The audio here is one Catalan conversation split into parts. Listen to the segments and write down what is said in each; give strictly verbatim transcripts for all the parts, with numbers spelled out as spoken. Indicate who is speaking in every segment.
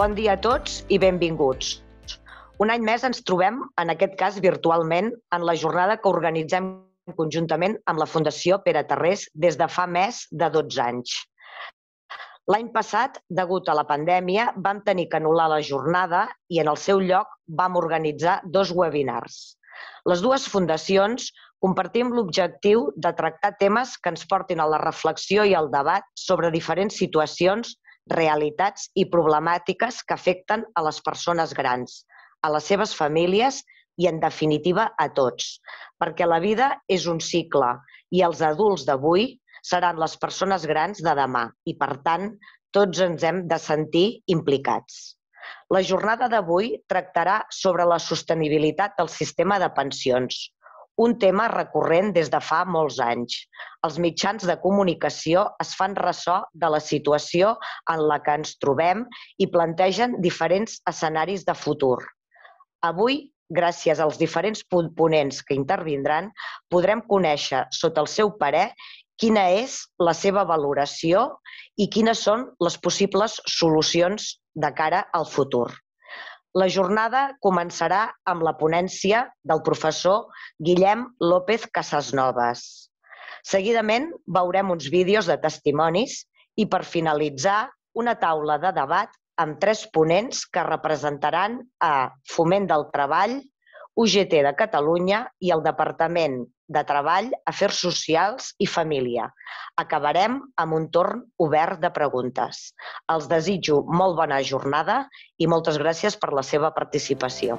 Speaker 1: Bon dia a tots i benvinguts. Un any més ens trobem, en aquest cas virtualment, en la jornada que organitzem conjuntament amb la Fundació Pere Tarrés des de fa més de dotze anys. L'any passat, degut a la pandèmia, vam tenir que anul·lar la jornada i en el seu lloc vam organitzar dos webinars. Les dues fundacions compartim l'objectiu de tractar temes que ens portin a la reflexió i al debat sobre diferents situacions, realitats i problemàtiques que afecten a les persones grans, a les seves famílies i, en definitiva, a tots. Perquè la vida és un cicle i els adults d'avui seran les persones grans de demà i, per tant, tots ens hem de sentir implicats. La jornada d'avui tractarà sobre la sostenibilitat del sistema de pensions, un tema recurrent des de fa molts anys. Els mitjans de comunicació es fan ressò de la situació en la que ens trobem i plantegen diferents escenaris de futur. Avui, gràcies als diferents ponents que intervindran, podrem conèixer, sota el seu parer, quina és la seva valoració i quines són les possibles solucions de cara al futur. La jornada començarà amb la ponència del professor Guillem López Casasnovas. Seguidament veurem uns vídeos de testimonis i, per finalitzar, una taula de debat amb tres ponents que representaran a Foment del Treball, U G T de Catalunya i el Departament de Treball, Afers Socials i Família. Acabarem amb un torn obert de preguntes. Els desitjo molt bona jornada i moltes gràcies per la seva participació.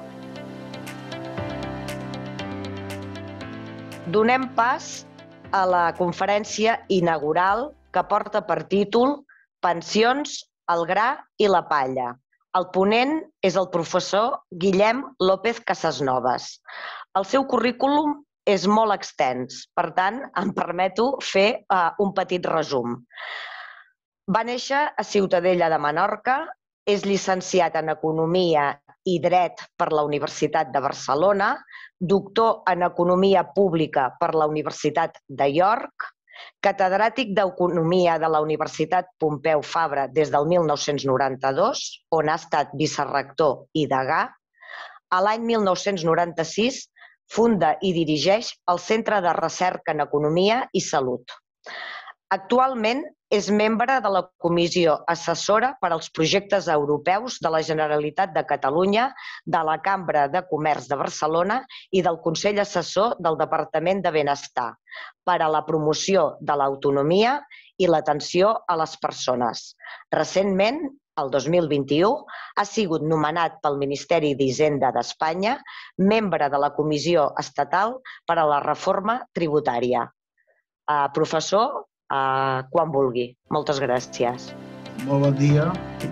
Speaker 1: Donem pas a la conferència inaugural que porta per títol Pensions, el gra i la palla. El ponent és el professor Guillem López Casasnovas. El seu currículum és molt extens, per tant, em permeto fer un petit resum. Va néixer a Ciutadella de Menorca, és llicenciat en Economia i Dret per la Universitat de Barcelona, doctor en Economia Pública per la Universitat de York, catedràtic d'Economia de la Universitat Pompeu Fabra des del mil nou-cents noranta-dos, on ha estat vicerector i degà. A l'any mil nou-cents noranta-sis funda i dirigeix el Centre de Recerca en Economia i Salut. Actualment és membre de la Comissió Assessora per als Projectes Europeus de la Generalitat de Catalunya, de la Cambra de Comerç de Barcelona i del Consell Assessor del Departament de Benestar per a la promoció de l'autonomia i l'atenció a les persones. Recentment, el dos mil vint-i-u, ha sigut nomenat pel Ministeri d'Hisenda d'Espanya membre de la Comissió Estatal per a la Reforma Tributària. Professor, quan vulgui. Moltes gràcies.
Speaker 2: Molt bon dia.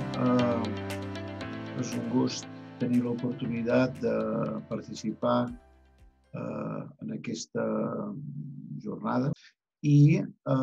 Speaker 2: És un gust tenir l'oportunitat de participar en aquesta jornada i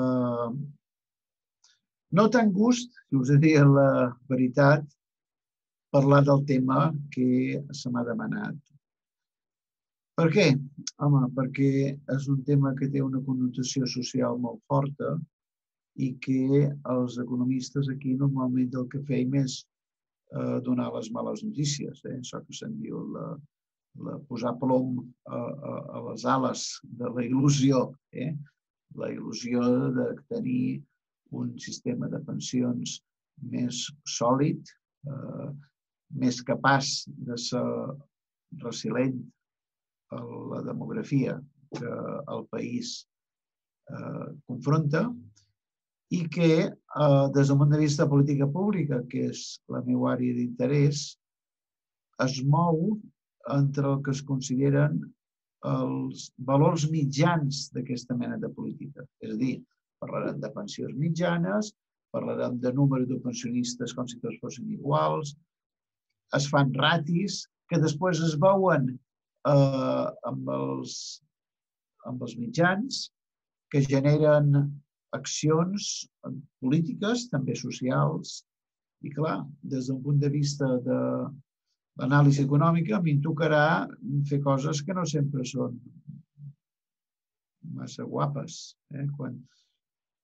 Speaker 2: no tan gust, si us he dit la veritat, parlar del tema que se m'ha demanat. Per què? Home, perquè és un tema que té una connotació social molt forta i que els economistes aquí normalment el que feim és donar les males notícies. Això que se'n diu posar plom a les ales de la il·lusió. La il·lusió de tenir un sistema de pensions més sòlid, més capaç de ser resilient a la demografia que el país confronta i que, des del punt de vista de política pública, que és la meva àrea d'interès, es mou entre el que es consideren els valors mitjans d'aquesta mena de política. És a dir, parlarem de pensions mitjanes, parlarem de número de pensionistes com si tots fossin iguals, es fan ratis que després es veuen amb els mitjans que generen accions polítiques, també socials, i clar, des d'un punt de vista de l'anàlisi econòmica, a mi em tocarà fer coses que no sempre són massa guapes. Quan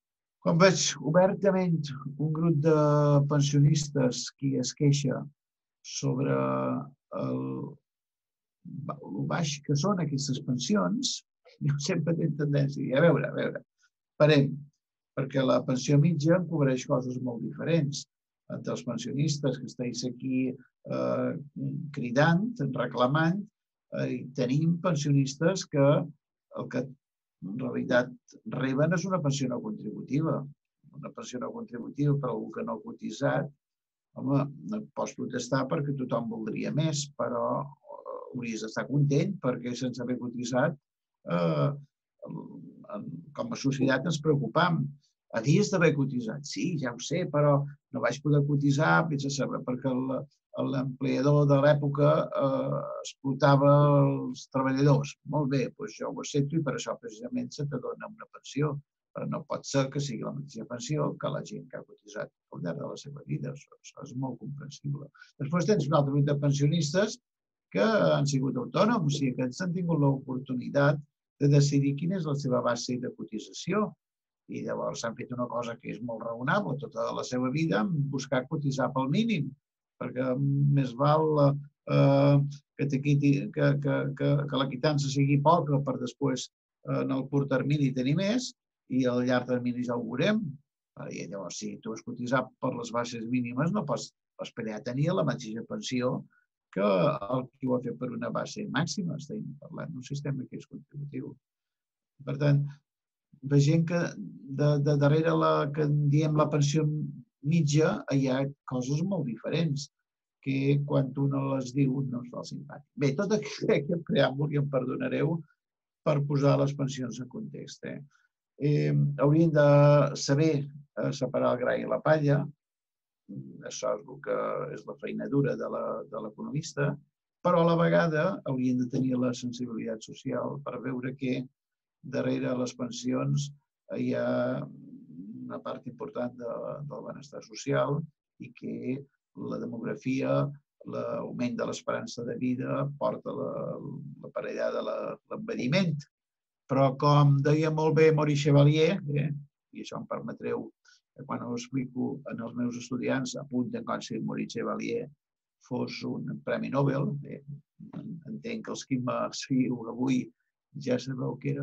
Speaker 2: Quan veig obertament un grup de pensionistes qui es queixa sobre el, el baix que són aquestes pensions, jo sempre tinc tendència a dir, a veure, a veure, parem, perquè la pensió mitja cobreix coses molt diferents. Entre els pensionistes que esteu aquí eh, cridant, reclamant, eh, tenim pensionistes que el que en realitat reben és una pensió no contributiva. Una pensió no contributiva per algú que no ha cotitzat. Home, pots protestar perquè tothom voldria més, però hauries d'estar content perquè sense haver cotitzat, eh, com a societat ens preocupam. Havies d'haver cotitzat, sí, ja ho sé, però no vaig poder cotitzar perquè l'empleador de l'època explotava els treballadors. Molt bé, doncs jo ho accepto i per això precisament se te dona una pensió. Però no pot ser que sigui la mateixa pensió que la gent que ha cotitzat al llarg de la seva vida. Això és molt comprensible. Després tens un altre grup de pensionistes que han sigut autònoms i aquests han tingut l'oportunitat de decidir quina és la seva base de cotització. I llavors s'han fet una cosa que és molt raonable tota la seva vida, buscar cotitzar pel mínim, perquè més val que la quitança sigui poca per després en el curt termini tenir més i al llarg termini ja ho veurem. I llavors, si tu has cotitzat per les bases mínimes, no pots esperar a tenir la mateixa pensió que el que ho ha fet per una base màxima. Estem parlant d'un sistema que és contributiu. Per tant, veiem que darrere la que diem la pensió mitja hi ha coses molt diferents que quan tu no les diu no es fa simpàtic. Bé, tot aquest preàmbul ja em perdonareu per posar les pensions en context. Hauríem de saber separar el gra i la palla. Això és el que és la feina dura de l'economista, però a la vegada hauríem de tenir la sensibilitat social per veure que darrere les pensions hi ha una part important del benestar social i que la demografia, l'augment de l'esperança de vida porta l'aparellada de l'envelliment. Però com deia molt bé Maurice Chevalier, i això em permetreu quan ho explico als meus estudiants, apunten com si Maurice Chevalier fos un premi Nobel. Entenc que els qui m'escriu avui ja sabeu que era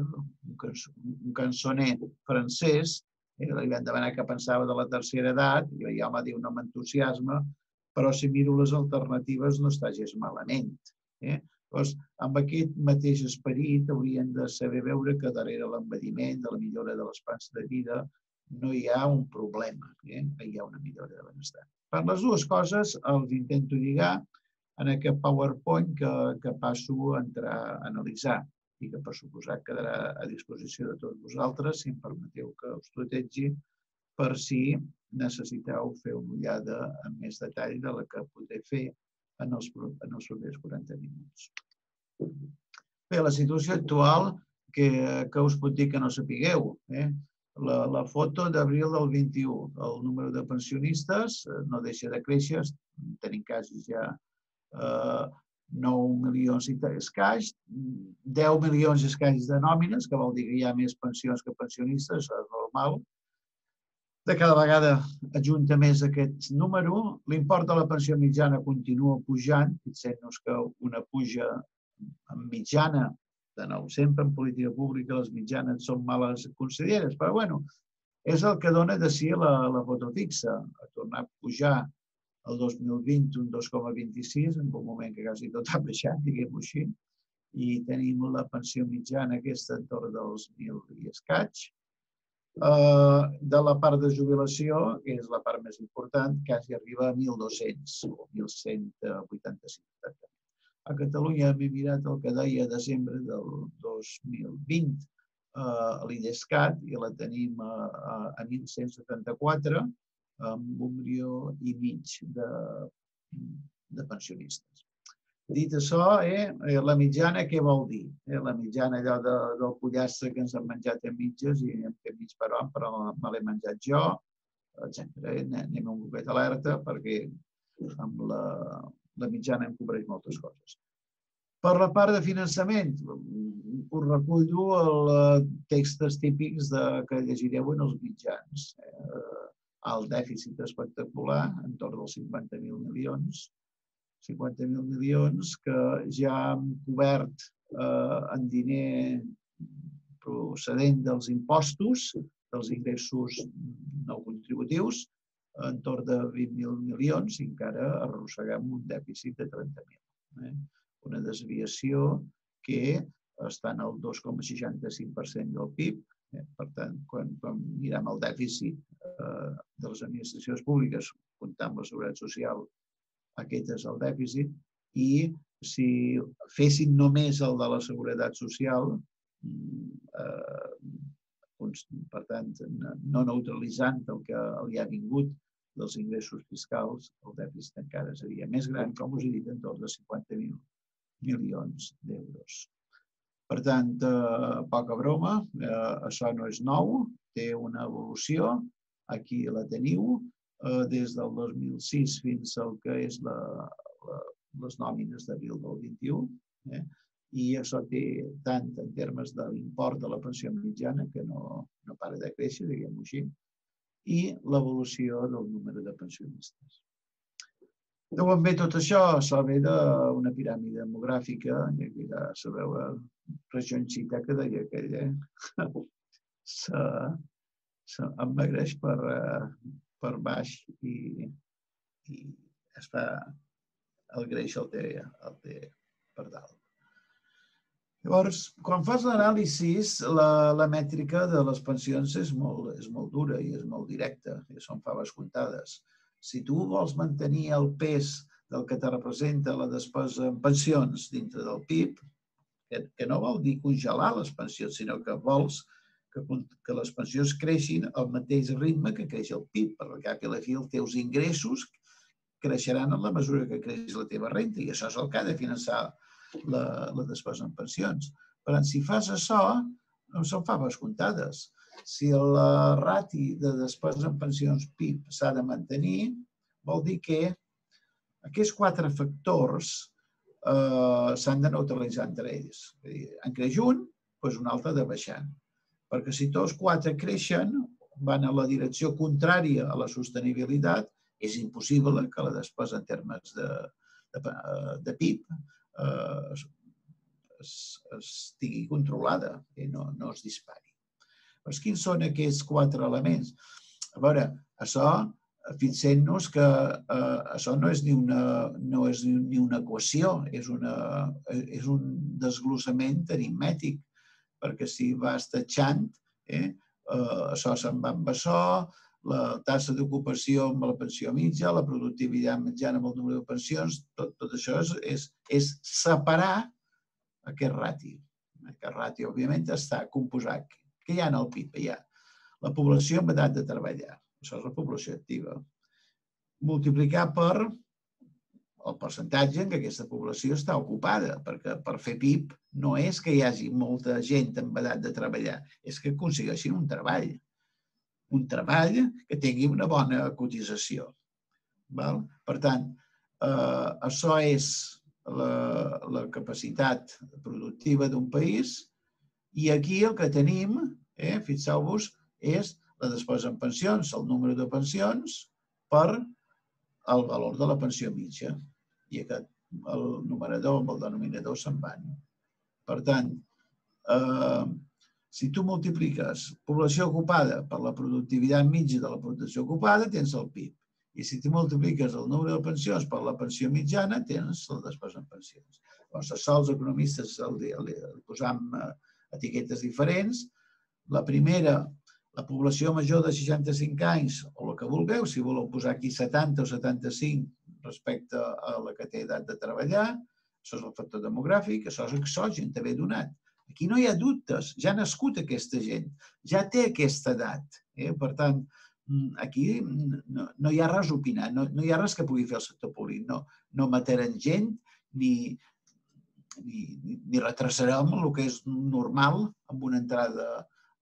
Speaker 2: un cançoner francès, li van demanar què pensava de la tercera edat, i jo home diu no m'entusiasma, però si miro les alternatives no està gens malament. Llavors, amb aquest mateix esperit hauríem de saber veure que darrere l'envelliment, de la millora de l'esperança de vida, no hi ha un problema, hi ha una millora de benestar. Per les dues coses els intento lligar en aquest PowerPoint que passo a entrar a analitzar i que per suposat quedarà a disposició de tots vosaltres, si em permeteu que us tuteggi, per si necessiteu fer una ullada amb més detall de la que podré fer en els propers quaranta minuts. Bé, la situació actual, que us puc dir que no sapigueu, la foto d'abril del vint-i-u, el número de pensionistes no deixa de créixer, tenim quasi ja nou milions i escaig, deu milions i escaig de nòmines, que vol dir que hi ha més pensions que pensionistes, això és normal. De cada vegada ajunta més aquest número. L'import de la pensió mitjana continua pujant, fixem-nos que una puja en mitjana, de nou, sempre en política pública les mitjanes són males conselleres, però bueno, és el que dona de si la foto fixa. Ha tornat a pujar el dos mil vint un dos coma vint-i-sis, en un moment que quasi tot ha baixat, diguem-ho així, i tenim la pensió mitjana aquesta entorn dels mil i escaig. De la part de jubilació, que és la part més important, quasi arriba a mil dos-cents o mil cent vuitanta-cinc. A Catalunya m'he mirat el que deia a desembre del dos mil vint a l'IDESCAT i la tenim a mil cent setanta-quatre, amb un milió i mig de pensionistes. Dit això, la mitjana què vol dir? La mitjana allò del pollastre que ens hem menjat a mitges i hem fet mig per on, però me l'he menjat jo, etcètera. Anem un poquet alerta perquè amb la mitjana em cobreix moltes coses. Per la part de finançament, us recullo els textos típics que llegireu en els mitjans. El dèficit espectacular, entorn dels cinquanta mil milions, cinquanta mil milions que ja hem cobert en diner procedent dels impostos, dels ingressos no contributius, entorn de vint mil milions i encara arrosseguem un dèficit de trenta mil. Una desviació que està en el dos coma seixanta-cinc per cent del P I B. Per tant, quan mirem el dèficit de les administracions públiques, comptant la seguretat social, aquest és el dèficit. I si fessin només el de la seguretat social, per tant, no neutralitzant el que li ha vingut dels ingressos fiscals, el dèficit encara seria més gran, com us he dit, entorn de cinquanta mil milions d'euros. Per tant, poca broma, això no és nou, té una evolució, aquí la teniu, des del dos mil sis fins al que és les nòmines d'abril del vint-i-u, i això té tant en termes de l'import de la pensió mitjana, que no para de créixer, diguem-ho així, i l'evolució del número de pensionistes. D'on ve tot això? Això ve d'una piràmide demogràfica, i aquí ja sabeu la regioncita que deia aquella, s'emmagreix per baix i es fa el greix el té per dalt. Llavors, quan fas l'anàlisi, la mètrica de les pensions és molt dura i és molt directa, són faves comptades. Si tu vols mantenir el pes del que te representa la despesa en pensions dintre del P I B, que no vol dir congelar les pensions, sinó que vols que les pensions creixin al mateix ritme que creix el P I B, perquè al cap i a la fi els teus ingressos creixeran en la mesura que creix la teva renda i això és el que ha de finançar la despesa en pensions. Per tant, si fas això, no són faves comptades. Si la rati de despesa en pensions P I B s'ha de mantenir, vol dir que aquests quatre factors s'han de neutralitzar entre ells. En creix un, doncs un altre ha de baixar. Perquè si tots quatre creixen, van a la direcció contrària a la sostenibilitat, és impossible que la despesa en termes de P I B estigui controlada i no es dispari. Quins són aquests quatre elements? A veure, això, fixem-nos que això no és ni una equació, és un desglossament aritmètic, perquè si vas tatxant, això se'n va amb això, la taxa d'ocupació amb la pensió mitja, la productivitat mitjana amb el número de pensions, tot això és separar aquest rati. Aquest rati, òbviament, està composat. Què hi ha en el P I B? Hi ha la població amb edat de treballar, això és la població activa, multiplicar per el percentatge en què aquesta població està ocupada, perquè per fer P I B no és que hi hagi molta gent amb edat de treballar, és que aconsegueixin un treball, un treball que tingui una bona cotització. Per tant, això és la capacitat productiva d'un país i aquí el que tenim, fixeu-vos, és la despesa en pensions, el número de pensions per el valor de la pensió mitja. I aquest, el numerador amb el denominador se'n van. Per tant, si tu multipliques població ocupada per la productivitat mitja de la població ocupada, tens el P I B. I si tu multipliques el número de pensions per la pensió mitjana, tens la despesa en pensions. Llavors, això els economistes li posam etiquetes diferents. La primera, la població major de seixanta-cinc anys, o el que vulgueu, si voleu posar aquí setanta o setanta-cinc respecte a la que té edat de treballar, això és el factor demogràfic, això és exogen, també donat. Aquí no hi ha dubtes, ja ha nascut aquesta gent, ja té aquesta edat. Per tant, aquí no hi ha res a opinar, no hi ha res que pugui fer el sector públic, no matarem gent ni retrasarem el que és normal amb una entrada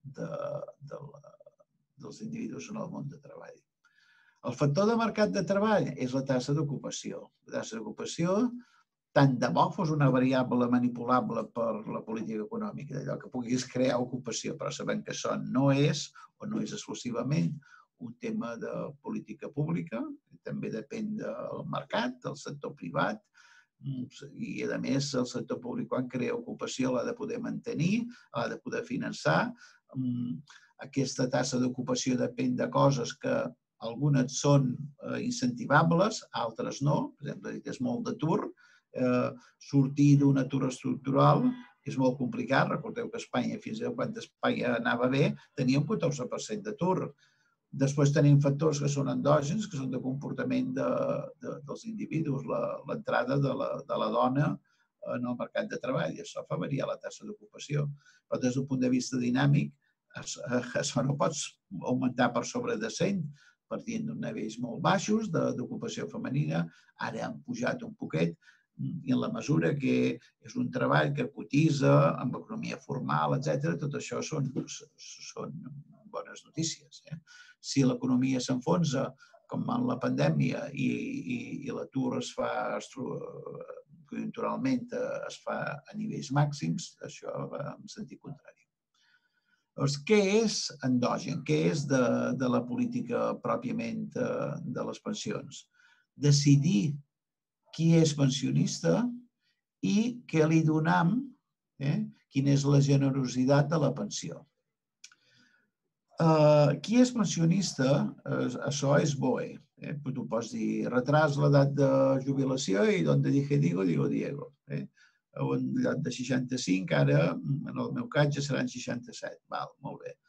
Speaker 2: dels individus en el món de treball. El factor de mercat de treball és la taxa d'ocupació. La taxa d'ocupació tant de bo fos una variable manipulable per la política econòmica, d'allò que puguis crear ocupació, però sabem que això no és, o no és exclusivament, un tema de política pública, també depèn del mercat, del sector privat, i, a més, el sector públic, quan crea ocupació, l'ha de poder mantenir, l'ha de poder finançar. Aquesta tassa d'ocupació depèn de coses que algunes són incentivables, altres no. Per exemple, és molt d'atur. Sortir d'un atur estructural és molt complicat. Recordeu que Espanya, fins i tot quan Espanya anava bé, tenia un catorze per cent d'atur. Després tenim factors que són endògens, que són de comportament dels individus, l'entrada de la dona en el mercat de treball. Això fa variar la tassa d'ocupació. Però des d'un punt de vista dinàmic, això no pots augmentar per sobre de cent, partint d'uns nivells molt baixos d'ocupació femenina. Ara han pujat un poquet, i en la mesura que és un treball que cotitza amb economia formal, etcètera, tot això són bones notícies. Si l'economia s'enfonsa, com en la pandèmia, i l'atur es fa conjunturalment es fa a nivells màxims, això va en sentit contrari. Llavors, què és endogen? Què és de la política pròpiament de les pensions? Decidir qui és pensionista i què li donem, quina és la generositat de la pensió. Qui és pensionista, això és B O E. Tu pots dir, retras l'edat de jubilació i d'on dije digo, digo Diego. En lloc de seixanta-cinc, ara, en el meu cas, ja seran seixanta-set. Val, molt bé.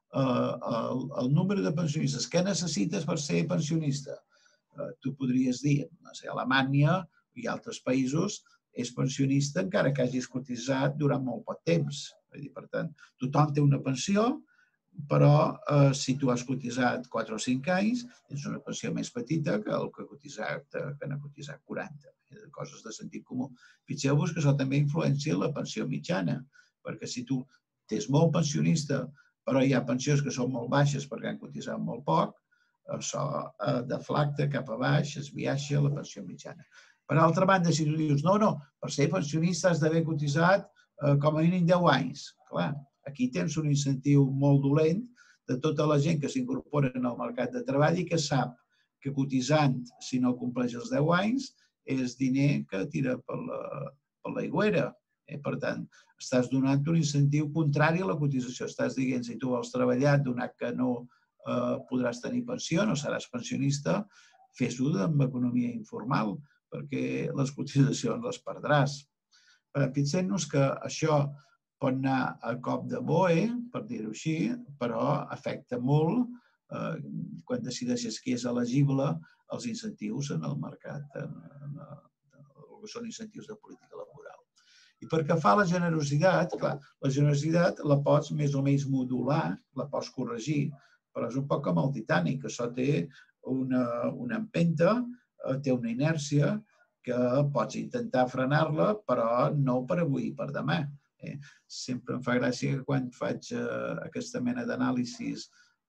Speaker 2: El número de pensionistes. Què necessites per ser pensionista? Tu podries dir, a Alemanya i altres països, és pensionista encara que hagis cotitzat durant molt poc temps. Per tant, tothom té una pensió, però si tu has cotitzat quatre o cinc anys, tens una pensió més petita que el que n'ha cotitzat quaranta. Coses de sentit comú. Fixeu-vos que això també influencia la pensió mitjana, perquè si tu tens molt pensionista, però hi ha pensions que són molt baixes perquè han cotitzat molt poc, això deflacta cap a baix, es viaixa la pensió mitjana. Per altra banda, si tu dius, no, no, per ser pensionista has d'haver cotitzat com a mínim deu anys. Clar, aquí tens un incentiu molt dolent de tota la gent que s'incorpora al mercat de treball i que sap que cotitzant, si no compleix els deu anys, és diner que tira per l'aigüera. Per tant, estàs donant un incentiu contrari a la cotització. Estàs dient, si tu vols treballar, donat que no podràs tenir pensió, no seràs pensionista, fes-ho amb economia informal, perquè les cotitzacions les perdràs. Fixem-nos que això pot anar a cop de B O E, per dir-ho així, però afecta molt quan decideixes qui és elegible els incentius en el mercat, el que són incentius de política laboral. I pel que fa a la generositat, clar, la generositat la pots més o menys modular, la pots corregir, però és un poc com el Titanic, això té una empenta, té una inèrcia que pots intentar frenar-la, però no per avui i per demà. Sempre em fa gràcia que quan faig aquesta mena d'anàlisis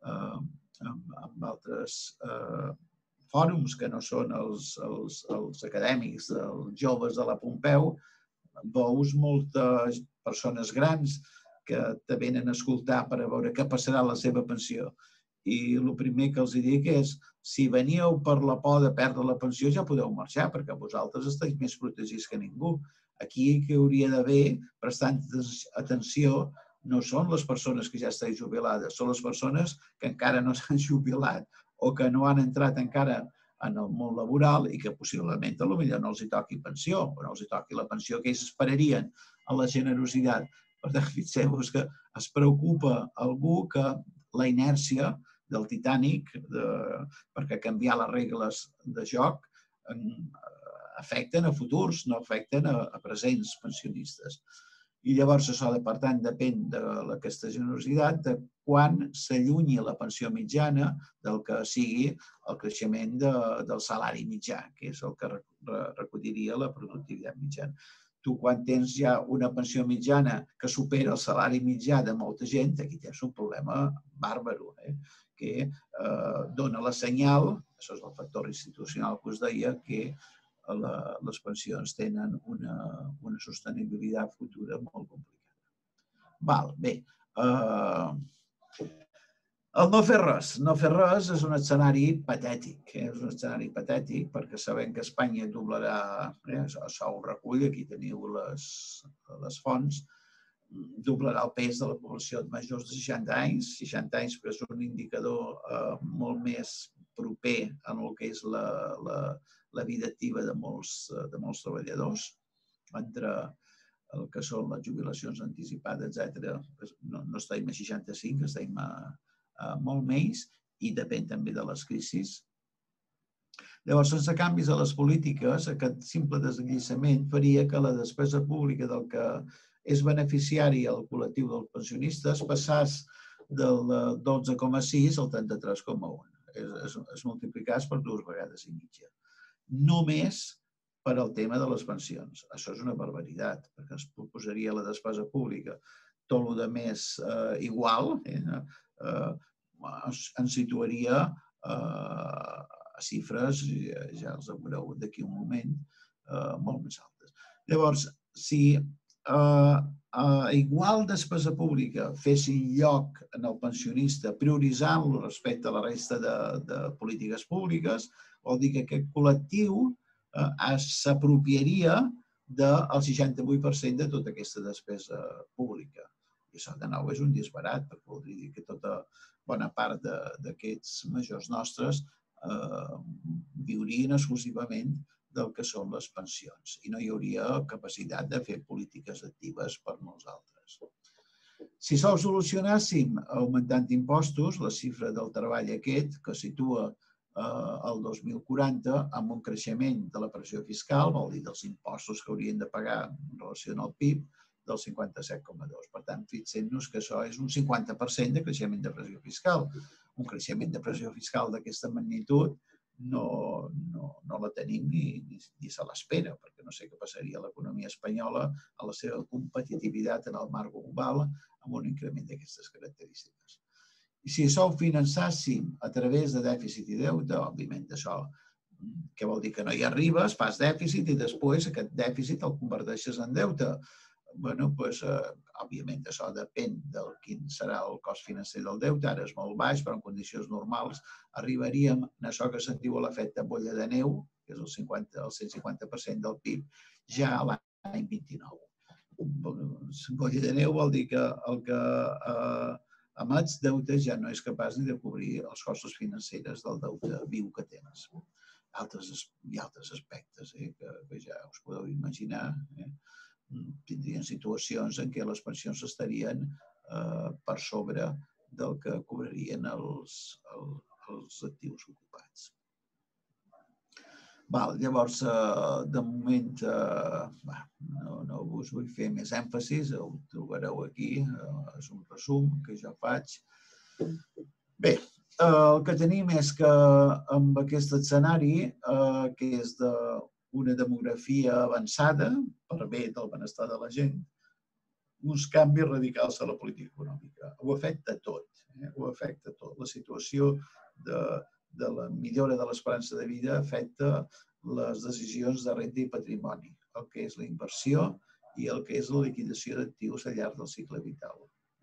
Speaker 2: amb altres fòrums que no són els acadèmics, els joves de la Pompeu, veus moltes persones grans que te venen a escoltar per a veure què passarà a la seva pensió. I el primer que els dic és, si veníeu per la por de perdre la pensió ja podeu marxar, perquè vosaltres esteu més protegits que ningú. Aquí que hauria d'haver, prestant atenció, no són les persones que ja estan jubilades, són les persones que encara no s'han jubilat o que no han entrat encara en el món laboral i que possiblement potser no els hi toqui pensió o no els hi toqui la pensió que ells esperarien a la generositat. Per tant, fixeu-vos que es preocupa algú que la inèrcia del Titanic, perquè canviar les regles de joc afecten a futurs, no afecten a presents pensionistes. I llavors això, per tant, depèn d'aquesta generositat, de quan s'allunyi la pensió mitjana del que sigui el creixement del salari mitjà, que és el que recolliria la productivitat mitjana. Tu, quan tens ja una pensió mitjana que supera el salari mitjà de molta gent, aquí tens un problema bàrbaro, que dona la senyal, això és el factor institucional que us deia, que les pensions tenen una sostenibilitat futura molt complicada. Val, bé, el no fer res. No fer res és un escenari patètic. És un escenari patètic perquè sabem que Espanya doblarà, això ho recull, aquí teniu les fonts, doblarà el pes de la població de majors de seixanta anys. seixanta anys és un indicador molt més proper en el que és la vida activa de molts treballadors. Entre el que són les jubilacions anticipades, etcètera, no estem a seixanta-cinc, estem a molt menys, i depèn també de les crisis. Llavors, sense canvis a les polítiques, aquest simple desenllaçament faria que la despesa pública del que és beneficiari al col·lectiu dels pensionistes passés del dotze coma sis al trenta-tres coma u. Es multiplicés per dues vegades i mitja. Només per al tema de les pensions. Això és una barbaritat, perquè es proposaria la despesa pública tot el de més igual, ens situaria a xifres, ja els veureu d'aquí un moment, molt més altes. Llavors, si a igual despesa pública fessin lloc en el pensionista prioritzant-lo respecte a la resta de polítiques públiques, vol dir que aquest col·lectiu s'apropiaria del seixanta-vuit per cent de tota aquesta despesa pública. I això, de nou, és un disbarat, perquè voldria dir que tota bona part d'aquests majors nostres viurien exclusivament del que són les pensions i no hi hauria capacitat de fer polítiques actives per nosaltres. Si sol solucionàssim augmentant impostos, la xifra del treball aquest, que situa el dos mil quaranta amb un creixement de la pressió fiscal, vol dir dels impostos que haurien de pagar en relació al P I B, del cinquanta-set coma dos. Per tant, fixem-nos que això és un cinquanta per cent de creixement de pressió fiscal. Un creixement de pressió fiscal d'aquesta magnitud no la tenim ni se l'espera, perquè no sé què passaria a l'economia espanyola, a la seva competitivitat en el marc global, amb un increment d'aquestes característiques. I si això ho finançàssim a través de dèficit i deute, òbviament això, què vol dir? Que no hi arribes, fas dèficit i després aquest dèficit el converteixes en deute. Bé, doncs, òbviament, això depèn de quin serà el cost financer del deute. Ara és molt baix, però en condicions normals arribaríem a això que se'n diu l'efecte bolla de neu, que és el cent cinquanta per cent del P I B, ja l'any vint-i-nou. Bolla de neu vol dir que el que emets deute ja no és capaç ni de cobrir els costos financers del deute viu que tens. Hi ha altres aspectes que ja us podeu imaginar. Tindrien situacions en què les pensions estarien per sobre del que cobrarien els actius ocupats. Llavors, de moment, no us vull fer més èmfasis, ho trobareu aquí, és un resum que jo faig. Bé, el que tenim és que amb aquest escenari, que és de una demografia avançada, per bé del benestar de la gent, uns canvis radicals a la política econòmica. Ho afecta tot, ho afecta tot. La situació de la millora de l'esperança de vida afecta les decisions de renda i patrimoni, el que és la inversió i el que és la liquidació d'actius al llarg del cicle vital.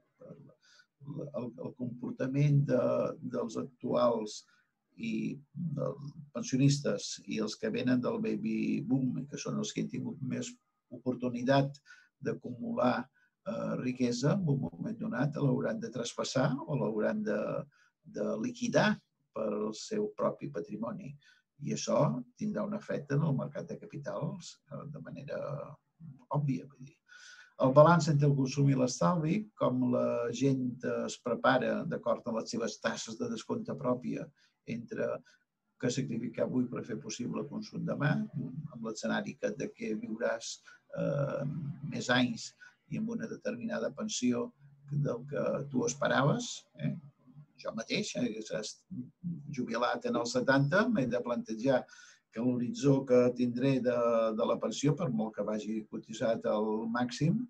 Speaker 2: El comportament dels actuals i dels pensionistes i els que venen del baby boom, que són els que han tingut més oportunitat d'acumular riquesa, en un moment donat l'hauran de traspassar o l'hauran de liquidar pel seu propi patrimoni. I això tindrà un efecte en el mercat de capitals de manera òbvia. El balanç entre el consum i l'estalvi, com la gent es prepara d'acord amb les seves taxes de descompte pròpia entre què sacrificar avui per fer possible el consum demà, amb l'escenari que viuràs més anys i amb una determinada pensió del que tu esperaves. Jo mateix, jubilat en els setanta, m'he de plantejar que l'horitzó que tindré de la pensió, per molt que vagi cotitzat al màxim,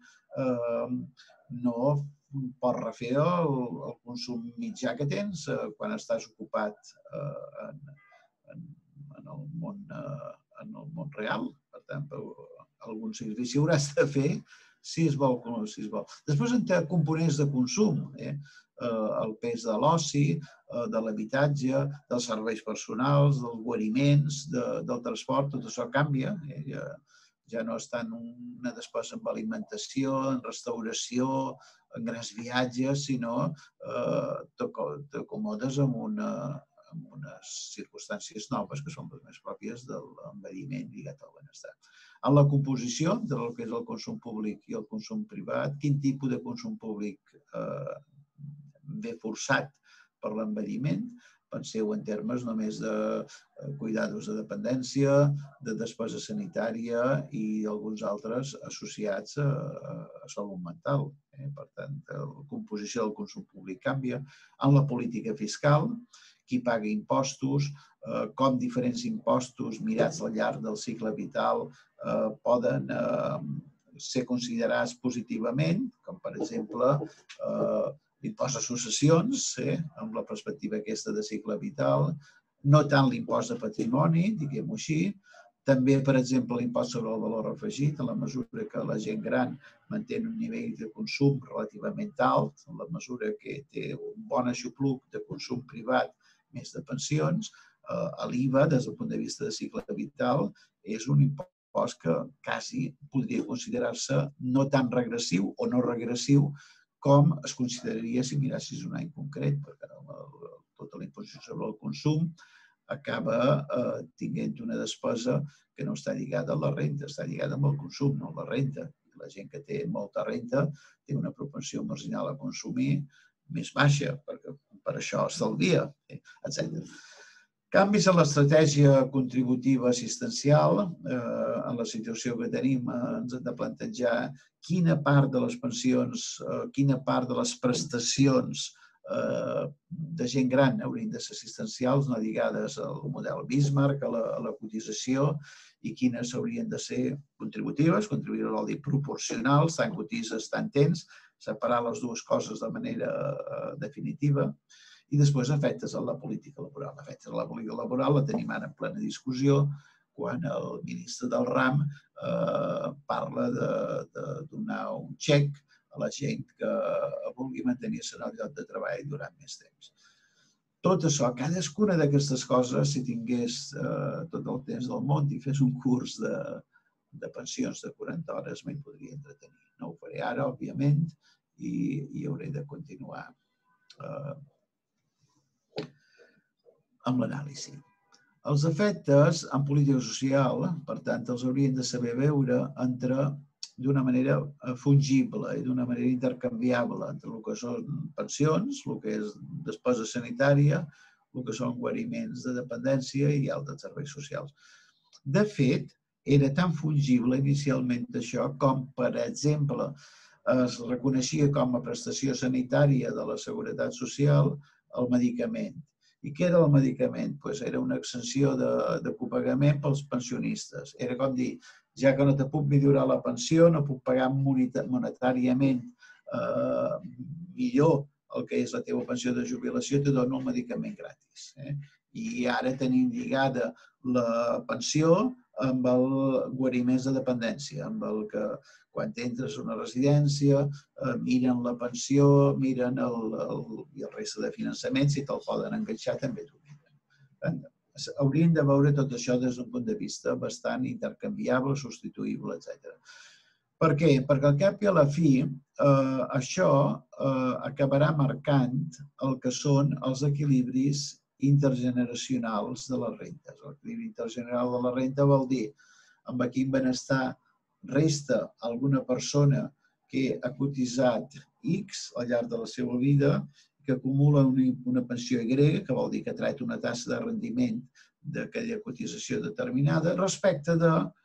Speaker 2: no pots refer el consum mitjà que tens quan estàs ocupat en el món en el món real. Per tant, algun sacrifici hauràs de fer si es vol. Si es vol. Després en té components de consum, eh? El pes de l'oci, de l'habitatge, dels serveis personals, dels guariments, de, del transport, tot això canvia. Eh? Ja, ja no és tant una despesa en alimentació, en restauració, en grans viatges, sinó eh, t'acomodes amb, una, amb unes circumstàncies noves que són les més pròpies de l'envelliment lligat al benestar. En la composició del que és el consum públic i el consum privat, quin tipus de consum públic eh, ve forçat per l'envelliment? Penseu en termes només de cuidados de dependència, de despesa sanitària i alguns altres associats a, a salut mental. Eh? Per tant, la composició del consum públic canvia. En la política fiscal, qui paga impostos, eh, com diferents impostos mirats al llarg del cicle vital eh, poden eh, ser considerats positivament, com per exemple eh, l'impost de successions, eh, amb la perspectiva aquesta de cicle vital, no tant l'impost de patrimoni, diguem-ho així, també, per exemple, l'impost sobre el valor afegit, en la mesura que la gent gran manté un nivell de consum relativament alt, en la mesura que té un bon aixopluc de consum privat més de pensions, eh, l'I V A, des del punt de vista de cicle vital, és un impost que quasi podria considerar-se no tan regressiu o no regressiu com es consideraria si mirassis un any concret, perquè tota la imposició sobre el consum acaba eh, tinguent una despesa que no està lligada a la renda, està lligada amb el consum, no a la renda. La gent que té molta renda té una propensió marginal a consumir més baixa, perquè per això estalvia, etcètera. Canvis en l'estratègia contributiva assistencial. Eh, en la situació que tenim eh, ens hem de plantejar quina part de les pensions, eh, quina part de les prestacions eh, de gent gran haurien de ser assistencials, no lligades al model Bismarck, a la, a la cotització, i quines haurien de ser contributives. Contributives vol dir proporcionals, tant cotitzes, tant tens, separar les dues coses de manera eh, definitiva. I després efectes en la política laboral. Efectes en la política laboral la tenim ara en plena discussió quan el ministre del RAM eh, parla de, de donar un xec a la gent que vulgui mantenir-se en el lloc de treball durant més temps. Tot això, cadascuna d'aquestes coses, si tingués eh, tot el temps del món i fes un curs de, de pensions de quaranta hores, m'hi podria entretenir. No ho faré ara, òbviament, i, i hauré de continuar eh, amb l'anàlisi. Els efectes en política social, per tant, els haurien de saber veure entre d'una manera fungible i d'una manera intercanviable entre el que són pensions, el que és despesa sanitària, el que són guariments de dependència i altres serveis socials. De fet, era tan fungible inicialment això com, per exemple, es reconeixia com a prestació sanitària de la Seguretat Social el medicament. I què era el medicament? Pues era una exenció de, de copagament pels pensionistes. Era com dir, ja que no te puc millorar la pensió, no puc pagar monetàriament eh, millor el que és la teva pensió de jubilació, te dono el medicament gratis. Eh? I ara tenim lligada la pensió amb el guariments de dependència, amb el que quan entres a una residència eh, miren la pensió, miren el, el, i el resta de finançament, si te'l poden enganxar també t'ho miren. Hauríem de veure tot això des d'un punt de vista bastant intercanviable, substituïble, etcètera. Per què? Perquè al cap i a la fi eh, això eh, acabarà marcant el que són els equilibris intergeneracionals de les rentes. L'equilibri intergeneracional de la renta vol dir amb quin benestar resta alguna persona que ha cotitzat X al llarg de la seva vida, que acumula una pensió grega, que vol dir que ha tret una tassa de rendiment d'aquella cotització determinada, respecte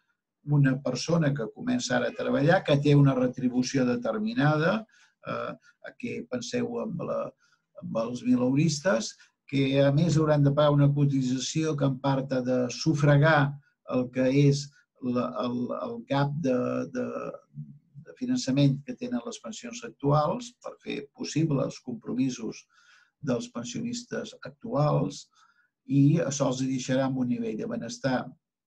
Speaker 2: d'una persona que comença ara a treballar, que té una retribució determinada, eh, que penseu amb, la, amb els mileuristes, que a més hauran de pagar una cotització que en part ha de sufragar el que és la, el, el gap de, de, de finançament que tenen les pensions actuals per fer possible els compromisos dels pensionistes actuals, i això els deixarà amb un nivell de benestar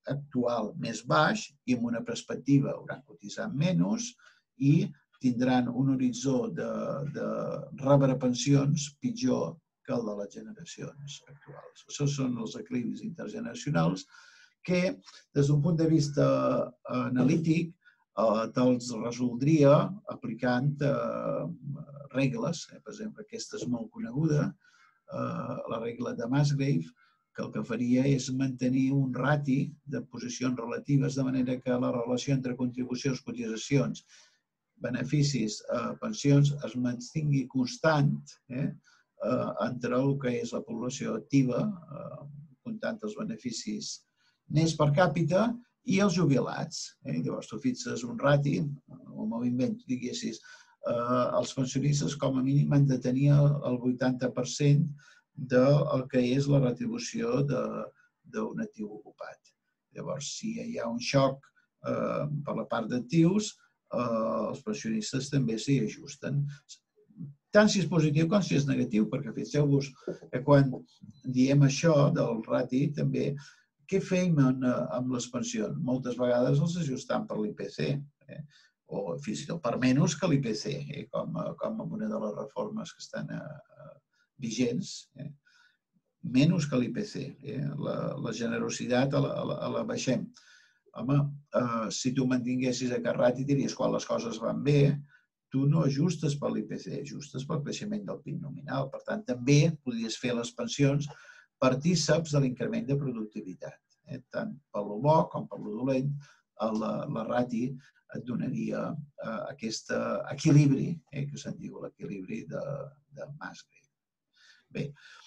Speaker 2: actual més baix i amb una perspectiva hauran cotitzat menys i tindran un horitzó de, de rebre pensions pitjor que el de les generacions actuals. Això són els equilibris intergeneracionals que, des d'un punt de vista analític, te'ls resoldria aplicant regles. Per exemple, aquesta és molt coneguda, la regla de Musgrave, que el que faria és mantenir un rati de posicions relatives de manera que la relació entre contribucions, cotitzacions, beneficis, pensions es mantingui constant entre el que és la població activa, comptant els beneficis nets per càpita, i els jubilats. Llavors, tu fixes un rati, o m'ho invento, diguessis, els pensionistes com a mínim han de tenir el vuitanta per cent del que és la retribució d'un actiu ocupat. Llavors, si hi ha un xoc per la part d'actius, els pensionistes també s'hi ajusten. Tant si és positiu com si és negatiu, perquè fixeu-vos que quan diem això del rati, també, què fem amb les pensions? Moltes vegades els ajustam per l'I P C, o fins i tot per menys que l'I P C, com en una de les reformes que estan vigents, menys que l'I P C. La generositat la baixem. Home, si tu mantinguessis aquest rati, diries, quan les coses van bé, tu no ajustes per l'I P C, ajustes pel creixement del P I B nominal. Per tant, també podries fer les pensions partíceps de l'increment de productivitat. Tant per lo bo com per lo dolent, la rati et donaria aquest equilibri, que se'n diu l'equilibri de Musgrave. Bé,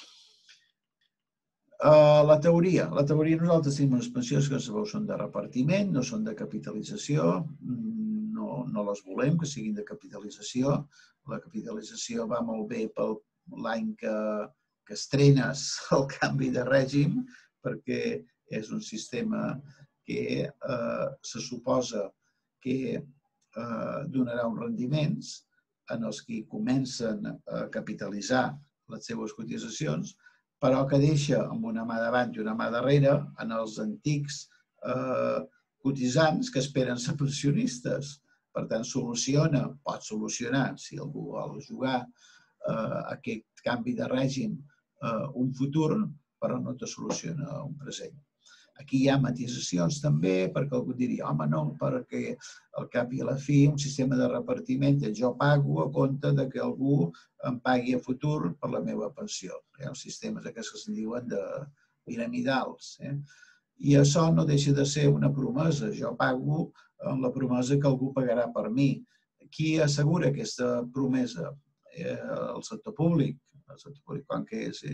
Speaker 2: la teoria. La teoria, nosaltres tenim unes pensions que sabeu són de repartiment, no són de capitalització, no les volem que siguin de capitalització. La capitalització va molt bé per l'any que estrenes el canvi de règim, perquè és un sistema que se suposa que donarà uns rendiments en els que comencen a capitalitzar les seves cotitzacions, però que deixa amb una mà davant i una mà darrere en els antics cotitzants que esperen ser pensionistes. Per tant, soluciona, pot solucionar, si algú vol jugar aquest canvi de règim un futur, però no te soluciona un present. Aquí hi ha matisacions també, perquè algú diria, home, no, perquè al cap i a la fi un sistema de repartiment és jo pago a compte que algú em pagui a futur per la meva pensió. Hi ha els sistemes aquests que se'n diuen de piramidals. I això no deixa de ser una promesa. Jo pago amb la promesa que algú pagarà per mi. Qui assegura aquesta promesa? El sector públic. El sector públic, com que és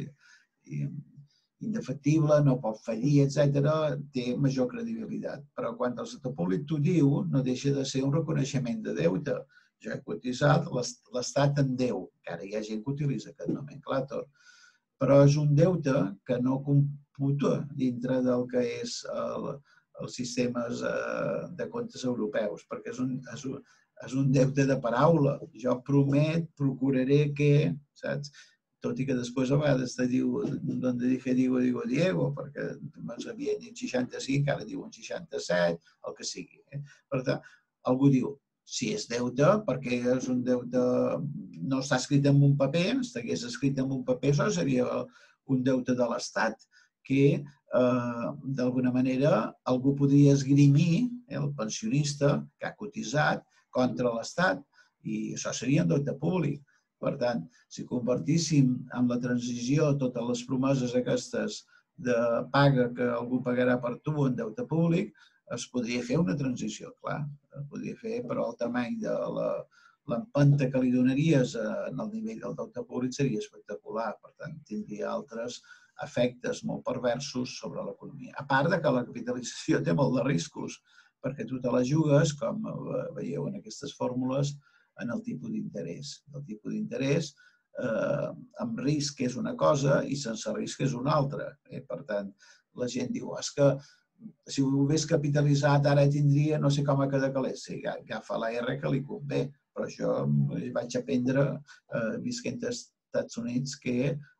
Speaker 2: indefectible, no pot fallir, etcètera, té major credibilitat. Però quan el sector públic t'ho diu, no deixa de ser un reconeixement de deute. Jo he cotitzat, l'Estat en deu, que ara hi ha gent que utilitza aquest nomenclàtor, però és un deute que no computa dintre del que és els sistemes de comptes europeus, perquè és un, és un deute de paraula. Jo promet, procuraré que, saps? Tot i que després a vegades te diu, donde dije digo, digo Diego, perquè ens havien dit seixanta-cinc, ara diuen seixanta-set, el que sigui. Per tant, algú diu, si és deute, perquè és un deute, no està escrit en un paper, si estigués escrit en un paper, això seria un deute de l'Estat, que d'alguna manera algú podria esgrimir, el pensionista que ha cotitzat contra l'Estat, i això seria un deute públic. Per tant, si convertíssim en la transició totes les promeses aquestes de paga que algú pagarà per tu en deute públic, es podria fer una transició, clar. Es podria fer, però el tamany de l'empenta que li donaries en el nivell del deute públic seria espectacular. Per tant, tindria altres efectes molt perversos sobre l'economia. A part que la capitalització té molt de riscos, perquè tu te la jugues, com veieu en aquestes fórmules, en el tipus d'interès. El tipus d'interès amb risc és una cosa i sense risc és una altra. Per tant, la gent diu, és que si ho hagués capitalitzat ara tindria no sé com a cada calés. Sí, agafa la R que li convé, però jo vaig aprendre, visquent als Estats Units, que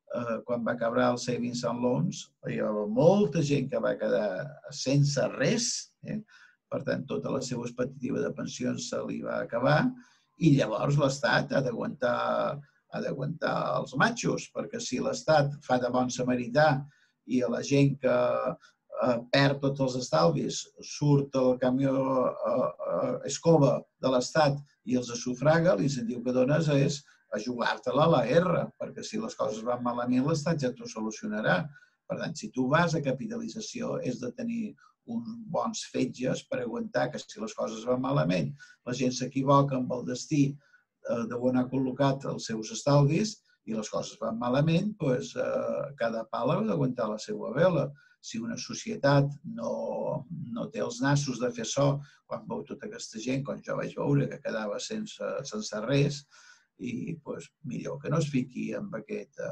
Speaker 2: quan va acabar el Savings and Loans, hi havia molta gent que va quedar sense res, per tant, tota la seva expectativa de pensions se li va acabar, i llavors l'Estat ha d'aguantar ha d'aguantar els matxos, perquè si l'Estat fa de bon samarità i a la gent que perd tots els estalvis, surt el camió escova de l'Estat i els sufraga, l'incentiu que dones és a jugar-te-la a la guerra, perquè si les coses van malament l'Estat ja t'ho solucionarà. Per tant, si tu vas a capitalització és de tenir uns bons fetges per aguantar que si les coses van malament, la gent s'equivoca amb el destí d'on ha col·locat els seus estalvis i les coses van malament, doncs cada pala ha d'aguantar la seva vela. Si una societat no té els nassos de fer açò, quan veu tota aquesta gent, com jo vaig veure, que quedava sense res, i millor que no es fiqui amb aquest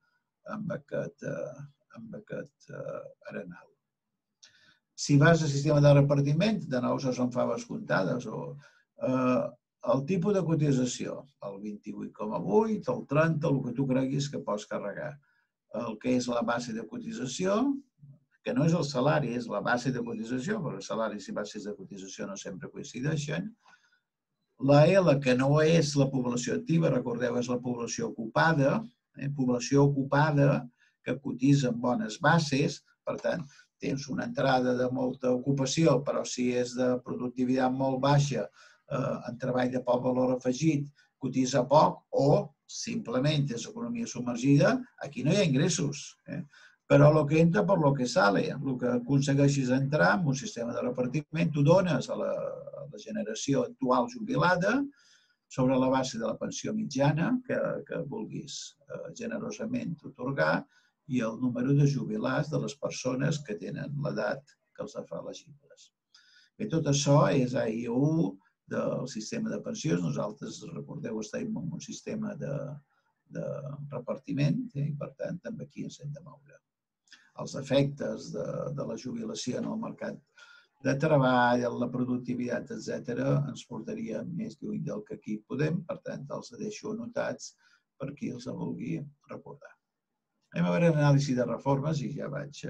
Speaker 2: arenal. Si vas al sistema de repartiment, de nou són faves comptades, el tipus de cotització, el vint-i-vuit coma vuit, el trenta, el que tu creguis que pots carregar. El que és la base de cotització, que no és el salari, és la base de cotització, perquè salaris i bases de cotització no sempre coincideixen. La L, que no és la població activa, recordeu, és la població ocupada, població ocupada que cotitza amb bones bases, per tant, tens una entrada de molta ocupació, però si és de productivitat molt baixa, en treball de poc valor afegit, cotitza poc, o simplement és economia submergida, aquí no hi ha ingressos. Però el que entra per lo que sale, el que aconsegueixis entrar en un sistema de repartiment, tu dones a la generació actual jubilada sobre la base de la pensió mitjana que vulguis generosament atorgar i el número de jubilats de les persones que tenen l'edat que els fa elegibles. Bé, tot això és A I U del sistema de pensions. Nosaltres, recordeu, estem en un sistema de repartiment i, per tant, també aquí ens hem de moure. Els efectes de la jubilació en el mercat de treball, la productivitat, etcètera, ens portaria més lluny del que aquí podem. Per tant, els deixo anotats per qui els vulgui recordar. Anem a veure l'anàlisi de reformes i ja vaig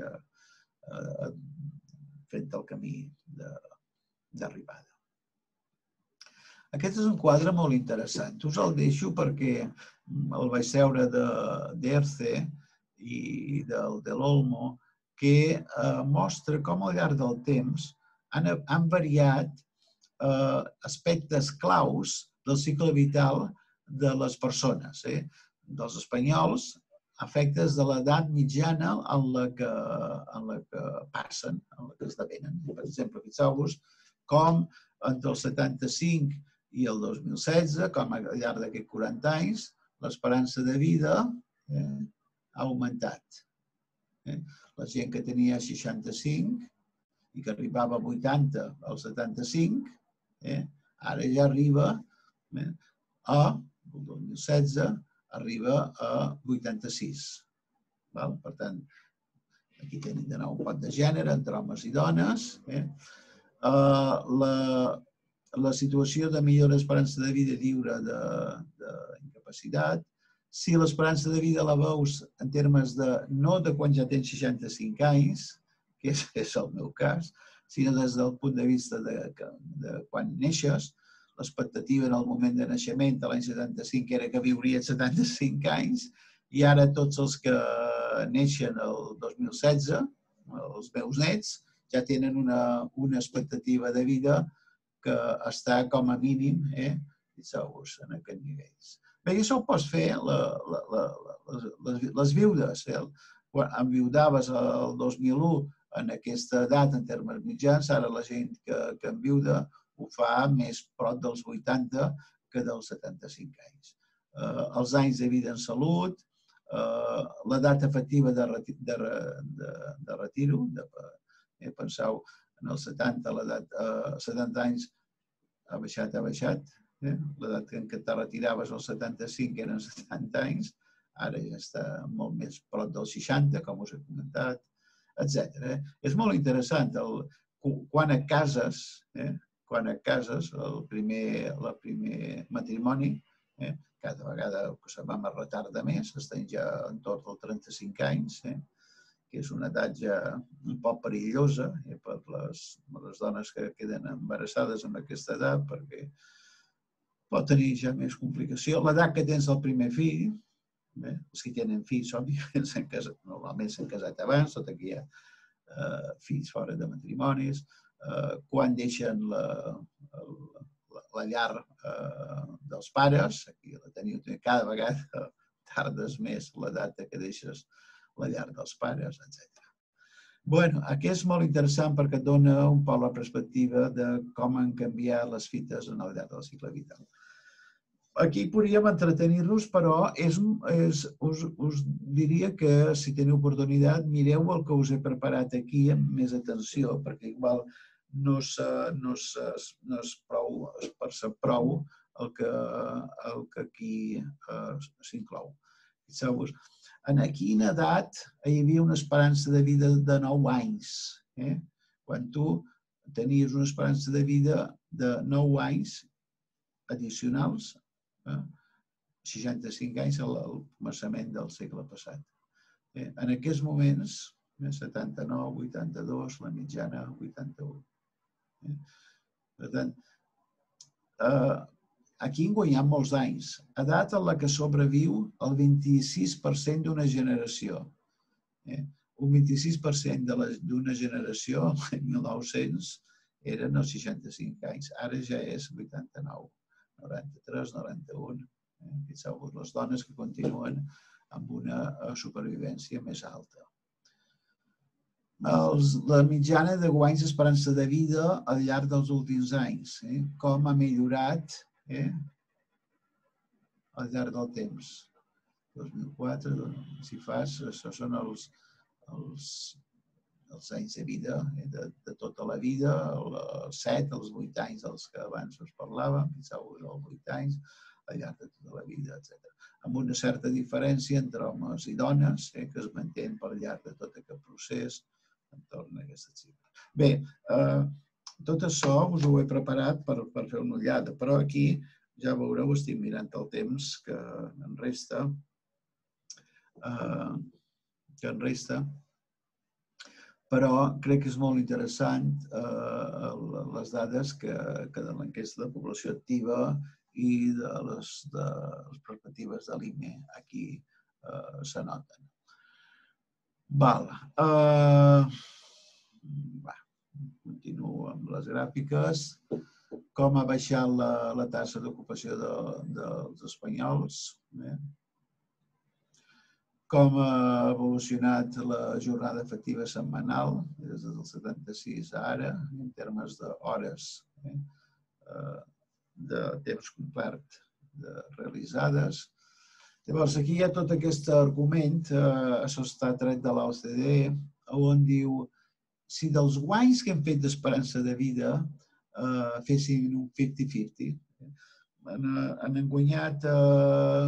Speaker 2: fent el camí d'arribada. Aquest és un quadre molt interessant. Us el deixo perquè el vaig treure d'Erce i del Olmo, que mostra com al llarg del temps han variat aspectes claus del cicle vital de les persones, dels espanyols, efectes de l'edat mitjana en la que passen, en la que esdevenen. Per exemple, fixeu-vos com entre el setanta-cinc i el dos mil setze, com al llarg d'aquests quaranta anys, l'esperança de vida ha augmentat. La gent que tenia seixanta-cinc i que arribava a vuitanta al setanta-cinc, ara ja arriba a, el dos mil setze, arriba a vuitanta-sis. Per tant, aquí tenim de nou un pot de gènere entre homes i dones. La situació de millor esperança de vida lliure d'incapacitat. Si l'esperança de vida la veus en termes de, no de quan ja tens seixanta-cinc anys, que és el meu cas, sinó des del punt de vista de quan neixes, l'expectativa en el moment de naixement de l'any setanta-cinc era que viurien setanta-cinc anys i ara tots els que neixen el dos mil setze, els meus nets, ja tenen una expectativa de vida que està com a mínim, fixeu-vos, en aquests nivells. Bé, i això ho pots fer les viudes. Enviudaves el dos mil u en aquesta edat en termes mitjans, ara la gent que enviuda ho fa més prop dels vuitanta que dels setanta-cinc anys. Els anys de vida en salut, l'edat efectiva de retiro, penseu, en els setanta, l'edat setanta anys ha baixat, ha baixat, l'edat en què te retiraves als setanta-cinc eren setanta anys, ara ja està molt més prop dels seixanta, com us he comentat, etcètera. És molt interessant. Quan et cases, quan et cases, el primer matrimoni, cada vegada que se va més retarda més, estem ja entorn dels trenta-cinc anys, eh? que és una edat ja un poc perillosa eh, per les, les dones que queden embarassades en aquesta edat, perquè pot tenir ja més complicació. L'edat que tens el primer fill, eh, els que tenen fills, òbviament, casat, normalment s'han casat abans, tot aquí hi ha eh, fills fora de matrimonis, eh, quan deixen la, la, la llar eh, dels pares, aquí la teniu cada vegada, tardes més l'edat que deixes la llar dels pares, etcètera. Bueno, aquest és molt interessant perquè et dona un poc la perspectiva de com han canviat les fites en el llarg del cicle vital. Aquí podríem entretenir-nos, però és, és, us, us diria que si teniu oportunitat mireu el que us he preparat aquí amb més atenció, perquè igual no és, no és, no és prou, es percep prou el que, el que aquí eh, s'inclou. Fixeu-vos, en quina edat hi havia una esperança de vida de nou anys. Eh? Quan tu tenies una esperança de vida de nou anys addicionals, eh? seixanta-cinc anys al començament del segle passat. Eh? En aquests moments, eh? setanta-nou, vuitanta-dos, la mitjana vuitanta-u. Eh? Per tant, eh, aquí han guanyat molts anys, edat en la que sobreviu el vint-i-sis per cent d'una generació. Eh? Un vint-i-sis per cent d'una generació, l'any mil nou-cents, eren els seixanta-cinc anys. Ara ja és vuitanta-nou, noranta-tres, noranta-u. Eh? Fixeu-vos, les dones que continuen amb una supervivència més alta. Els, la mitjana de guanys d'esperança de vida al llarg dels últims anys. Eh? Com ha millorat Eh? al llarg del temps. dos mil quatre, si fas, això són els, els, els anys de vida, eh? de, de tota la vida, els set, els vuit anys dels que abans us parlàvem, fixeu-vos els vuit anys, al llarg de tota la vida, etcètera. Amb una certa diferència entre homes i dones, eh? que es mantén per llarg de tot aquest procés entorn a aquesta xifra. Bé, eh, tot això us ho he preparat per, per fer una ullada, però aquí ja veureu, estic mirant el temps que en resta, eh, que en resta, però crec que és molt interessant eh, les dades que, que de l'enquesta de població activa i de les, de les perspectives de l'I M E aquí eh, s'anoten. Val. Eh, va. Continuo amb les gràfiques. Com ha baixat la, la taxa d'ocupació de, dels espanyols. Eh? Com ha evolucionat la jornada efectiva setmanal des del setanta-sis a ara, en termes d'hores eh? de temps complet de realitzades. Llavors, aquí hi ha tot aquest argument, eh, això està tret de l'O C D E, on diu si dels guanys que hem fet d'esperança de vida eh, fessin un cinquanta cinquanta, han guanyat eh,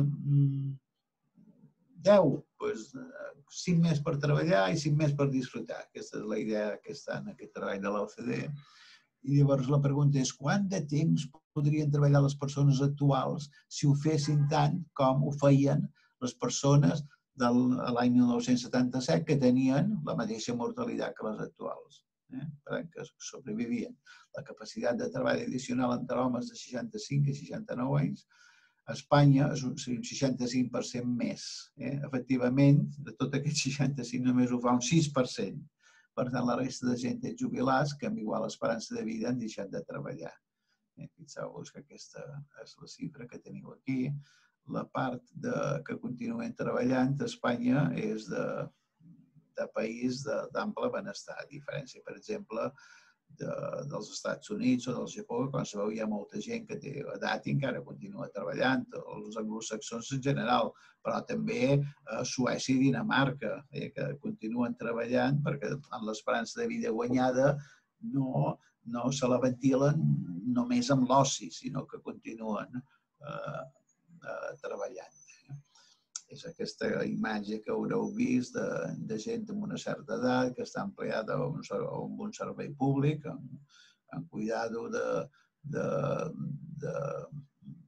Speaker 2: deu, doncs, cinc més per treballar i cinc més per disfrutar. Aquesta és la idea que està en aquest treball de l'O C D E. I llavors la pregunta és quant de temps podrien treballar les persones actuals si ho fessin tant com ho feien les persones de l'any mil nou-cents setanta-set que tenien la mateixa mortalitat que les actuals, eh? que sobrevivien. La capacitat de treball addicional entre homes de seixanta-cinc a seixanta-nou anys a Espanya és un seixanta-cinc per cent més. Eh? Efectivament, de tot aquest seixanta-cinc només ho fa un sis per cent. Per tant, la resta de gent és jubilats que amb igual esperança de vida han deixat de treballar. Eh? Fixeu-vos que aquesta és la xifra que teniu aquí. La part de, que continuen treballant a Espanya és de, de país d'ample benestar, a diferència, per exemple, de, dels Estats Units o del Japó, que com sabeu hi ha molta gent que té edat i encara continua treballant, els anglosaxons en general, però també a Suècia i Dinamarca, eh, que continuen treballant perquè en l'esperança de vida guanyada no, no se la ventilen només amb l'oci, sinó que continuen eh, treballant. És aquesta imatge que haureu vist de, de gent amb una certa edat que està empleada en un, un servei públic, en, en cuidado de, de, de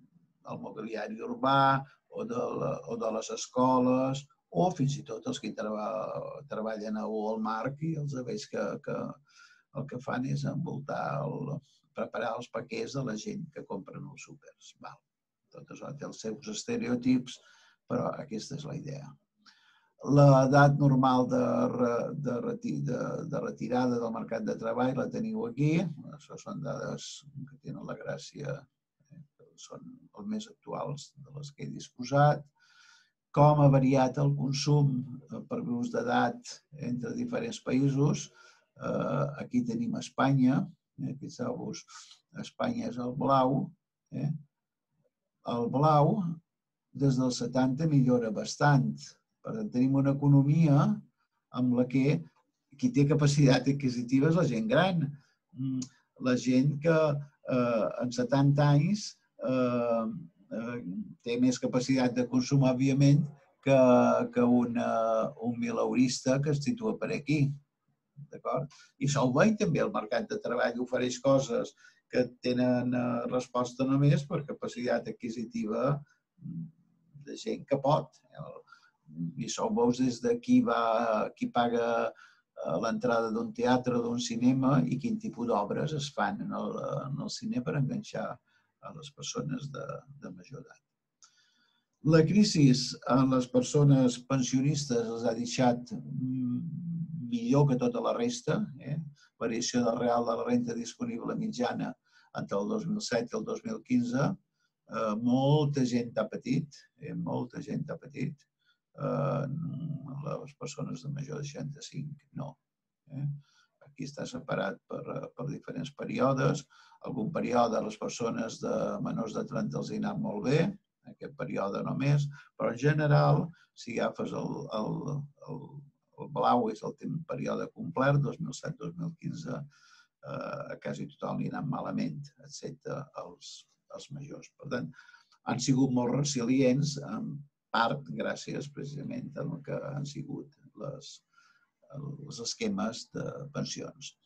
Speaker 2: el mobiliari urbà o de les escoles, o fins i tot els que treballen a Walmart i els veig que el que fan és envoltar, preparar els paquets de la gent que compren als súpers. Tot això té els seus estereotips, però aquesta és la idea. L'edat normal de retirada del mercat de treball la teniu aquí. Això són dades que tenen la gràcia, són els més actuals de les que he disposat. Com ha variat el consum per grups d'edat entre diferents països. Aquí tenim Espanya. Fixeu-vos, Espanya és el blau. El blau, des dels setanta, millora bastant. Per tant, tenim una economia amb la que qui té capacitat adquisitiva és la gent gran. La gent que en setanta anys té més capacitat de consum, òbviament, que un mileurista que es situa per aquí. I això ho veiem també, el mercat de treball ofereix coses que tenen resposta només per capacitat adquisitiva de gent que pot. I això ho veus des de qui paga l'entrada d'un teatre o d'un cinema i quin tipus d'obres es fan en el cine per enganxar a les persones de major edat. La crisi a les persones pensionistes els ha deixat millor que tota la resta. Variació del real de la renda disponible mitjana entre el dos mil set i el dos mil quinze. Molta gent ha patit, molta gent ha patit. Les persones de major de seixanta-cinc no. Aquí està separat per diferents períodes. Algun període a les persones de menors de trenta els hi ha anat molt bé, aquest període només, però en general, si agafes el blau, és el període complet, dos mil set dos mil quinze, a quasi tothom li ha anat malament, excepte els majors. Per tant, han sigut molt resilients, en part gràcies precisament al que han sigut els esquemes de pensions.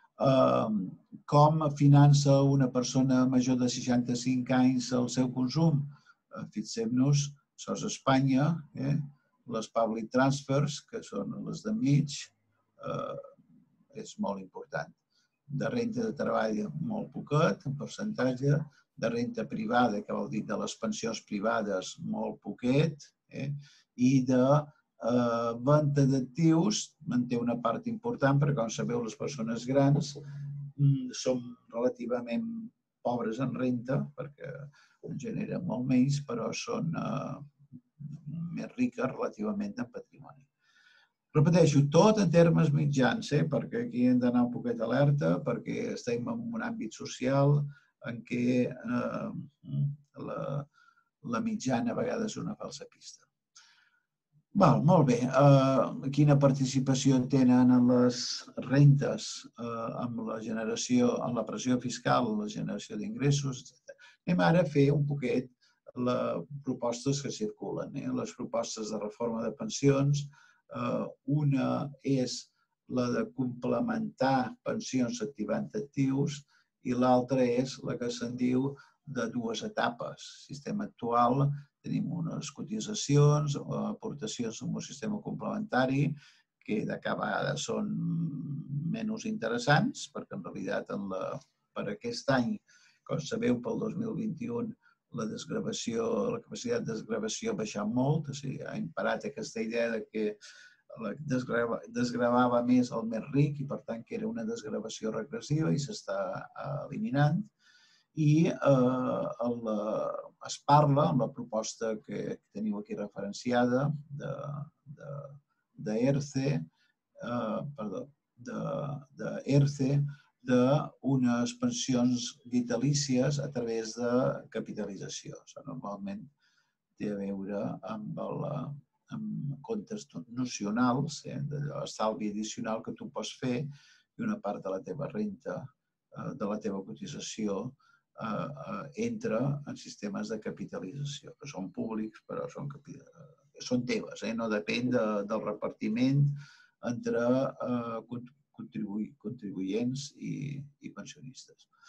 Speaker 2: Com finança una persona major de seixanta-cinc anys el seu consum? Fixem-nos, això és Espanya, les public transfers, que són les d'enmig, és molt important. De renda de treball molt poquet, en percentatge, de renda privada, que vol dir de les pensions privades, molt poquet, i de venda d'actius manté una part important, perquè com sabeu, les persones grans són relativament pobres en renda, perquè en generen molt menys, però són més riques relativament en patrimoni. Repeteixo, tot en termes mitjans, perquè aquí hem d'anar un poquet alerta, perquè estem en un àmbit social en què la mitjana a vegades és una falsa pista. Molt bé. Quina participació tenen en les rentes, en la generació, en la pressió fiscal, la generació d'ingressos, etcètera. Anem ara a fer un poquet les propostes que circulen, les propostes de reforma de pensions. Una és la de complementar pensions activant actius i l'altra és la que se'n diu de dues etapes. El sistema actual tenim unes cotitzacions o aportacions en un sistema complementari que de cada vegada són menys interessants perquè en realitat per aquest any, com sabeu, pel dos mil vint-i-u la desgravació, la capacitat de desgravació ha baixat molt, o sigui, ha imparat aquesta idea que desgravava més el més ric i per tant que era una desgravació regressiva i s'està eliminant. I es parla, amb la proposta que teniu aquí referenciada, d'ERCE, perdó, d'ERCE, d'unes pensions vitalícies a través de capitalització. Això normalment té a veure amb comptes nocionals, l'estalvi addicional que tu pots fer i una part de la teva renta, de la teva cotització, entra en sistemes de capitalització, que són públics però són teves, no depèn del repartiment entre contribuents i pensionistes.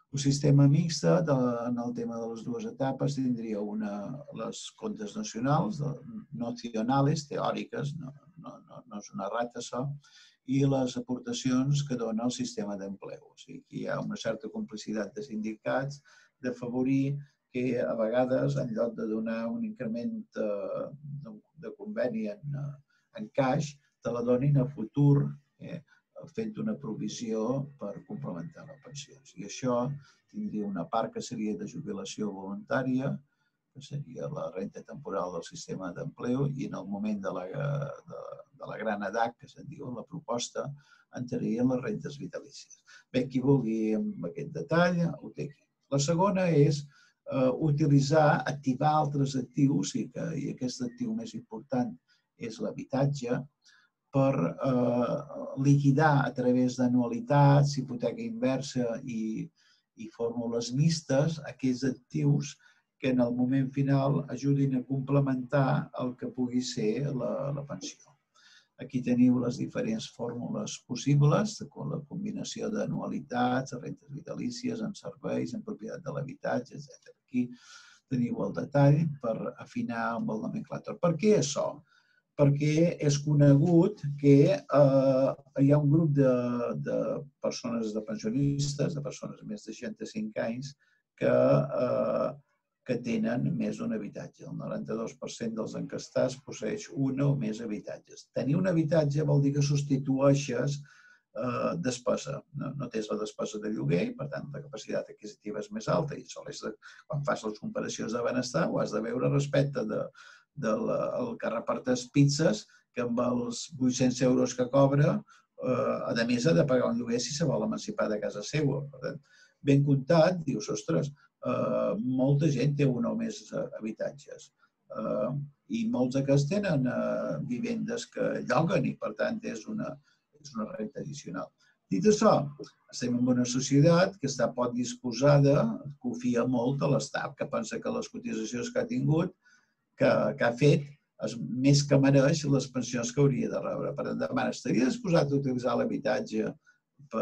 Speaker 2: El sistema mixt, en el tema de les dues etapes, tindria una, les comptes nacionals, nacionals, teòriques, no, no, no, no és una rata això, i les aportacions que dona el sistema d'empleu. O sigui, que hi ha una certa complicitat de sindicats d'afavorir que a vegades, en lloc de donar un increment de, de, de conveni en, en caix, te la donin a futur, eh, fent una provisió per complementar la pensió. I això tindria una part que seria de jubilació voluntària, que seria la renta temporal del sistema d'empleu, i en el moment de la, de, de la gran edat, que se'n diu la proposta, entrarien les rentes vitalícies. Bé, qui vulgui amb aquest detall ho té aquí. La segona és eh, utilitzar, activar altres actius, i, que, i aquest actiu més important és l'habitatge, per eh, liquidar a través d'anualitats, hipoteca inversa i, i fórmules mixtes aquells actius que en el moment final ajudin a complementar el que pugui ser la, la pensió. Aquí teniu les diferents fórmules possibles, la combinació d'anualitats, rentes vitalícies, en serveis, en propietat de l'habitatge, etcètera. Aquí teniu el detall per afinar amb el nomenclàtor. Per què això? Perquè és conegut que eh, hi ha un grup de, de persones, de pensionistes, de persones més de seixanta-cinc anys, que, eh, que tenen més d'un habitatge. El noranta-dos per cent dels encastats posseeix un o més habitatges. Tenir un habitatge vol dir que substitueixes eh, despesa. No, no tens la despesa de lloguer, per tant, la capacitat adquisitiva és més alta i sols de, quan fas les comparacions de benestar ho has de veure respecte de del el que reparteix pizzas, que amb els vuit-cents euros que cobra, eh, a més ha de pagar un lloguer si se vol emancipar de casa seva. Per tant, ben comptat, dius, ostres, eh, molta gent té un o més habitatges. Eh, I molts d'aquests tenen eh, vivendes que lloguen i, per tant, és una, és una renta addicional. Dit això, estem en una societat que està poc disposada, confia molt a l'Estat, que pensa que les cotitzacions que ha tingut que, que ha fet és més que mereix les pensions que hauria de rebre. Per endavant, estaria disposat a utilitzar l'habitatge per,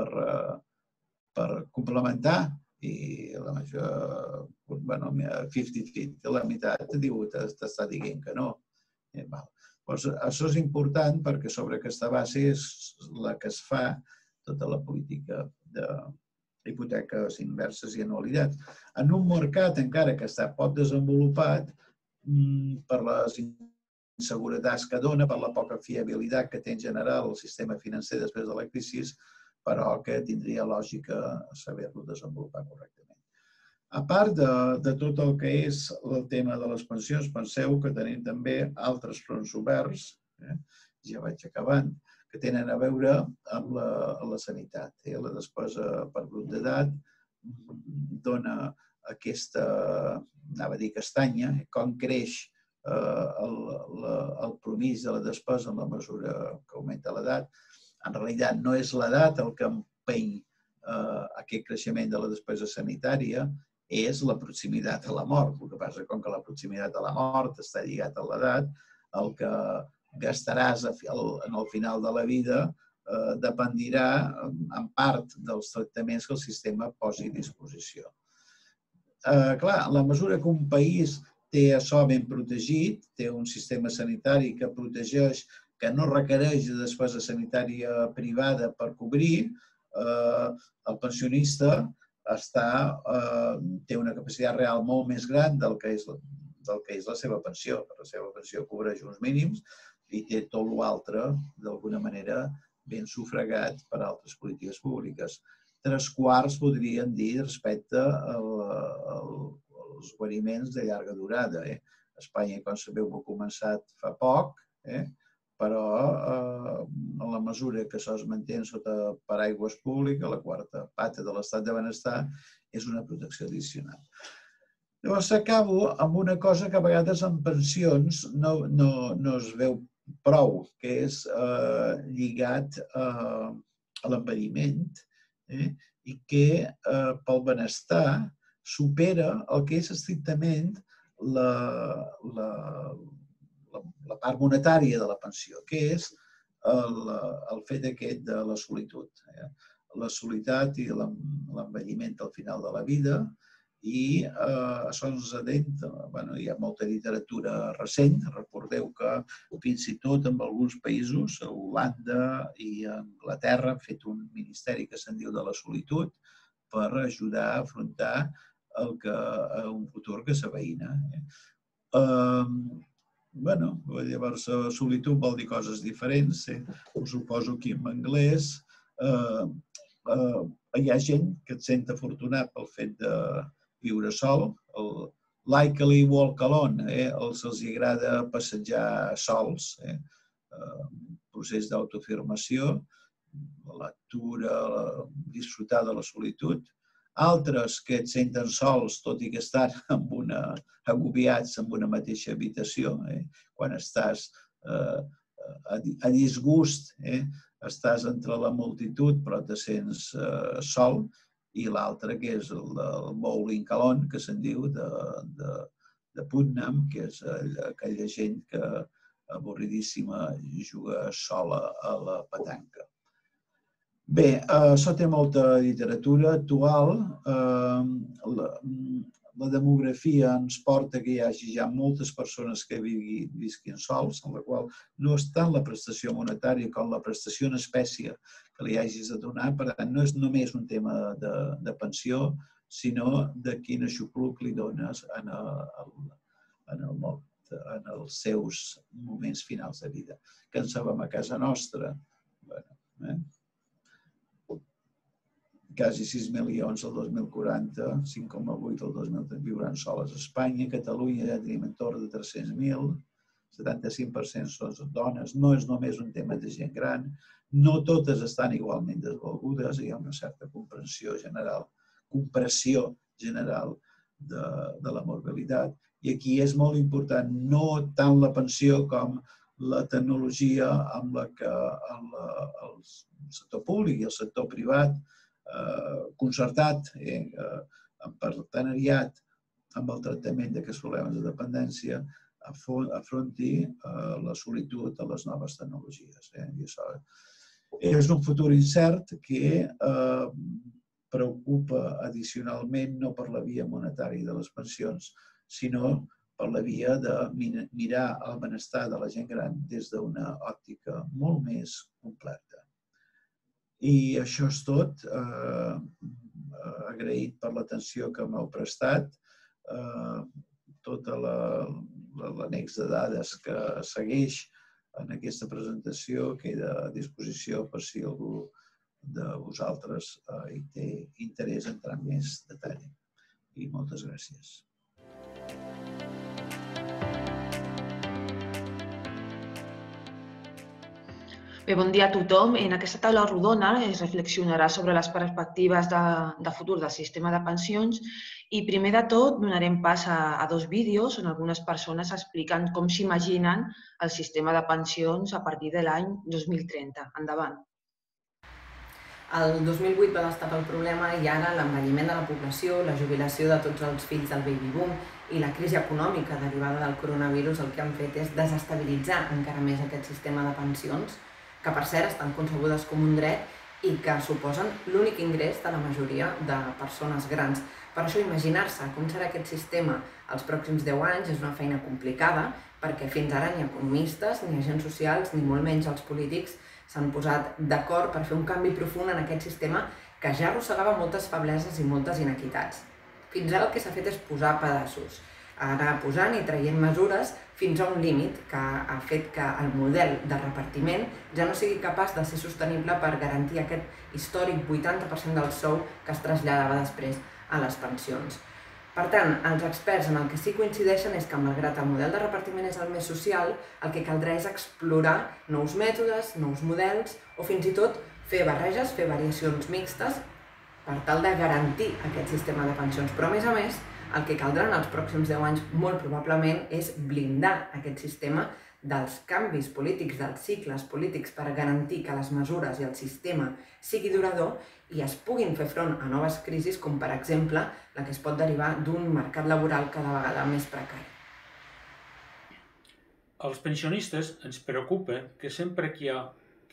Speaker 2: per complementar i la major, bueno, cinquanta-cinquanta, la meitat diu, t'està dient que no. Doncs això és important perquè sobre aquesta base és la que es fa tota la política de hipoteques inverses i anualitats. En un mercat encara que està poc desenvolupat, per les inseguretats que dona, per la poca fiabilitat que té en general el sistema financer després de la crisi, però que tindria lògica saber-lo desenvolupar correctament. A part de, de tot el que és el tema de les pensions, penseu que tenim també altres fronts oberts, eh? ja vaig acabant, que tenen a veure amb la, la sanitat. Eh? La despesa per grup d'edat dona aquesta, anava a dir castanya, com creix el, el promís de la despesa en la mesura que augmenta l'edat. En realitat no és l'edat el que empeny aquest creixement de la despesa sanitària, és la proximitat a la mort. El que passa com que la proximitat a la mort està lligat a l'edat, el que gastaràs en el final de la vida dependirà en part dels tractaments que el sistema posi a disposició. Eh, clar, la mesura que un país té això ben protegit, té un sistema sanitari que protegeix, que no requereix de despesa sanitària privada per cobrir, eh, el pensionista està, eh, té una capacitat real molt més gran del que és, del que és la seva pensió. La seva pensió cobreix uns mínims i té tot l'altre, d'alguna manera, ben sufragat per altres polítiques públiques. Tres quarts podríem dir respecte als guariments de llarga durada. Espanya, com sabeu, ha començat fa poc, però en la mesura que això es manté sota paraigües pública, la quarta pata de l'estat de benestar és una protecció addicional. Llavors, acabo amb una cosa que a vegades en pensions no, no, no es veu prou, que és eh, lligat eh, a l'envelliment, eh, i que eh, pel benestar supera el que és estrictament la, la, la, la part monetària de la pensió, que és el, el fet aquest de la solitud. Eh. la solitat i l'envelliment al final de la vida, i això ens adenta, bueno, hi ha molta literatura recent, recordeu que fins i tot en alguns països, a Holanda i a Anglaterra, han fet un ministeri que se'n diu de la solitud per ajudar a afrontar el que, un futur que s'aveïna. Bueno, llavors, solitud vol dir coses diferents, ho suposo que en anglès. Hi ha gent que et sent afortunat pel fet de viure sol, el likely walk alone, els agrada passejar sols, procés d'autoafirmació, la lectura, disfrutar de la solitud. Altres que et senten sols, tot i que estan agobiats en una mateixa habitació. Quan estàs a disgust, estàs entre la multitud però te sents sol. I l'altre, que és el bowling alone, que se'n diu, de Putnam, que és aquella gent que avorridíssima juga sola a la petanca. Bé, això té molta literatura actual. La demografia ens porta que hi hagi ja moltes persones que visquin sols, en la qual no és tant la prestació monetària com la prestació en espècie que li hagis de donar. Per tant, no és només un tema de pensió, sinó de quin aixopluc li dones en els seus moments finals de vida. Que en sabem a casa nostra. Quasi sis milions el dos mil quaranta, cinc coma vuit el dos mil trenta viuran soles a Espanya. A Catalunya ja tenim entorn de tres-cents mil, setanta-cinc per cent són dones. No és només un tema de gent gran, no totes estan igualment desvalgudes, hi ha una certa comprensió general, compressió general de la morbilitat. I aquí és molt important no tant la pensió com la tecnologia amb la que el sector públic i el sector privat concertat, en partenariat amb el tractament d'aquests problemes de dependència, afronti la solitud de les noves tecnologies. És un futur incert que preocupa addicionalment no per la via monetària de les pensions, sinó per la via de mirar el benestar de la gent gran des d'una òptica molt més completa. I això és tot. Agraït per l'atenció que m'heu prestat, tot l'annex de dades que segueix en aquesta presentació queda a disposició per si algú de vosaltres hi té interès en entrar en més detall. I moltes gràcies.
Speaker 3: Bé, bon dia a tothom. En aquesta taula rodona es reflexionarà sobre les perspectives de futur del sistema de pensions i primer de tot donarem pas a dos vídeos on algunes persones expliquen com s'imaginen el sistema de pensions a partir de l'any dos mil trenta. Endavant.
Speaker 4: El dos mil vuit va destapar el problema i ara l'envelliment de la població, la jubilació de tots els fills del baby boom i la crisi econòmica derivada del coronavirus el que han fet és desestabilitzar encara més aquest sistema de pensions, que per cert estan concebudes com un dret i que suposen l'únic ingrés de la majoria de persones grans. Per això imaginar-se com serà aquest sistema els pròxims deu anys és una feina complicada perquè fins ara ni economistes, ni agents socials, ni molt menys els polítics s'han posat d'acord per fer un canvi profund en aquest sistema que ja arrossegava moltes febleses i moltes inequitats. Fins ara el que s'ha fet és posar pedaços, anar posant i traient mesures fins a un límit que ha fet que el model de repartiment ja no sigui capaç de ser sostenible per garantir aquest històric vuitanta per cent del sou que es traslladava després a les pensions. Per tant, els experts en el que sí coincideixen és que, malgrat el model de repartiment és el més social, el que caldrà és explorar nous mètodes, nous models o fins i tot fer barreges, fer variacions mixtes per tal de garantir aquest sistema de pensions. Però, a més a més, el que caldrà en els pròxims deu anys, molt probablement, és blindar aquest sistema dels canvis polítics, dels cicles polítics per garantir que les mesures i el sistema sigui durador i es puguin fer front a noves crisis, com per exemple la que es pot derivar d'un mercat laboral cada vegada més precari.
Speaker 5: Als pensionistes ens preocupa que sempre que hi ha, que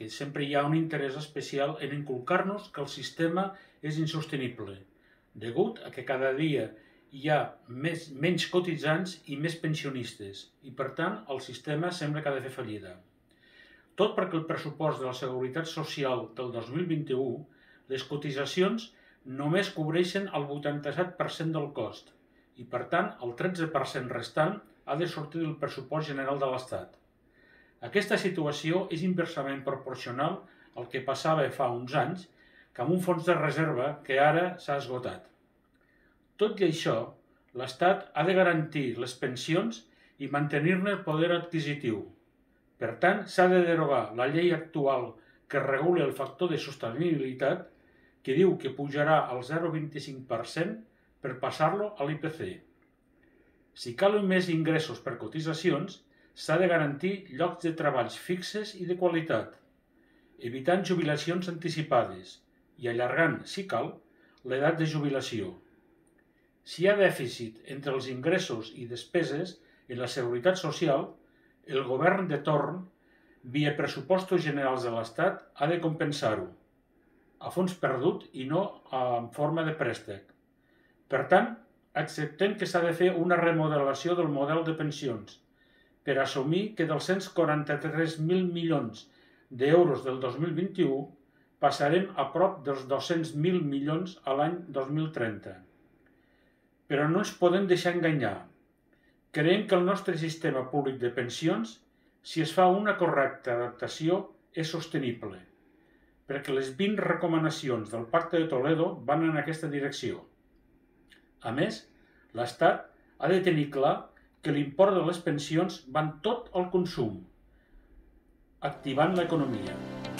Speaker 5: que sempre hi ha un interès especial en inculcar-nos que el sistema és insostenible, degut a que cada dia hi ha més, menys cotitzants i més pensionistes, i per tant el sistema sembla que ha de fer fallida. Tot perquè el pressupost de la Seguretat Social del dos mil vint-i-u, les cotitzacions només cobreixen el vuitanta-set per cent del cost i, per tant, el tretze per cent restant ha de sortir del pressupost general de l'Estat. Aquesta situació és inversament proporcional al que passava fa uns anys, que amb un fons de reserva que ara s'ha esgotat. Tot i això, l'Estat ha de garantir les pensions i mantenir-ne el poder adquisitiu. Per tant, s'ha de derogar la llei actual que regula el factor de sostenibilitat, que diu que pujarà al zero coma vint-i-cinc per cent per passar-lo a l'I P C. Si calen més ingressos per cotitzacions, s'ha de garantir llocs de treballs fixes i de qualitat, evitant jubilacions anticipades i allargant, si cal, l'edat de jubilació. Si hi ha dèficit entre els ingressos i despeses en la Seguretat Social, el govern de torn, via pressupostos generals de l'Estat, ha de compensar-ho, a fons perdut i no en forma de préstec. Per tant, acceptem que s'ha de fer una remodelació del model de pensions per assumir que dels cent quaranta-tres mil milions d'euros del dos mil vint-i-u passarem a prop dels dos-cents mil milions a l'any dos mil trenta. Però no ens podem deixar enganyar. Creiem que el nostre sistema públic de pensions, si es fa una correcta adaptació, és sostenible, perquè les vint recomanacions del Pacte de Toledo van en aquesta direcció. A més, l'Estat ha de tenir clar que l'import de les pensions van tot al consum, activant l'economia.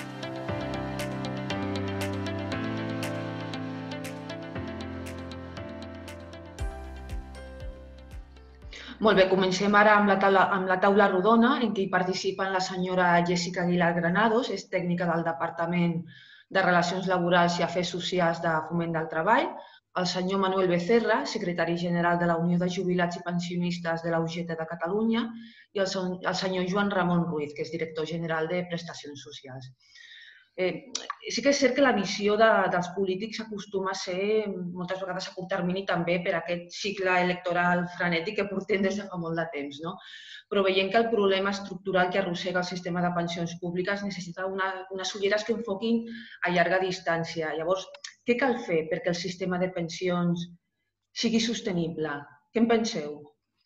Speaker 3: Molt bé, comencem ara amb la taula, amb la taula rodona en què hi participen la senyora Jessica Aguilar Granados, és tècnica del Departament de Relacions Laborals i Afers Socials de Foment del Treball, el senyor Manuel Becerra, secretari general de la Unió de Jubilats i Pensionistes de la U G T de Catalunya, i el senyor Joan Ramon Ruiz, que és director general de Prestacions Socials. Eh, sí que és cert que la visió de, dels polítics acostuma a ser moltes vegades a curt termini també per aquest cicle electoral frenètic que portem des de fa molt de temps, no? Però veiem que el problema estructural que arrossega el sistema de pensions públiques necessita una, unes ulleres que enfoquin a llarga distància. Llavors, què cal fer perquè el sistema de pensions sigui sostenible? Què en penseu?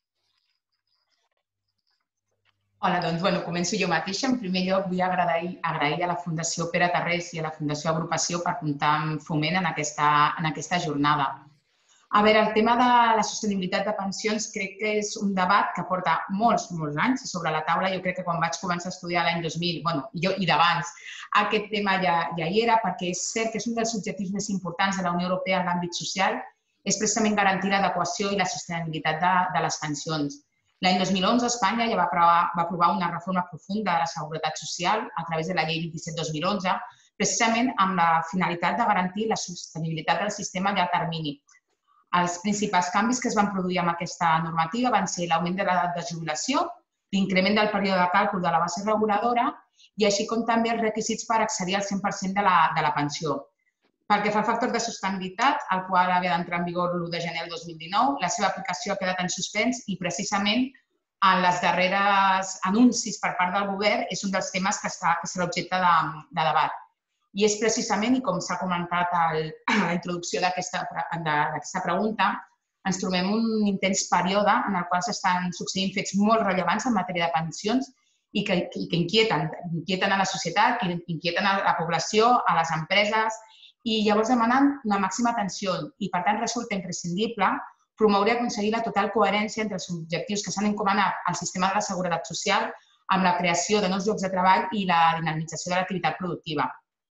Speaker 6: Hola, doncs, bueno, començo jo mateixa. En primer lloc, vull agrair, agrair a la Fundació Pere Tarrés i a la Fundació Agrupació per comptar amb Foment en aquesta, en aquesta jornada. A veure, el tema de la sostenibilitat de pensions crec que és un debat que porta molts, molts anys sobre la taula. Jo crec que quan vaig començar a estudiar l'any dos mil, bueno, jo i d'abans, aquest tema ja, ja hi era, perquè és cert que és un dels objectius més importants de la Unió Europea en l'àmbit social, és precisament garantir l'adequació i la sostenibilitat de, de les pensions. L'any dos mil onze, Espanya ja va aprovar, va aprovar una reforma profunda de la Seguretat Social a través de la llei vint-i-set dos mil onze, precisament amb la finalitat de garantir la sostenibilitat del sistema a llarg termini. Els principals canvis que es van produir amb aquesta normativa van ser l'augment de l'edat de jubilació, l'increment del període de càlcul de la base reguladora i així com també els requisits per accedir al cent per cent de la, de la pensió. Pel que fa al factor de sostenibilitat, el qual havia d'entrar en vigor l'u de gener del dos mil dinou, la seva aplicació ha quedat en suspens i precisament en les darreres anuncis per part del govern és un dels temes que serà objecte de, de debat. I és precisament, i com s'ha comentat a la introducció d'aquesta pregunta, ens trobem un intens període en el qual s'estan succeint fets molt rellevants en matèria de pensions i que, i que inquieten, inquieten a la societat, que inquieten a la població, a les empreses, i llavors demanen una màxima atenció i, per tant, resulta imprescindible promoure i aconseguir la total coherència entre els objectius que s'han encomanat al sistema de la seguretat social amb la creació de nous llocs de treball i la dinamització de l'activitat productiva.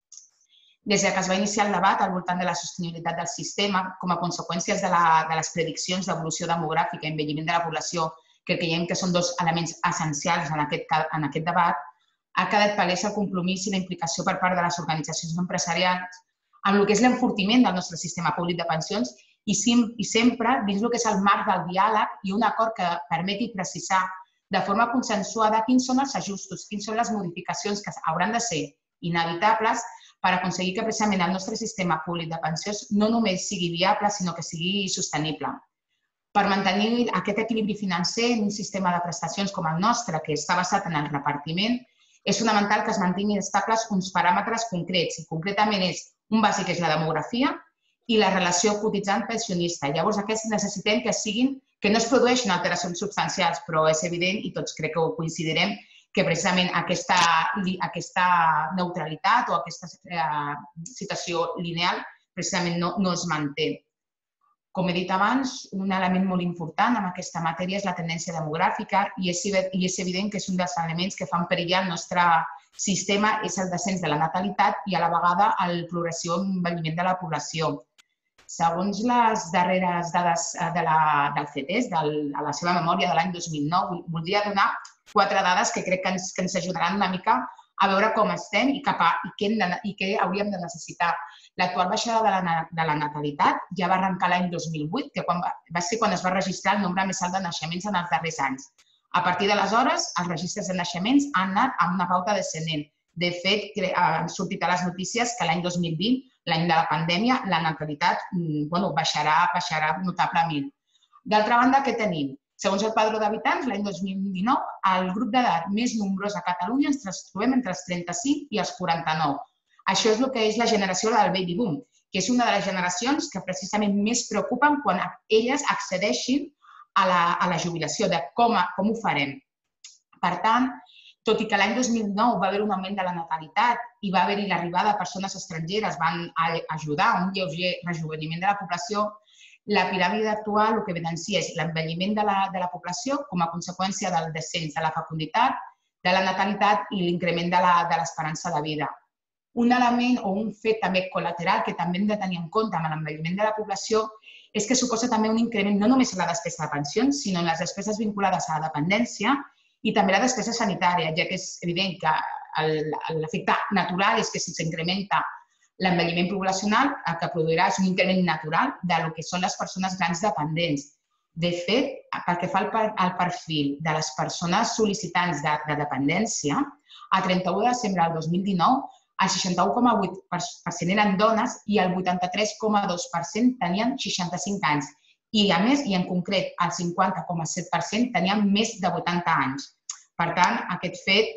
Speaker 6: Des que es va iniciar el debat al voltant de la sostenibilitat del sistema, com a conseqüències de, la, de les prediccions d'evolució demogràfica i envelliment de la població, que creiem que són dos elements essencials en aquest, en aquest debat, ha quedat palès el compromís i la implicació per part de les organitzacions empresarials amb el que és l'enfortiment del nostre sistema públic de pensions i, sim, i sempre dins el que és el marc del diàleg i un acord que permeti precisar de forma consensuada quins són els ajustos, quins són les modificacions que hauran de ser inevitables per aconseguir que precisament el nostre sistema públic de pensions no només sigui viable, sinó que sigui sostenible. Per mantenir aquest equilibri financer en un sistema de prestacions com el nostre, que està basat en el repartiment, és fonamental que es mantinguin estables uns paràmetres concrets, i concretament és un bàsic és la demografia i la relació cotitzant-pensionista. Llavors, aquests necessitem que siguin, que no es produeixin alteracions substancials, però és evident, i tots crec que ho coincidirem, que precisament aquesta, aquesta neutralitat o aquesta eh, situació lineal precisament no, no es manté. Com he dit abans, un element molt important en aquesta matèria és la tendència demogràfica i és, i és evident que és un dels elements que fan perillar el nostre sistema, és el descens de la natalitat i a la vegada el progressiu envelliment de la població. Segons les darreres dades de la, del CETES, de la seva memòria de l'any dos mil nou, voldria donar quatre dades que crec que ens, que ens ajudaran una mica a veure com estem i, cap a, i, què, de, i què hauríem de necessitar. L'actual baixada de la, de la natalitat ja va arrencar l'any dos mil vuit, que quan va, va ser quan es va registrar el nombre més alt de naixements en els darrers anys. A partir d'aleshores, els registres de naixements han anat amb una pauta descendent. De fet, han sortit a les notícies que l'any dos mil vint, l'any de la pandèmia, la natalitat bueno, baixarà, baixarà notablement. D'altra banda, què tenim? Segons el Padró d'Habitants, l'any dos mil dinou, el grup d'edat més nombrós a Catalunya ens trobem entre els trenta-cinc i els quaranta-nou. Això és el que és la generació del baby boom, que és una de les generacions que precisament més preocupen quan elles accedeixin a la, a la jubilació, de com, com ho farem. Per tant, tot i que l'any dos mil nou va haver un augment de la natalitat i va haver-hi l'arribada de persones estrangeres, van ajudar a un lleuger rejoveniment de la població, la piràmide actual el que evidencia és l'envelliment de, la, de la població com a conseqüència del descens de la fecunditat, de la natalitat i l'increment de l'esperança de vida. Un element o un fet també col·lateral que també hem de tenir en compte amb l'envelliment de la població és que suposa també un increment no només en la despesa de pensions, sinó en les despeses vinculades a la dependència i també la despesa sanitària, ja que és evident que l'efecte natural és que si s'incrementa l'envelliment poblacional, el que produirà és un increment natural del que són les persones grans dependents. De fet, pel que fa al perfil de les persones sol·licitants de, de dependència, a trenta-u de desembre del dos mil dinou, el seixanta-u coma vuit per cent eren dones i el vuitanta-tres coma dos per cent tenien seixanta-cinc anys. I, a més, i en concret, el cinquanta coma set per cent tenien més de vuitanta anys. Per tant, aquest fet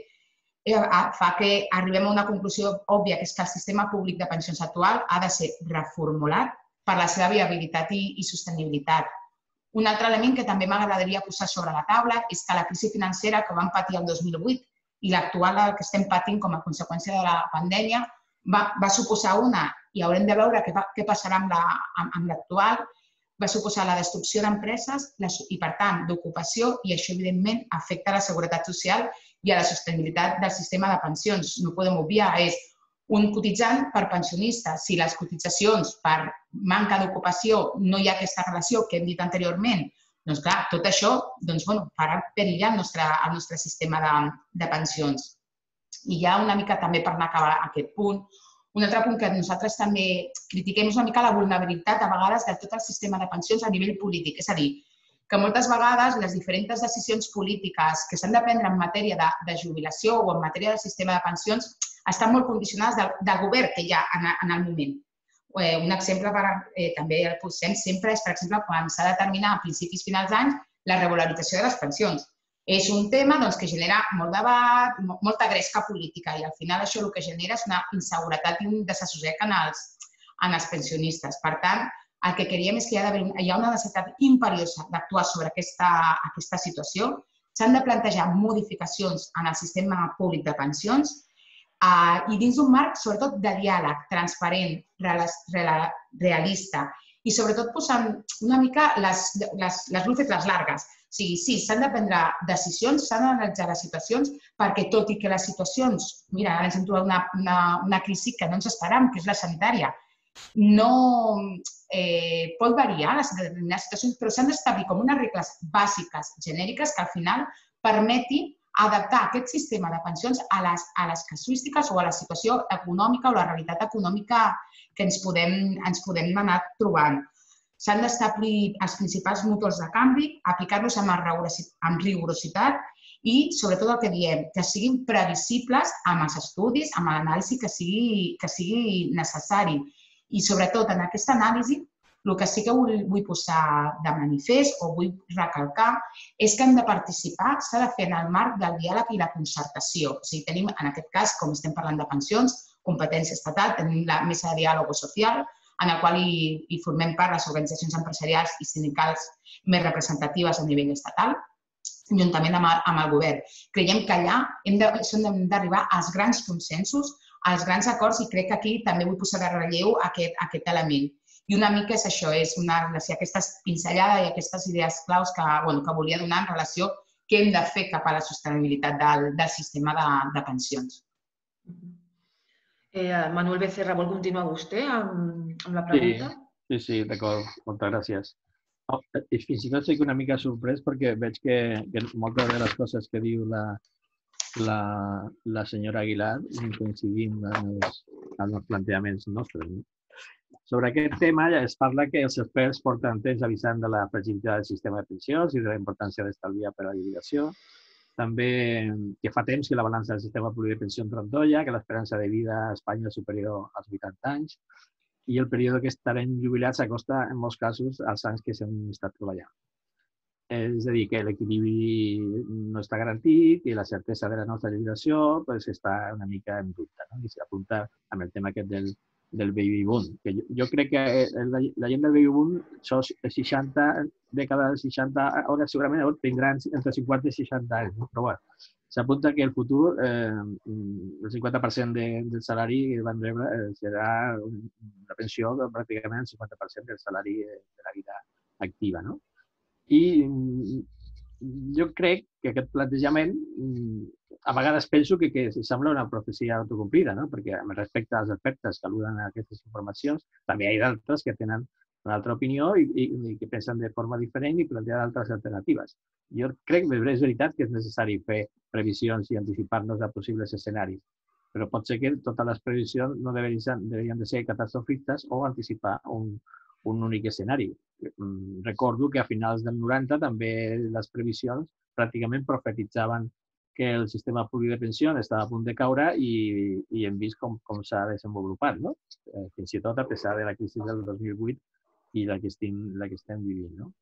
Speaker 6: fa que arribem a una conclusió òbvia, que és que el sistema públic de pensions actual ha de ser reformulat per la seva viabilitat i, i sostenibilitat. Un altre element que també m'agradaria posar sobre la taula és que la crisi financera que vam patir el dos mil vuit i l'actual que estem patint com a conseqüència de la pandèmia va, va suposar una, i haurem de veure què, què passarà amb l'actual, la, va suposar la destrucció d'empreses i, per tant, d'ocupació, i això, evidentment, afecta la seguretat social i a la sostenibilitat del sistema de pensions. No podem obviar, és un cotitzant per pensionista. Si les cotitzacions per manca d'ocupació no hi ha aquesta relació que hem dit anteriorment, doncs clar, tot això doncs, bueno, farà perillar el nostre, el nostre sistema de, de pensions. I ja una mica també per anar a acabar aquest punt, un altre punt que nosaltres també critiquem és una mica la vulnerabilitat a vegades de tot el sistema de pensions a nivell polític. És a dir, que moltes vegades les diferents decisions polítiques que s'han de prendre en matèria de, de jubilació o en matèria del sistema de pensions estan molt condicionades del, del govern que hi ha en, en el moment. Eh, un exemple per, eh, també el posem sempre és, per exemple, quan s'ha de determinar a principis finals d'any la regularització de les pensions. És un tema doncs, que genera molt debat, molta gresca política i al final això el que genera és una inseguretat i un desassossec en els, en els pensionistes. Per tant, el que creiem és que hi ha, hi ha una necessitat imperiosa d'actuar sobre aquesta, aquesta situació. S'han de plantejar modificacions en el sistema públic de pensions uh, i dins d'un marc, sobretot, de diàleg transparent, realista i, sobretot, posant una mica les, les, les luces les largues. O sigui, sí, s'han de prendre decisions, s'han d'analitzar les situacions, perquè tot i que les situacions, mira, ara ens hem trobat una, una, una crisi que no ens esperàvem, que és la sanitària, no eh, pot variar les determinades situacions, però s'han d'establir com unes regles bàsiques, genèriques, que al final permetin adaptar aquest sistema de pensions a les, a les casuístiques o a la situació econòmica o la realitat econòmica que ens podem, ens podem anar trobant. S'han d'establir els principals motors de canvi, aplicar-los amb rigorositat i, sobretot, el que diem, que siguin previsibles amb els estudis, amb l'anàlisi que sigui, que sigui necessari. I, sobretot, en aquesta anàlisi, el que sí que vull, vull posar de manifest o vull recalcar és que hem de participar, s'ha de fer en el marc del diàleg i la concertació. O sigui, tenim, en aquest cas, com estem parlant de pensions, competència estatal, tenim la mesa de diàleg social, en la qual hi, hi formem part les organitzacions empresarials i sindicals més representatives a nivell estatal, juntament amb el, amb el govern. Creiem que allà hem d'arribar als grans consensos, als grans acords, i crec que aquí també vull posar de relleu aquest, aquest element. I una mica és això, és una, aquesta pinzellada i aquestes idees claus que, bueno, que volia donar en relació a què hem de fer cap a la sostenibilitat del, del sistema de, de pensions.
Speaker 3: Eh, Manuel Becerra, vol continuar vostè amb, amb la pregunta?
Speaker 7: Sí, sí, sí d'acord. Moltes gràcies. Oh, i fins i tot estic una mica sorprès perquè veig que, que moltes de les coses que diu la, la, la senyora Aguilar coincidim en els, en els plantejaments nostres. No? Sobre aquest tema ja es parla que els experts porten temps avisant de la fragilitat del sistema de pensions i de la importància d'estalviar per a la jubilació. També que fa temps que la balança del sistema públic de pensió trontolla, que l'esperança de vida a Espanya és superior als vuitanta anys i el període que estarem jubilats s'acosta en molts casos als anys que s'han estat treballant. És a dir, que l'equilibri no està garantit i la certesa de la nostra jubilació pues, està una mica en dubte. No? I s'apunta amb el tema aquest del del baby boom. Que jo, jo crec que la, la gent del baby boom, són seixanta, dècada dels seixanta, ara segurament tindran entre cinquanta i seixanta anys, no? Però bueno, s'apunta que el futur, eh, el cinquanta per cent de, del salari que van rebre eh, serà una pensió de pràcticament el cinquanta per cent del salari de la vida activa, no? I jo crec que aquest plantejament a vegades penso que, que sembla una profecia autocomplida, no? Perquè respecte als efectes que aluden a aquestes informacions, també hi ha d'altres que tenen una altra opinió i, i, i que pensen de forma diferent i plantegen altres alternatives. Jo crec que és veritat que és necessari fer previsions i anticipar-nos a possibles escenaris, però pot ser que totes les previsions no deberien, deberien de ser catastrofistes o anticipar un, un únic escenari. Recordo que a finals del noranta també les previsions pràcticament profetitzaven que el sistema públic de pensió estava a punt de caure i, i hem vist com, com s'ha desenvolupat, no? Eh, fins i tot a pesar de la crisi del dos mil vuit i la que estem, la que estem vivint, ¿no?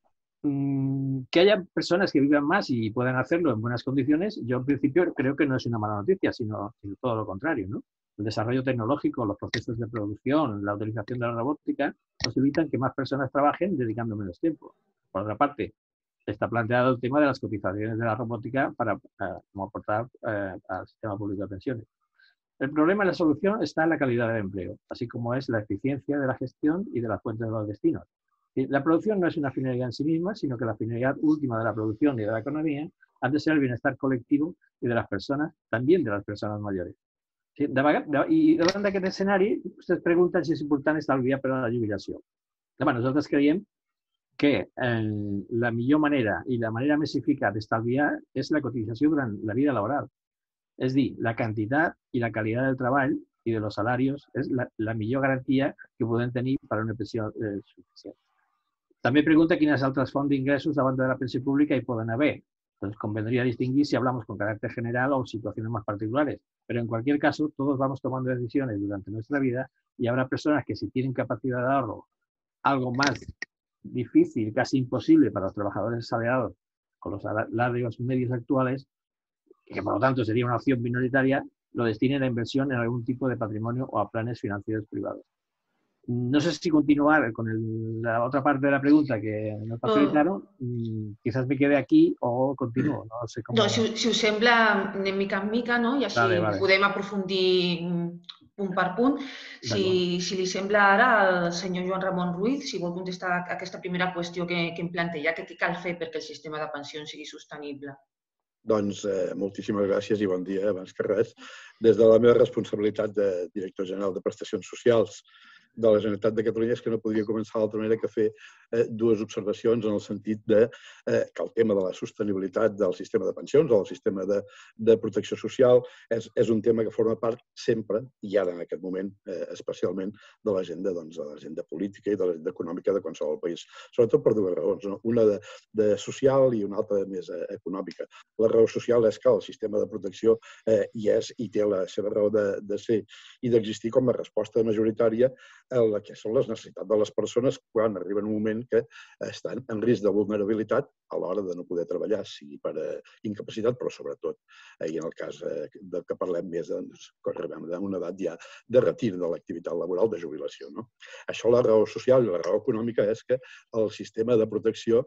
Speaker 7: Mm, que haya personas que vivan más y puedan hacerlo en buenas condiciones, yo en principio creo que no es una mala noticia, sino, sino todo lo contrario, ¿no? El desarrollo tecnológico, los procesos de producción, la utilización de la robótica posibilitan que más personas trabajen dedicando menos tiempo. Por otra parte, está planteado el tema de las cotizaciones de la robótica para eh, como aportar eh, al sistema público de pensiones. El problema y la solución está en la calidad del empleo, así como es la eficiencia de la gestión y de las fuentes de los destinos. La producción no es una finalidad en sí misma, sino que la finalidad última de la producción y de la economía ha de ser el bienestar colectivo y de las personas, también de las personas mayores. I davant d'aquest escenari, vostès pregunten si és important estalviar per a la jubilació. Home, nosaltres creiem que eh, la millor manera i la manera més eficaç d'estalviar és la cotització durant la vida laboral. És dir, la quantitat i la qualitat del treball i de los salarios és la, la millor garantia que podem tenir per a una pensió eh, suficient. També pregunta quines altres fonts d'ingressos davant de la pensió pública hi poden haver. Entonces, convendría distinguir si hablamos con carácter general o situaciones más particulares. Pero en cualquier caso, todos vamos tomando decisiones durante nuestra vida y habrá personas que si tienen capacidad de ahorro algo más difícil, casi imposible para los trabajadores asalariados con los salarios medios actuales, que por lo tanto sería una opción minoritaria, lo destinen a inversión en algún tipo de patrimonio o a planes financieros privados. No sé si continuar con el, la otra parte de la pregunta que nos facilitaron. Mm. Quizás me quede aquí o continúo. No sé com...
Speaker 3: No, si, si us sembla, anem mica en mica, no? I així vale, vale. podem aprofundir punt per punt. Si, si li sembla ara al senyor Joan Ramon Ruiz, si vol contestar a aquesta primera qüestió que, que em planteja, que què cal fer perquè el sistema de pensions sigui sostenible?
Speaker 8: Doncs eh, moltíssimes gràcies i bon dia, abans que res. Des de la meva responsabilitat de director general de prestacions socials, de la Generalitat de Catalunya és que no podria començar d'altra manera que fer dues observacions en el sentit de que el tema de la sostenibilitat del sistema de pensions o del sistema de protecció social és un tema que forma part sempre, i ara en aquest moment especialment, de l'agenda de l'agenda política i de l'agenda econòmica de qualsevol país. Sobretot per dues raons, una de social i una altra més econòmica. La raó social és que el sistema de protecció hi és i té la seva raó de ser i d'existir com a resposta majoritària a la que són les necessitats de les persones quan arriba un moment que estan en risc de vulnerabilitat a l'hora de no poder treballar, sigui per incapacitat, però sobretot, i en el cas del que parlem més, quan arribem a una edat ja de retir de l'activitat laboral, de jubilació. Això, la raó social i la raó econòmica és que el sistema de protecció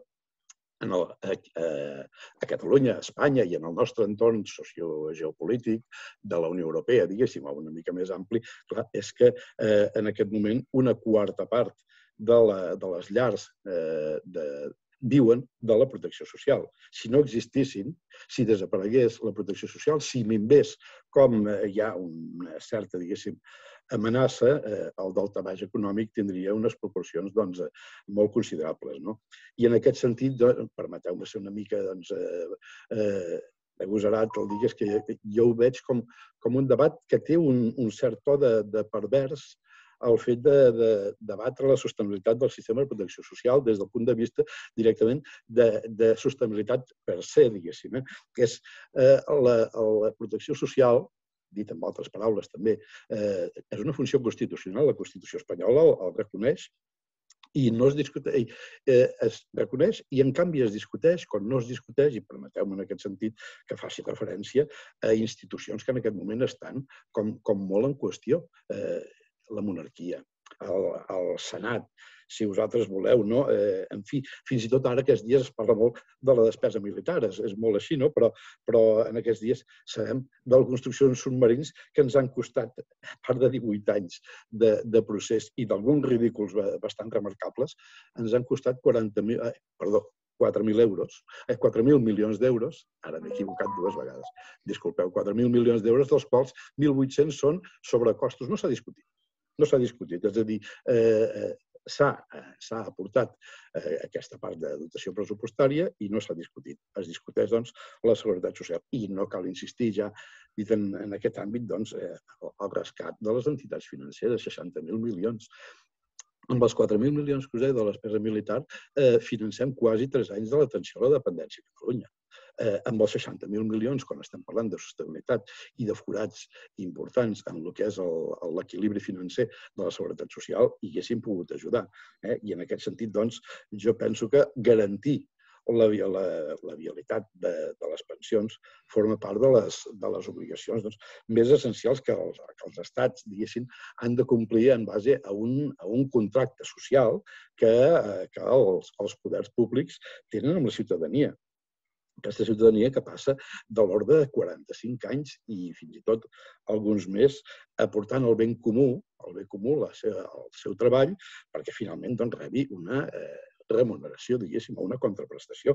Speaker 8: a Catalunya, a Espanya i en el nostre entorn sociogeopolític de la Unió Europea, diguéssim, una mica més ampli, clar, és que en aquest moment una quarta part de les llars viuen de la protecció social. Si no existissin, si desaparegués la protecció social, si minvés com hi ha una certa, diguéssim, amenaça, el daltabaix econòmic tindria unes proporcions molt considerables. I en aquest sentit, permeteu-me ser una mica agosarat, el dir que jo ho veig com un debat que té un cert to de pervers el fet de debatre la sostenibilitat del sistema de protecció social des del punt de vista directament de sostenibilitat per se, diguéssim, que és la protecció social, dit amb altres paraules també, és una funció constitucional, la Constitució espanyola el reconeix i no es discuteix, es reconeix i en canvi es discuteix quan no es discuteix, i permeteu-me en aquest sentit que faci referència a institucions que en aquest moment estan com molt en qüestió. La monarquia, el Senat, si vosaltres voleu, no? En fi, fins i tot ara aquests dies es parla molt de la despesa militar, és molt així, no? Però en aquests dies sabem de la construcció de submarins que ens han costat, a part de divuit anys de procés i d'alguns ridículs bastant remarcables, ens han costat quaranta mil, perdó, quatre mil euros, quatre mil milions d'euros, ara m'he equivocat dues vegades, disculpeu, quatre mil milions d'euros, dels quals mil vuit-cents són sobrecostos. No s'ha discutit. No s'ha discutit, és a dir, s'ha aportat aquesta part de dotació pressupostària i no s'ha discutit. Es discuteix, doncs, la seguretat social. I no cal insistir ja, dit en aquest àmbit, doncs, el rescat de les entitats financeres, seixanta mil milions. Amb els quatre mil milions que us deia de la despesa militar, financem quasi tres anys de l'atenció a la dependència a Catalunya. Amb els seixanta mil milions, quan estem parlant de sostenibilitat i de forats importants en el que és l'equilibri financer de la seguretat social, hi haguéssim pogut ajudar. I en aquest sentit, doncs, jo penso que garantir la viabilitat de les pensions forma part de les obligacions més essencials que els estats, diguéssim, han de complir en base a un contracte social que els poders públics tenen amb la ciutadania. Aquesta ciutadania que passa de l'ordre de quaranta-cinc anys i fins i tot alguns més aportant el bé comú, el bé comú, el seu treball, perquè finalment rebi una remuneració, diguéssim, o una contraprestació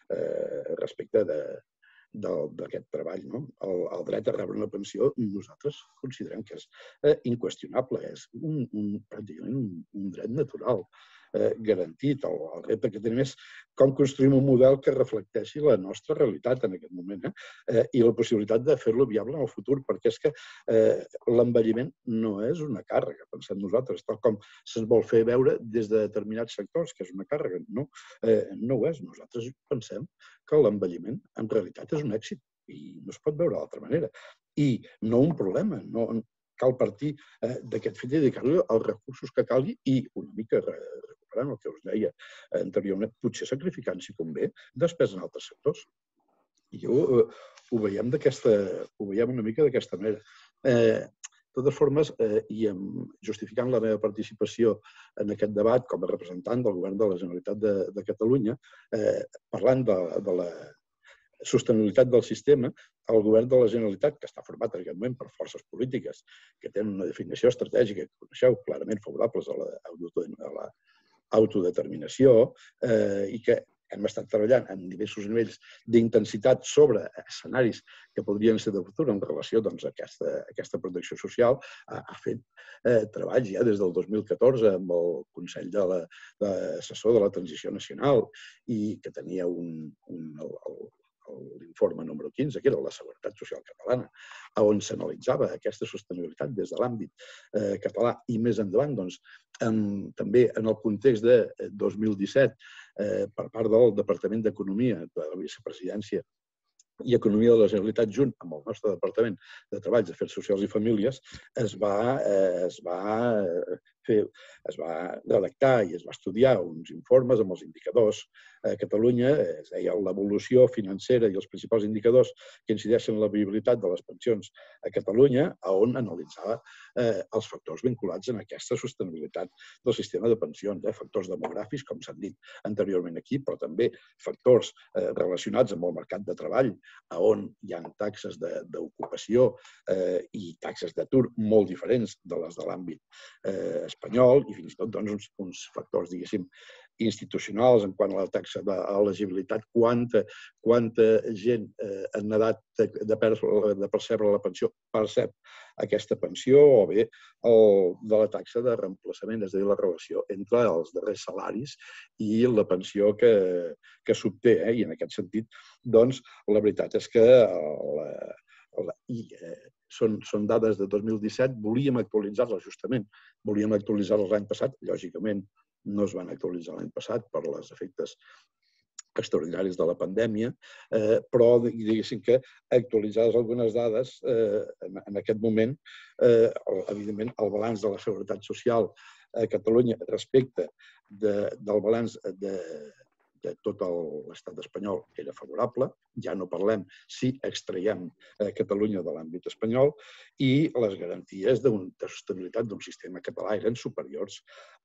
Speaker 8: respecte d'aquest treball. El dret a rebre una pensió nosaltres considerem que és inqüestionable, és pràcticament un dret natural garantit. El repte que tenim és com construïm un model que reflecteixi la nostra realitat en aquest moment i la possibilitat de fer-lo viable en el futur, perquè és que l'envelliment no és una càrrega, pensem nosaltres, tal com se'ns vol fer veure des de determinats sectors, que és una càrrega. No, no ho és. Nosaltres pensem que l'envelliment en realitat és un èxit i no es pot veure d'altra manera. I no un problema, no cal partir d'aquest fet i dedicar-li els recursos que calgui i una mica recuperant el que us deia anteriorment, potser sacrificant, si convé, despesa en altres sectors. I ho veiem una mica d'aquesta manera. De totes formes, i justificant la meva participació en aquest debat com a representant del Govern de la Generalitat de Catalunya, parlant de la sostenibilitat del sistema, el Govern de la Generalitat, que està format en aquest moment per forces polítiques que tenen una definició estratègica que coneixeu clarament favorables a l'autodeterminació i que hem estat treballant en diversos nivells d'intensitat sobre escenaris que podrien ser de futur en relació doncs, a aquesta, aquesta protecció social. Ha, ha fet eh, treballs ja des del dos mil catorze amb el Consell de la, de Assessor de la Transició Nacional i que tenia un, un, el, el, l'informe número quinze, que era la Seguretat Social Catalana, on s'analitzava aquesta sostenibilitat des de l'àmbit eh, català i més endavant, doncs, en, també en el context de dos mil disset, eh, per part del Departament d'Economia, de la Vicepresidència i Economia de la Generalitat, junt amb el nostre Departament de Treballs, Afers Socials i Famílies, es va, eh, es va fer, es va redactar i es va estudiar uns informes amb els indicadors. A Catalunya es deia l'evolució financera i els principals indicadors que incideixen en la viabilitat de les pensions a Catalunya, on analitzava eh, els factors vinculats en aquesta sostenibilitat del sistema de pensions, eh, factors demogràfics, com s'han dit anteriorment aquí, però també factors eh, relacionats amb el mercat de treball, on hi ha taxes d'ocupació eh, i taxes d'atur molt diferents de les de l'àmbit eh, espanyol i fins i tot doncs, uns, uns factors, diguéssim, institucionals en quant a la taxa d'elegibilitat, quanta, quanta gent eh, en edat de, de, de percebre la pensió percep aquesta pensió, o bé el, de la taxa de reemplaçament, és a dir, la relació entre els darrers salaris i la pensió que, que s'obté. Eh? I en aquest sentit, doncs, la veritat és que la, la, i, eh, són, són dades de dos mil disset, volíem actualitzar-les justament, volíem actualitzar-les l'any passat, lògicament, no es van actualitzar l'any passat per els efectes extraordinaris de la pandèmia, eh, però diguéssim que actualitzades algunes dades eh, en, en aquest moment, eh, evidentment el balanç de la Seguretat Social a Catalunya respecte de, del balanç de, de tot l'estat espanyol era favorable, ja no parlem si extraiem eh, Catalunya de l'àmbit espanyol, i les garanties de sostenibilitat d'un sistema català eren superiors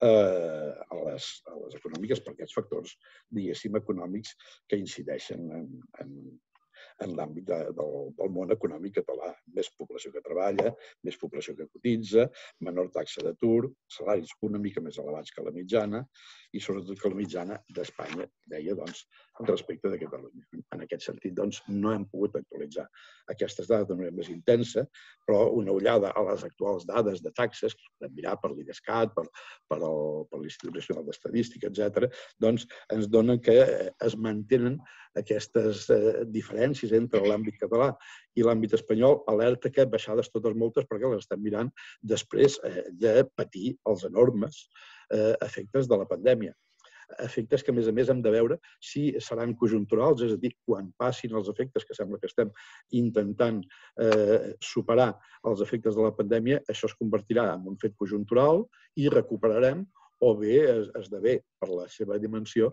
Speaker 8: eh, a, les, a les econòmiques per aquests factors, diguéssim, econòmics que incideixen en, en, en l'àmbit de, del, del món econòmic català. Més població que treballa, més població que cotitza, menor taxa d'atur, salaris una mica més elevats que la mitjana i sobretot que la mitjana d'Espanya, deia, doncs, respecte de Catalunya. En aquest sentit, doncs, no hem pogut actualitzar aquestes dades de manera més intensa, però una ullada a les actuals dades de taxes, que podem mirar per l'IDESCAT, per, per, el, per l'Institut Nacional d'Estadística, etcètera, doncs ens donen que es mantenen aquestes eh, diferències entre l'àmbit català i l'àmbit espanyol, alerta que baixades totes moltes perquè les estem mirant després eh, de patir els enormes eh, efectes de la pandèmia. Efectes que, a més a més, hem de veure si seran conjunturals, és a dir, quan passin els efectes, que sembla que estem intentant eh, superar els efectes de la pandèmia, això es convertirà en un fet conjuntural i recuperarem, o bé esdevé, per la seva dimensió,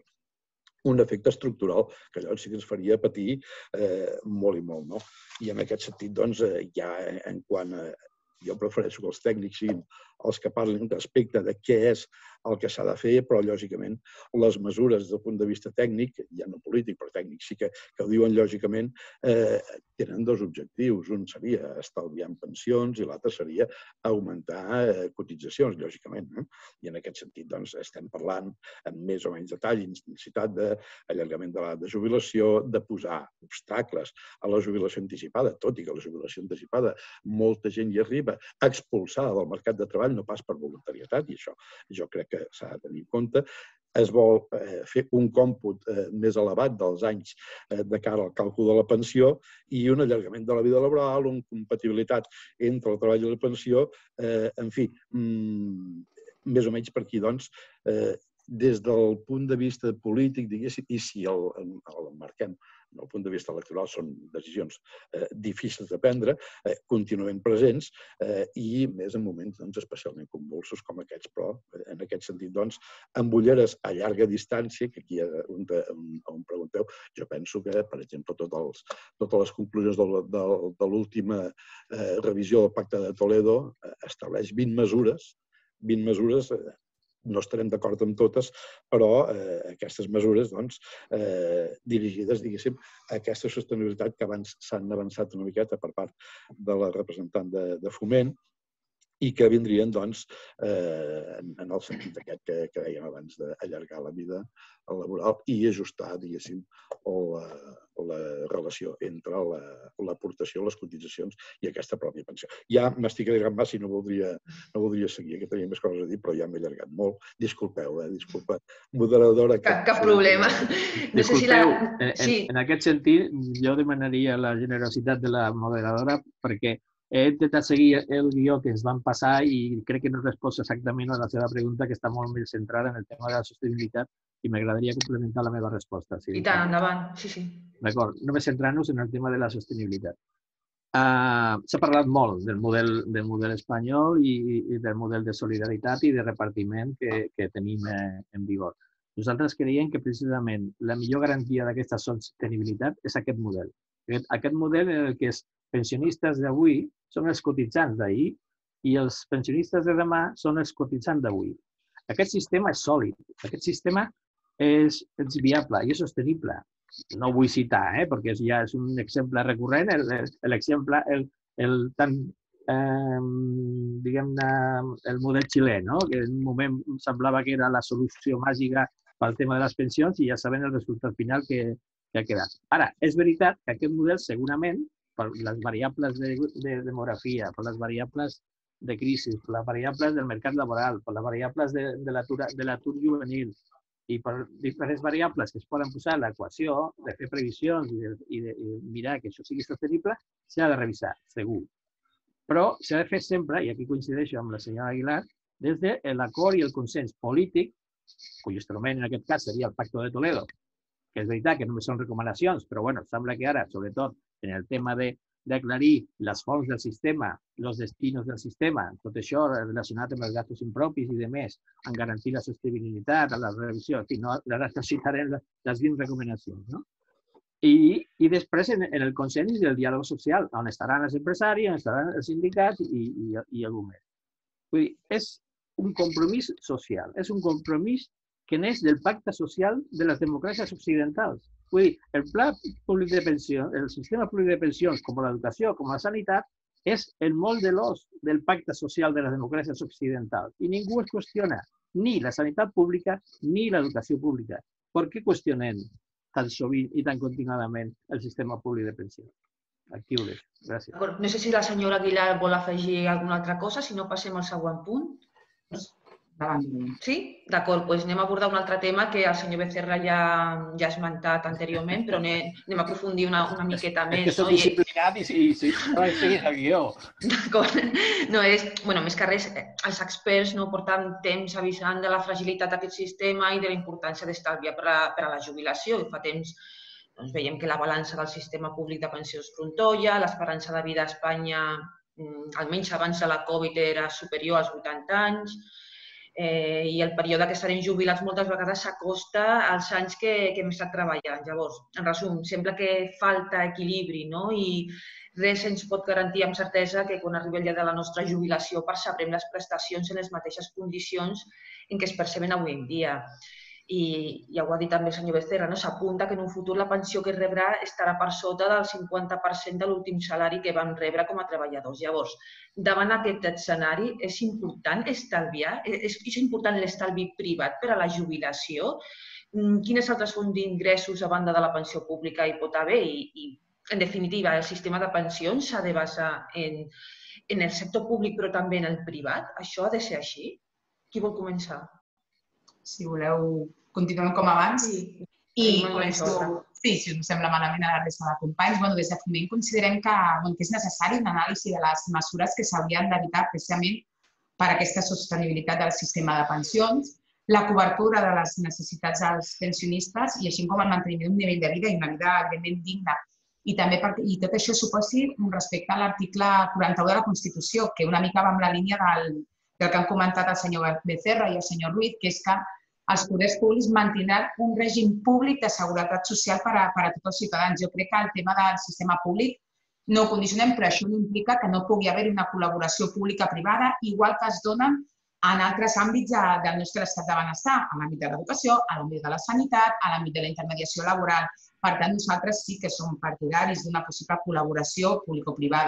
Speaker 8: un efecte estructural, que llavors sí que ens faria patir eh, molt i molt. No? I en aquest sentit, doncs, eh, ja en quant a... Jo prefereixo que els tècnics siguin els que parlin respecte de què és el que s'ha de fer, però, lògicament, les mesures des del punt de vista tècnic, ja no polític, però tècnic sí que, que ho diuen, lògicament, eh, tenen dos objectius. Un seria estalviar en pensions i l'altre seria augmentar eh, cotitzacions, lògicament. Eh? I en aquest sentit, doncs, estem parlant amb més o menys detall, intensitat d'allargament de l'edat de jubilació, de posar obstacles a la jubilació anticipada, tot i que la jubilació anticipada molta gent hi arriba expulsada del mercat de treball, no pas per voluntarietat, i això jo crec que s'ha de tenir en compte. Es vol eh, fer un còmput eh, més elevat dels anys eh, de cara al càlcul de la pensió i un allargament de la vida laboral, una compatibilitat entre el treball i la pensió, eh, en fi, mm, més o menys per aquí, doncs, eh, des del punt de vista polític, diguéssim, i si el, el marquem des del punt de vista electoral, són decisions eh, difícils de prendre, eh, continuem presents eh, i més en moments doncs, especialment convulsos com aquests, però en aquest sentit, doncs, amb ulleres a llarga distància, que aquí on, on, on pregunteu, jo penso que, per exemple, tots els, totes les conclusions de, de, de l'última eh, revisió del Pacte de Toledo eh, estableix vint mesures, vint mesures eh, no estarem d'acord amb totes, però eh, aquestes mesures doncs, eh, dirigides, diguéssim, a aquesta sostenibilitat que abans s'han avançat una miqueta per part de la representant de, de Foment i que vindrien doncs, eh, en el sentit aquest que, que dèiem abans d'allargar la vida laboral i ajustar, diguéssim, la, la relació entre l'aportació, les cotitzacions i aquesta pròpia pensió. Ja m'estic allargant massa i no voldria, no voldria seguir, que tenia més coses a dir, però ja m'he allargat molt. Disculpeu, eh? Disculpa. Moderadora...
Speaker 3: Cap, cap problema.
Speaker 7: No sé si la... en, en, en aquest sentit, jo demanaria la generositat de la moderadora perquè he intentat seguir el guió que ens van passar i crec que no he respost exactament a la seva pregunta, que està molt més centrada en el tema de la sostenibilitat i m'agradaria complementar la meva resposta.
Speaker 3: I tant, endavant. Sí, sí.
Speaker 7: D'acord. Només centrant-nos en el tema de la sostenibilitat. Uh, S'ha parlat molt del model, del model espanyol i, i del model de solidaritat i de repartiment que, que tenim eh, en vigor. Nosaltres creiem que precisament la millor garantia d'aquesta sostenibilitat és aquest model. Aquest, aquest model en el que els pensionistes d'avui són els cotitzants d'ahir i els pensionistes de demà són els cotitzants d'avui. Aquest sistema és sòlid, aquest sistema és, és viable i és sostenible. No ho vull citar, eh, perquè ja és un exemple recurrent, l'exemple, el, el tan, eh, diguem-ne, el model xilè, no? Que en un moment semblava que era la solució màgica pel tema de les pensions i ja sabem el resultat final que, que ha quedat. Ara, és veritat que aquest model segurament, per les variables de, de demografia, per les variables de crisi, per les variables del mercat laboral, per les variables de, de l'atur juvenil i per diferents variables que es poden posar en l'equació de fer previsions i de, i de i mirar que això sigui sostenible, s'ha de revisar, segur. Però s'ha de fer sempre, i aquí coincideixo amb la senyora Aguilar, des de l'acord i el consens polític, cuyo instrument en aquest cas seria el Pacto de Toledo, que és veritat que només són recomanacions, però bueno, sembla que ara, sobretot en el tema de d'aclarir les fonts del sistema, els destinos del sistema, tot això relacionat amb els gastos impropis i demés, en garantir la sostenibilitat, la revisió, en fi, no, ara citarem les vint recomanacions, no? I, i després en, en el consens del diàleg social, on estaran els empresaris, on estaran els sindicats i, i, i algú més. Vull dir, és un compromís social, és un compromís que neix del pacte social de les democràcies occidentals. Vull dir, el pla públic de pensions, el sistema públic de pensions, com l'educació, com la sanitat, és el moll de l'os del pacte social de les democràcies occidentals. I ningú es qüestiona ni la sanitat pública ni l'educació pública. Per què qüestionem tan sovint i tan continuadament el sistema públic de pensions? Aquí ho deixo. Gràcies.
Speaker 3: No sé si la senyora Aguilar vol afegir alguna altra cosa, si no passem al següent punt. Sí? D'acord, doncs anem a abordar un altre tema que el senyor Becerra ja, ja ha esmentat anteriorment, però anem, anem a aprofundir una, una miqueta més.
Speaker 7: És que soc
Speaker 3: no?
Speaker 7: disciplinat i sí, sí, seguir el guió.
Speaker 3: D'acord. No, és, bueno, més que res, els experts no porten temps avisant de la fragilitat d'aquest sistema i de la importància d'estalviar per, per a la jubilació. I fa temps doncs, veiem que la balança del sistema públic de pensions trontolla, l'esperança de vida a Espanya, almenys abans de la Covid, era superior als vuitanta anys, Eh, i el període que estarem jubilats moltes vegades s'acosta als anys que, que hem estat treballant. Llavors, en resum, sembla que falta equilibri, no? I res ens pot garantir amb certesa que quan arribi el dia de la nostra jubilació percebrem les prestacions en les mateixes condicions en què es perceben avui en dia. I ja ho ha dit també el senyor Becerra, no? S'apunta que en un futur la pensió que rebrà estarà per sota del cinquanta per cent de l'últim salari que van rebre com a treballadors. Llavors, davant aquest escenari, és important estalviar? És, és important l'estalvi privat per a la jubilació? Quines altres fonts d'ingressos a banda de la pensió pública hi pot haver? I, i en definitiva, el sistema de pensions s'ha de basar en, en el sector públic però també en el privat? Això ha de ser així? Qui vol començar?
Speaker 6: Si voleu, continuem com abans.
Speaker 3: Sí.
Speaker 6: I començo, sí, si us sembla malament a la resta de companys, bueno, des de Foment considerem que, bueno, que és necessari una anàlisi de les mesures que s'haurien d'evitar precisament per a aquesta sostenibilitat del sistema de pensions, la cobertura de les necessitats dels pensionistes i així com el manteniment d'un nivell de vida i una vida evidentment digna. I, també per, i tot això suposi un respecte a l'article quaranta-u de la Constitució, que una mica va amb la línia del, del que han comentat el senyor Becerra i el senyor Ruiz, que és que els poders públics mantindran un règim públic de seguretat social per a, per a tots els ciutadans. Jo crec que el tema del sistema públic no ho condicionem, però això no implica que no pugui haver una col·laboració pública-privada, igual que es donen en altres àmbits de, del nostre estat de benestar, a l'àmbit de l'educació, a l'àmbit de la sanitat, a l'àmbit de la intermediació laboral. Per tant, nosaltres sí que som partidaris d'una possible col·laboració público-privada.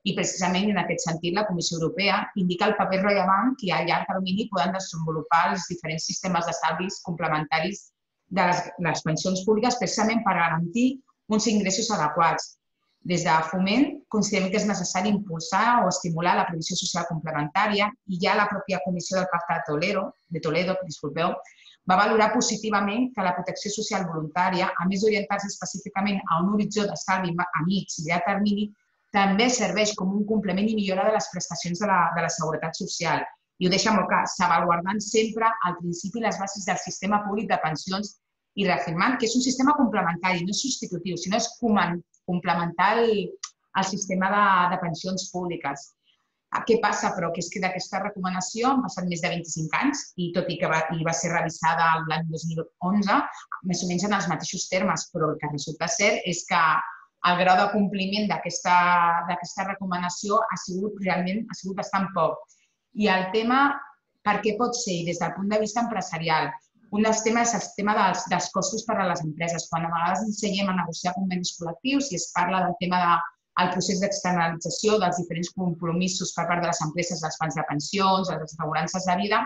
Speaker 6: I precisament en aquest sentit la Comissió Europea indica el paper rellevant que a llarg termini poden desenvolupar els diferents sistemes d'estalvis complementaris de les, les pensions públiques precisament per garantir uns ingressos adequats. Des de Foment considerem que és necessari impulsar o estimular la previsió social complementària i ja la pròpia Comissió del Pacte de Toledo, de Toledo disculpeu, va valorar positivament que la protecció social voluntària, a més d'orientar-se específicament a un horitzó d'estalvi a mig i llarg termini, també serveix com un complement i millora de les prestacions de la, de la seguretat social. I ho deixa molt clar, salvaguardant sempre el principi i les bases del sistema públic de pensions i reafirmant que és un sistema complementari, no és substitutiu, sinó és complementar el sistema de, de pensions públiques. Què passa, però? Que és que d'aquesta recomanació han passat més de vint-i-cinc anys i tot i que va, i va ser revisada l'any dos mil onze, més o menys en els mateixos termes, però el que resulta cert és que el grau de compliment d'aquesta recomanació ha sigut realment ha sigut bastant poc. I el tema, per què pot ser? Des del punt de vista empresarial, un dels temes és el tema dels, dels costos per a les empreses. Quan a vegades ensenyem a negociar convenis col·lectius i es parla del tema del procés d'externalització dels diferents compromisos per part de les empreses, dels fons de pensions, de les assegurances de vida,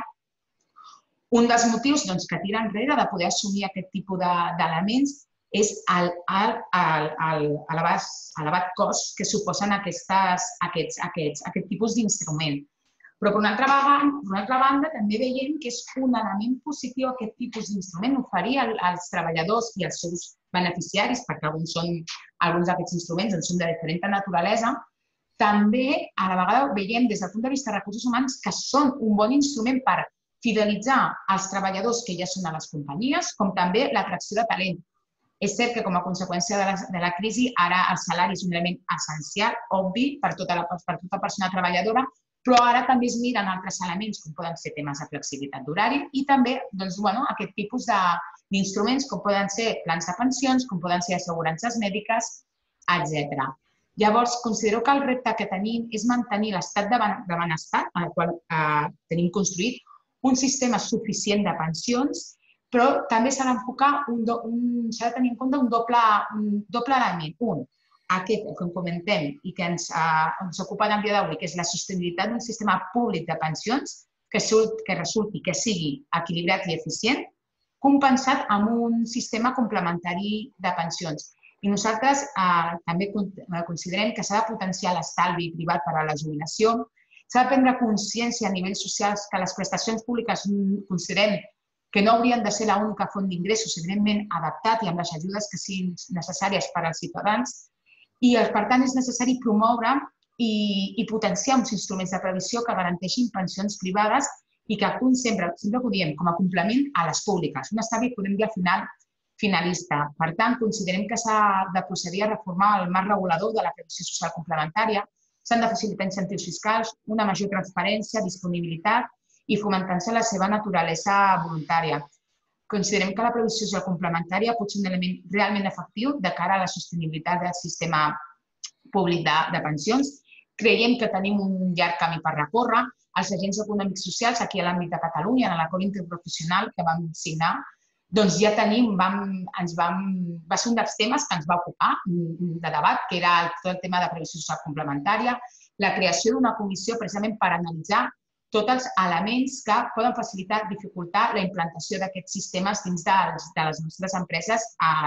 Speaker 6: un dels motius doncs, que tira enrere de poder assumir aquest tipus d'elements és el, el, el, el elevat, elevat cost que suposen aquestes, aquests, aquests, aquest tipus d'instrument. Però, per una, altra banda, per una altra banda, també veiem que és un element positiu aquest tipus d'instrument, oferir als treballadors i als seus beneficiaris, perquè alguns, són, alguns d'aquests instruments en són de diferent naturalesa, també a la vegada veiem des del punt de vista de recursos humans que són un bon instrument per fidelitzar els treballadors que ja són a les companyies, com també l'atracció de talent. És cert que com a conseqüència de la, de la crisi ara el salari és un element essencial, obvi, per tota la per tota persona treballadora, però ara també es miren altres elements com poden ser temes de flexibilitat d'horari i també doncs, bueno, aquest tipus d'instruments com poden ser plans de pensions, com poden ser assegurances mèdiques, etcètera. Llavors, considero que el repte que tenim és mantenir l'estat de benestar en el qual eh, tenim construït un sistema suficient de pensions, però també s'ha d'enfocar, s'ha de tenir en compte un doble, un doble element. Un, aquest, com comentem, i que ens, eh, ens ocupa en dia d'avui, que és la sostenibilitat d'un sistema públic de pensions que, surt, que resulti que sigui equilibrat i eficient, compensat amb un sistema complementari de pensions. I nosaltres eh, també considerem que s'ha de potenciar l'estalvi privat per a la jubilació, s'ha de prendre consciència a nivell social que les prestacions públiques considerem que no haurien de ser l'única font d'ingressos, evidentment adaptat i amb les ajudes que siguin necessàries per als ciutadans, i per tant és necessari promoure i, i potenciar uns instruments de previsió que garanteixin pensions privades i que actuïn sempre, sempre ho diem, com a complement a les públiques. Un estalvi, podem dir al final, finalista. Per tant, considerem que s'ha de procedir a reformar el marc regulador de la previsió social complementària, s'han de facilitar incentius fiscals, una major transparència, disponibilitat i fomentant-se la seva naturalesa voluntària. Considerem que la previsió social complementària pot ser un element realment efectiu de cara a la sostenibilitat del sistema públic de, de pensions. Creiem que tenim un llarg camí per recórrer. Els agents econòmics socials, aquí a l'àmbit de Catalunya, en l'acord interprofessional que vam signar, doncs ja tenim, vam, ens vam, va ser un dels temes que ens va ocupar de debat, que era tot el tema de previsió social complementària, la creació d'una comissió precisament per analitzar tots els elements que poden facilitar, dificultar la implantació d'aquests sistemes dins de les nostres empreses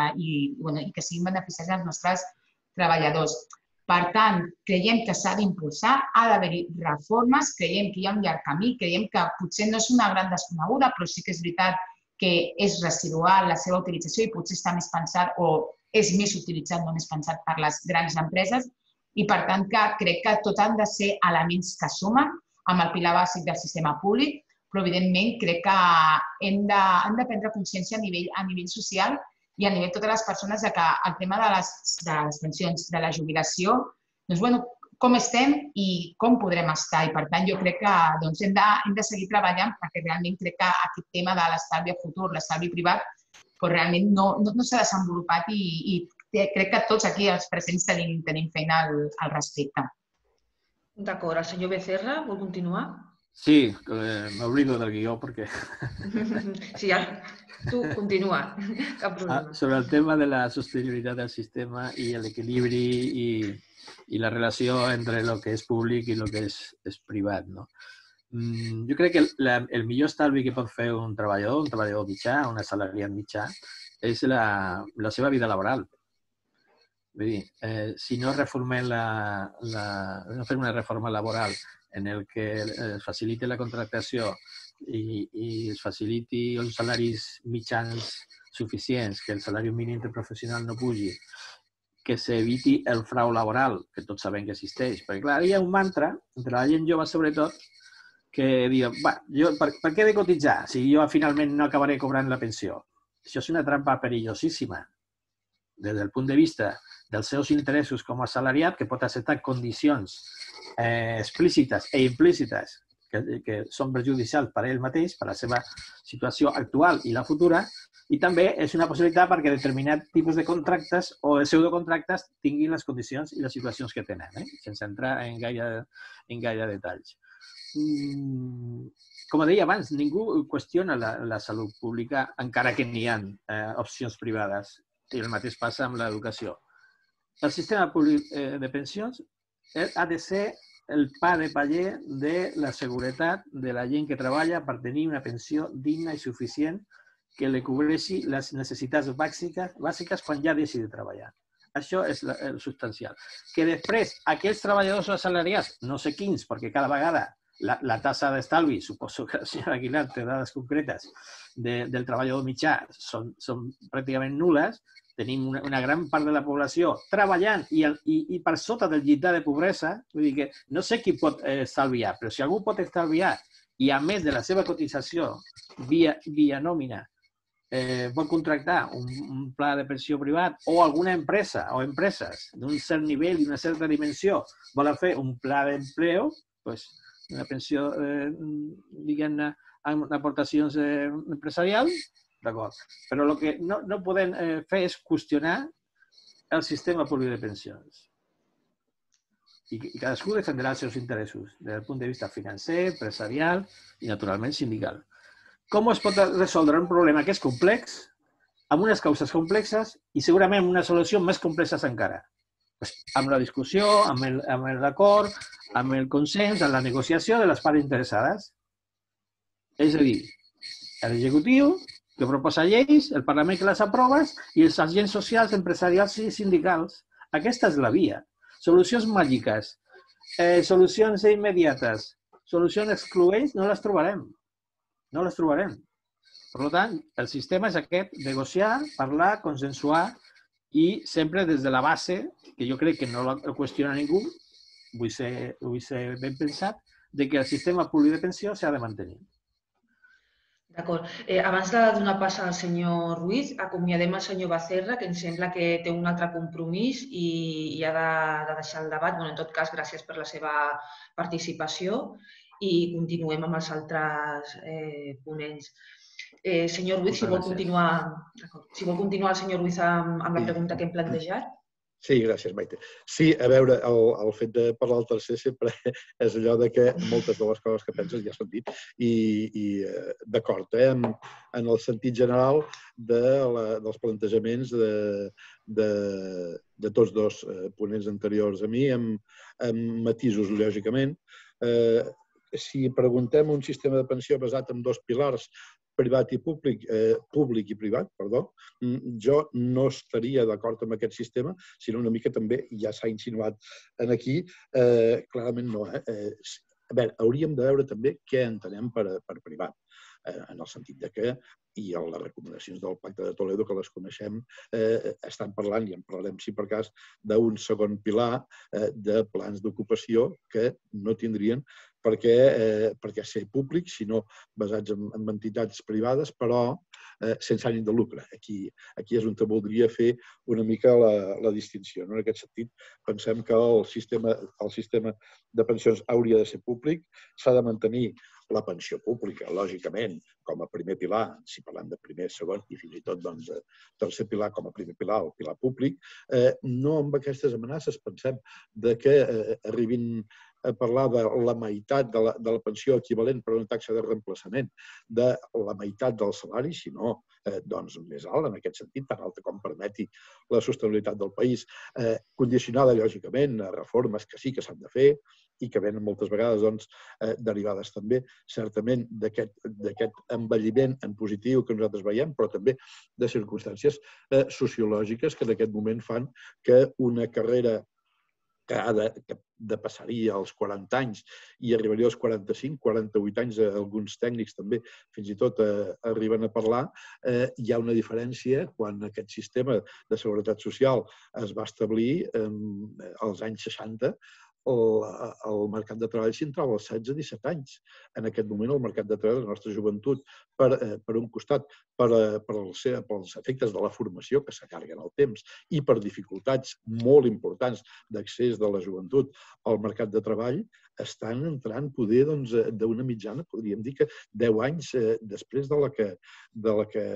Speaker 6: i que siguin beneficiaris dels nostres treballadors. Per tant, creiem que s'ha d'impulsar, ha d'haver-hi reformes, creiem que hi ha un llarg camí, creiem que potser no és una gran desconeguda, però sí que és veritat que és residual la seva utilització i potser està més pensat o és més utilitzat, no més pensat per les grans empreses i per tant que crec que tot han de ser elements que sumen amb el pilar bàsic del sistema públic, però evidentment crec que hem de, hem de prendre consciència a nivell, a nivell social i a nivell de totes les persones que el tema de les, de les pensions, de la jubilació, doncs, bueno, com estem i com podrem estar. I per tant, jo crec que doncs, hem, de, hem de seguir treballant perquè realment crec que aquest tema de l'estalvi a futur, l'estalvi privat, doncs, realment no, no, no s'ha desenvolupat i, i crec que tots aquí, els presents, tenim, tenim feina al, al respecte.
Speaker 3: D'acord. El senyor Becerra vol continuar?
Speaker 7: Sí, m'oblido del guió perquè...
Speaker 3: Sí, ja, tu continua, cap problema.
Speaker 7: Sobre el tema de la sostenibilitat del sistema i l'equilibri i, i la relació entre el que és públic i el que és, és privat, no? Jo crec que la, el millor estalvi que pot fer un treballador, un treballador mitjà, un assalariat mitjà, és la, la seva vida laboral. Vull dir, eh, si no reformem la, la, no fem una reforma laboral en el que es faciliti la contractació i, i es faciliti uns salaris mitjans suficients, que el salari mínim interprofessional no pugi, que s'eviti el frau laboral, que tots sabem que existeix. Perquè, clar, hi ha un mantra, entre la gent jove sobretot, que diu, va, jo, per, per què he de cotitzar si jo finalment no acabaré cobrant la pensió? Això és una trampa perillosíssima des del punt de vista dels seus interessos com a assalariat, que pot acceptar condicions eh, explícites e implícites que, que són perjudicials per a ell mateix, per a la seva situació actual i la futura, i també és una possibilitat perquè determinat tipus de contractes o de pseudocontractes tinguin les condicions i les situacions que tenen, eh? Sense entrar en gaire, en gaire detalls. Com deia abans, ningú qüestiona la, la salut pública encara que n'hi ha eh, opcions privades. I el mateix passa amb l'educació. El sistema públic de pensions ha de ser el pa de paller de la seguretat de la gent que treballa per tenir una pensió digna i suficient que li cobreixi les necessitats bàsiques, bàsiques quan ja deixi de treballar. Això és el substancial. Que després aquells treballadors assalariats, no sé quins, perquè cada vegada la, la tassa d'estalvi, suposo que la senyora Aguilar té dades concretes de, del treballador mitjà, són, són pràcticament nul·les. Tenim una, una gran part de la població treballant i, i, i per sota del llindar de pobresa, vull dir que no sé qui pot eh, estalviar, però si algú pot estalviar i a més de la seva cotització via, via nòmina eh, pot contractar un, un pla de pensió privat o alguna empresa o empreses d'un cert nivell i una certa dimensió volen fer un pla d'empleo, pues, una pensió, eh, diguem-ne, amb aportacions eh, empresarials, d'acord. Però el que no, no podem eh, fer és qüestionar el sistema públic de pensions. I, I cadascú defenderà els seus interessos des del punt de vista financer, empresarial i, naturalment, sindical. Com es pot resoldre un problema que és complex, amb unes causes complexes i segurament amb una solució més complexa encara? Pues, amb la discussió, amb l'acord, amb el consens, amb la negociació de les parts interessades. És a dir, l'executiu que proposa lleis, el Parlament que les aprova i els agents socials, empresarials i sindicals. Aquesta és la via. Solucions màgiques, eh, solucions immediates, solucions excloents, no les trobarem. No les trobarem. Per tant, el sistema és aquest, negociar, parlar, consensuar i sempre des de la base, que jo crec que no la qüestiona ningú, vull ser, vull ser ben pensat, de que el sistema públic de pensió s'ha de mantenir.
Speaker 3: D'acord. Eh, abans de donar pas al senyor Ruiz, acomiadem el senyor Becerra, que em sembla que té un altre compromís i, i ha de, de deixar el debat. Bueno, en tot cas, gràcies per la seva participació i continuem amb els altres eh, ponents. Eh, senyor Ruiz, si vol, continuar, si vol continuar el senyor Ruiz amb, amb la pregunta que hem plantejat.
Speaker 8: Sí, gràcies, Maite. Sí, a veure, el, el fet de parlar del tercer sempre és allò de que moltes de les coses que penses ja s'han dit i, i d'acord, eh, en, en el sentit general de la, dels plantejaments de, de, de tots dos ponents anteriors a mi, amb, amb matisos, lògicament. Eh, si preguntem un sistema de pensió basat en dos pilars, privat i públic, eh, públic i privat, perdó, jo no estaria d'acord amb aquest sistema, sinó una mica també, ja s'ha insinuat en aquí, eh, clarament no. Eh? Eh, a veure, hauríem de veure també què entenem per, per privat, eh, en el sentit de que, i en les recomanacions del Pacte de Toledo, que les coneixem, eh, estan parlant, i en parlarem, si per cas, d'un segon pilar eh, de plans d'ocupació que no tindrien perquè, eh, perquè ser públic, sinó basats en, en entitats privades, però eh, sense ànim de lucre. Aquí, aquí és on voldria fer una mica la, la distinció. No? En aquest sentit, pensem que el sistema, el sistema de pensions hauria de ser públic, s'ha de mantenir la pensió pública, lògicament, com a primer pilar, si parlem de primer, segon i fins i tot doncs, tercer pilar com a primer pilar, el pilar públic, eh, no amb aquestes amenaces pensem de que eh, arribin a parlar de la meitat de la, de la pensió equivalent per a una taxa de reemplaçament de la meitat del salari, sinó eh, doncs, més alt en aquest sentit, tan alta com permeti la sostenibilitat del país, eh, condicionada, lògicament, a reformes que sí que s'han de fer i que venen moltes vegades doncs, eh, derivades també, certament, d'aquest envelliment en positiu que nosaltres veiem, però també de circumstàncies eh, sociològiques que en aquest moment fan que una carrera que, ha de, que depassaria els quaranta anys i arribaria als quaranta-cinc, quaranta-vuit anys, alguns tècnics també fins i tot eh, arriben a parlar, eh, hi ha una diferència quan aquest sistema de seguretat social es va establir eh, als anys seixanta. El, el mercat de treball s'hi entrava als setze a disset anys. En aquest moment el mercat de treball de la nostra joventut, per, per un costat, per, per els, pels efectes de la formació que s'allarguen el temps i per dificultats molt importants d'accés de la joventut al mercat de treball, estan entrant poder doncs, d'una mitjana, podríem dir que deu anys eh, després de la, que, de la que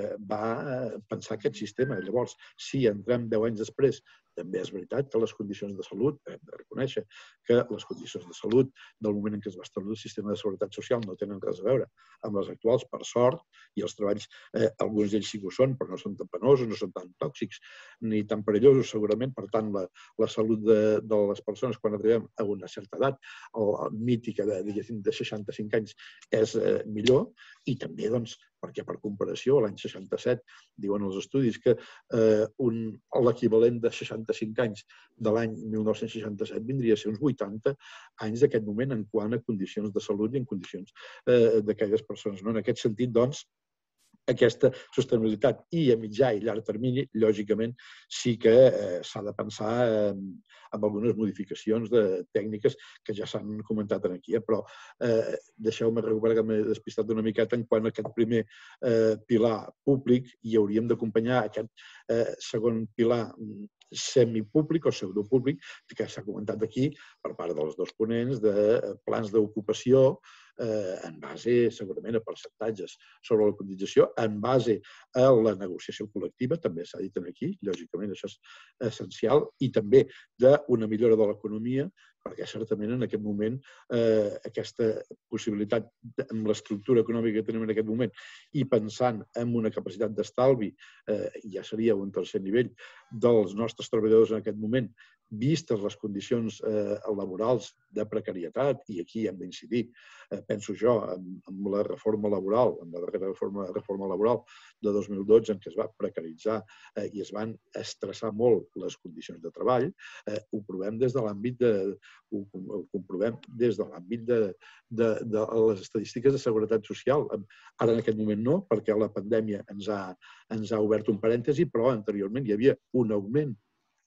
Speaker 8: va pensar aquest sistema. Llavors, si entrem deu anys després, també és veritat que les condicions de salut, hem de reconèixer que les condicions de salut del moment en què es va establir el sistema de seguretat social no tenen res a veure amb les actuals, per sort, i els treballs, eh, alguns d'ells sí que ho són, però no són tan penosos, no són tan tòxics ni tan perillosos, segurament. Per tant, la, la salut de, de les persones quan arribem a una certa edat, o mítica de, de seixanta-cinc anys, és eh, millor, i també, doncs, perquè per comparació, l'any seixanta-set, diuen els estudis que eh, l'equivalent de seixanta-cinc anys de l'any mil nou-cents seixanta-set vindria a ser uns vuitanta anys d'aquest moment en quant a condicions de salut i en condicions eh, d'aquelles persones. No? En aquest sentit, doncs, aquesta sostenibilitat i a mitjà i llarg termini, lògicament, sí que eh, s'ha de pensar eh, en algunes modificacions de tècniques que ja s'han comentat aquí, eh, però eh, deixeu-me recuperar que m'he despistat una miqueta en quant a aquest primer eh, pilar públic i hauríem d'acompanyar aquest eh, segon pilar semipúblic o pseudopúblic que s'ha comentat aquí per part dels dos ponents de plans d'ocupació eh, en base segurament a percentatges sobre la cotització, en base a la negociació col·lectiva, també s'ha dit aquí, lògicament això és essencial, i també d'una millora de l'economia, perquè certament en aquest moment eh, aquesta possibilitat amb l'estructura econòmica que tenim en aquest moment i pensant en una capacitat d'estalvi, eh, ja seria un tercer nivell dels nostres treballadors en aquest moment, vistes les condicions eh, laborals de precarietat, i aquí hem d'incidir, eh, penso jo, en, en la reforma laboral, en la darrera reforma, reforma laboral de dos mil dotze, en què es va precaritzar eh, i es van estressar molt les condicions de treball, eh, ho provem des de l'àmbit de ho, ho comprovem des de l'àmbit de, de, de les estadístiques de seguretat social. Ara en aquest moment no, perquè la pandèmia ens ha, ens ha obert un parèntesi, però anteriorment hi havia un augment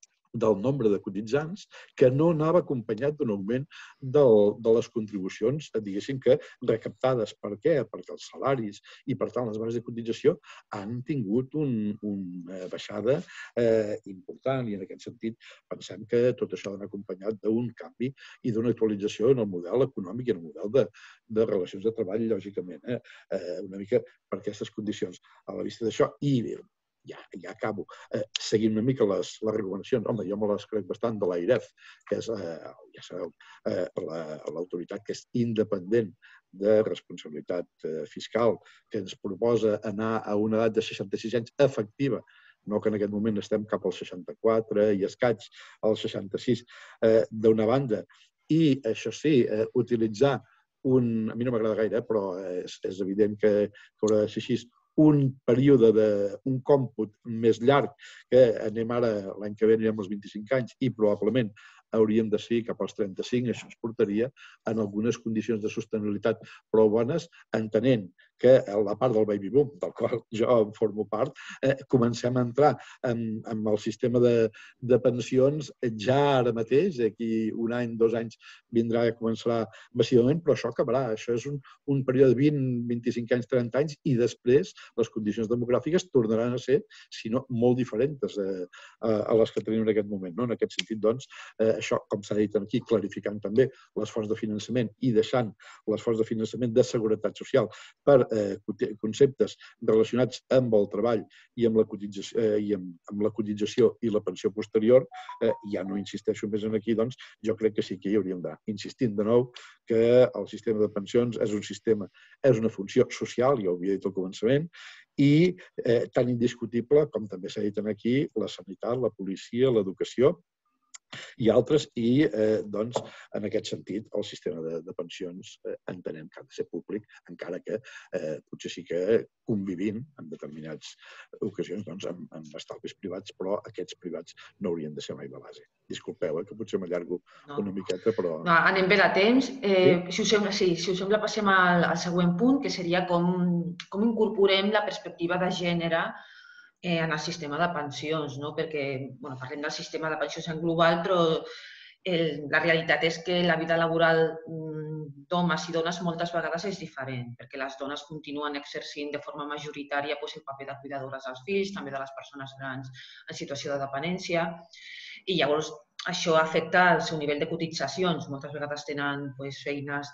Speaker 8: del nombre de cotitzants que no anava acompanyat d'un augment del, de les contribucions, diguéssim que recaptades. Per què? Perquè els salaris i, per tant, les bases de cotització han tingut un, una baixada eh, important, i en aquest sentit pensem que tot això ha d'anar acompanyat d'un canvi i d'una actualització en el model econòmic i en el model de, de relacions de treball, lògicament, eh? Eh, una mica per aquestes condicions. A la vista d'això, i Ja, ja acabo, eh, seguint una mica les, les recomanacions. Home, jo me les crec bastant de l'AIREF, que és, eh, ja sabeu, eh, l'autoritat que és independent de responsabilitat eh, fiscal, que ens proposa anar a una edat de seixanta-sis anys efectiva, no que en aquest moment estem cap als seixanta-quatre i escaig als seixanta-sis, eh, d'una banda, i això sí, eh, utilitzar un... A mi no m'agrada gaire, eh, però és, és evident que, que haurà de ser així, un període d'un còmput més llarg, que anem ara, l'any que ve anirem als vint-i-cinc anys i probablement hauríem de seguir cap als trenta-cinc, això ens portaria en algunes condicions de sostenibilitat prou bones, entenent que la part del baby boom, del qual jo en formo part, eh, comencem a entrar en, en el sistema de, de pensions ja ara mateix, d'aquí un any, dos anys, vindrà a començar massivament, però això acabarà. Això és un, un període de vint, vint-i-cinc anys, trenta anys, i després les condicions demogràfiques tornaran a ser, si no, molt diferents eh, a les que tenim en aquest moment. No? En aquest sentit, doncs, eh, això, com s'ha dit aquí, clarificant també les fonts de finançament i deixant les fonts de finançament de seguretat social per conceptes relacionats amb el treball i amb la cotització i la pensió posterior, ja no insisteixo més en aquí, doncs jo crec que sí que hi hauríem d'insistir de nou que el sistema de pensions és un sistema, és una funció social, ja ho havia dit al començament, i tan indiscutible, com també s'ha dit aquí, la sanitat, la policia, l'educació, i altres, i doncs en aquest sentit el sistema de pensions entenem que ha de ser públic, encara que potser sí que convivint en determinades ocasions amb estalvis privats, però aquests privats no haurien de ser mai la base. Disculpeu, que potser m'allargo una miqueta, però...
Speaker 3: Anem bé de temps. Si us sembla, passem al següent punt, que seria com incorporem la perspectiva de gènere en el sistema de pensions, perquè parlem del sistema de pensions en global, però la realitat és que la vida laboral d'homes i dones moltes vegades és diferent, perquè les dones continuen exercint de forma majoritària el paper de cuidadores dels fills, també de les persones grans en situació de dependència, i llavors això afecta el seu nivell de cotitzacions. Moltes vegades tenen feines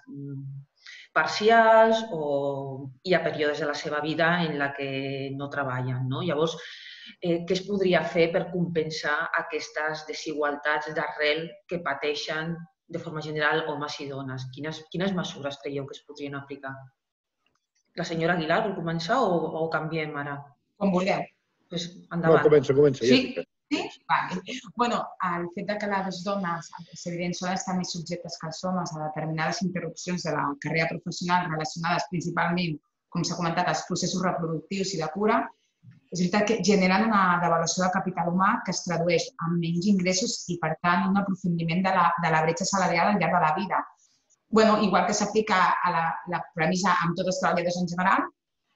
Speaker 3: parcials o hi ha períodes de la seva vida en la que no treballen. Llavors, què es podria fer per compensar aquestes desigualtats d'arrel que pateixen de forma general homes i dones? Quines mesures creieu que es podrien aplicar? La senyora Aguilar, vol començar o canviem ara?
Speaker 6: Com vulgueu.
Speaker 8: No, comença, comença.
Speaker 6: Sí? Sí? Vale. El fet que les dones, és evident, solen estar més subjectes que els homes a determinades interrupcions de la carrera professional relacionades principalment, com s'ha comentat, als processos reproductius i de cura, és veritat que generen una devaluació del capital humà que es tradueix en menys ingressos i, per tant, un aprofundiment de la bretxa salarial al llarg de la vida. Igual que s'aplica a la premissa amb tots els treballadors en general,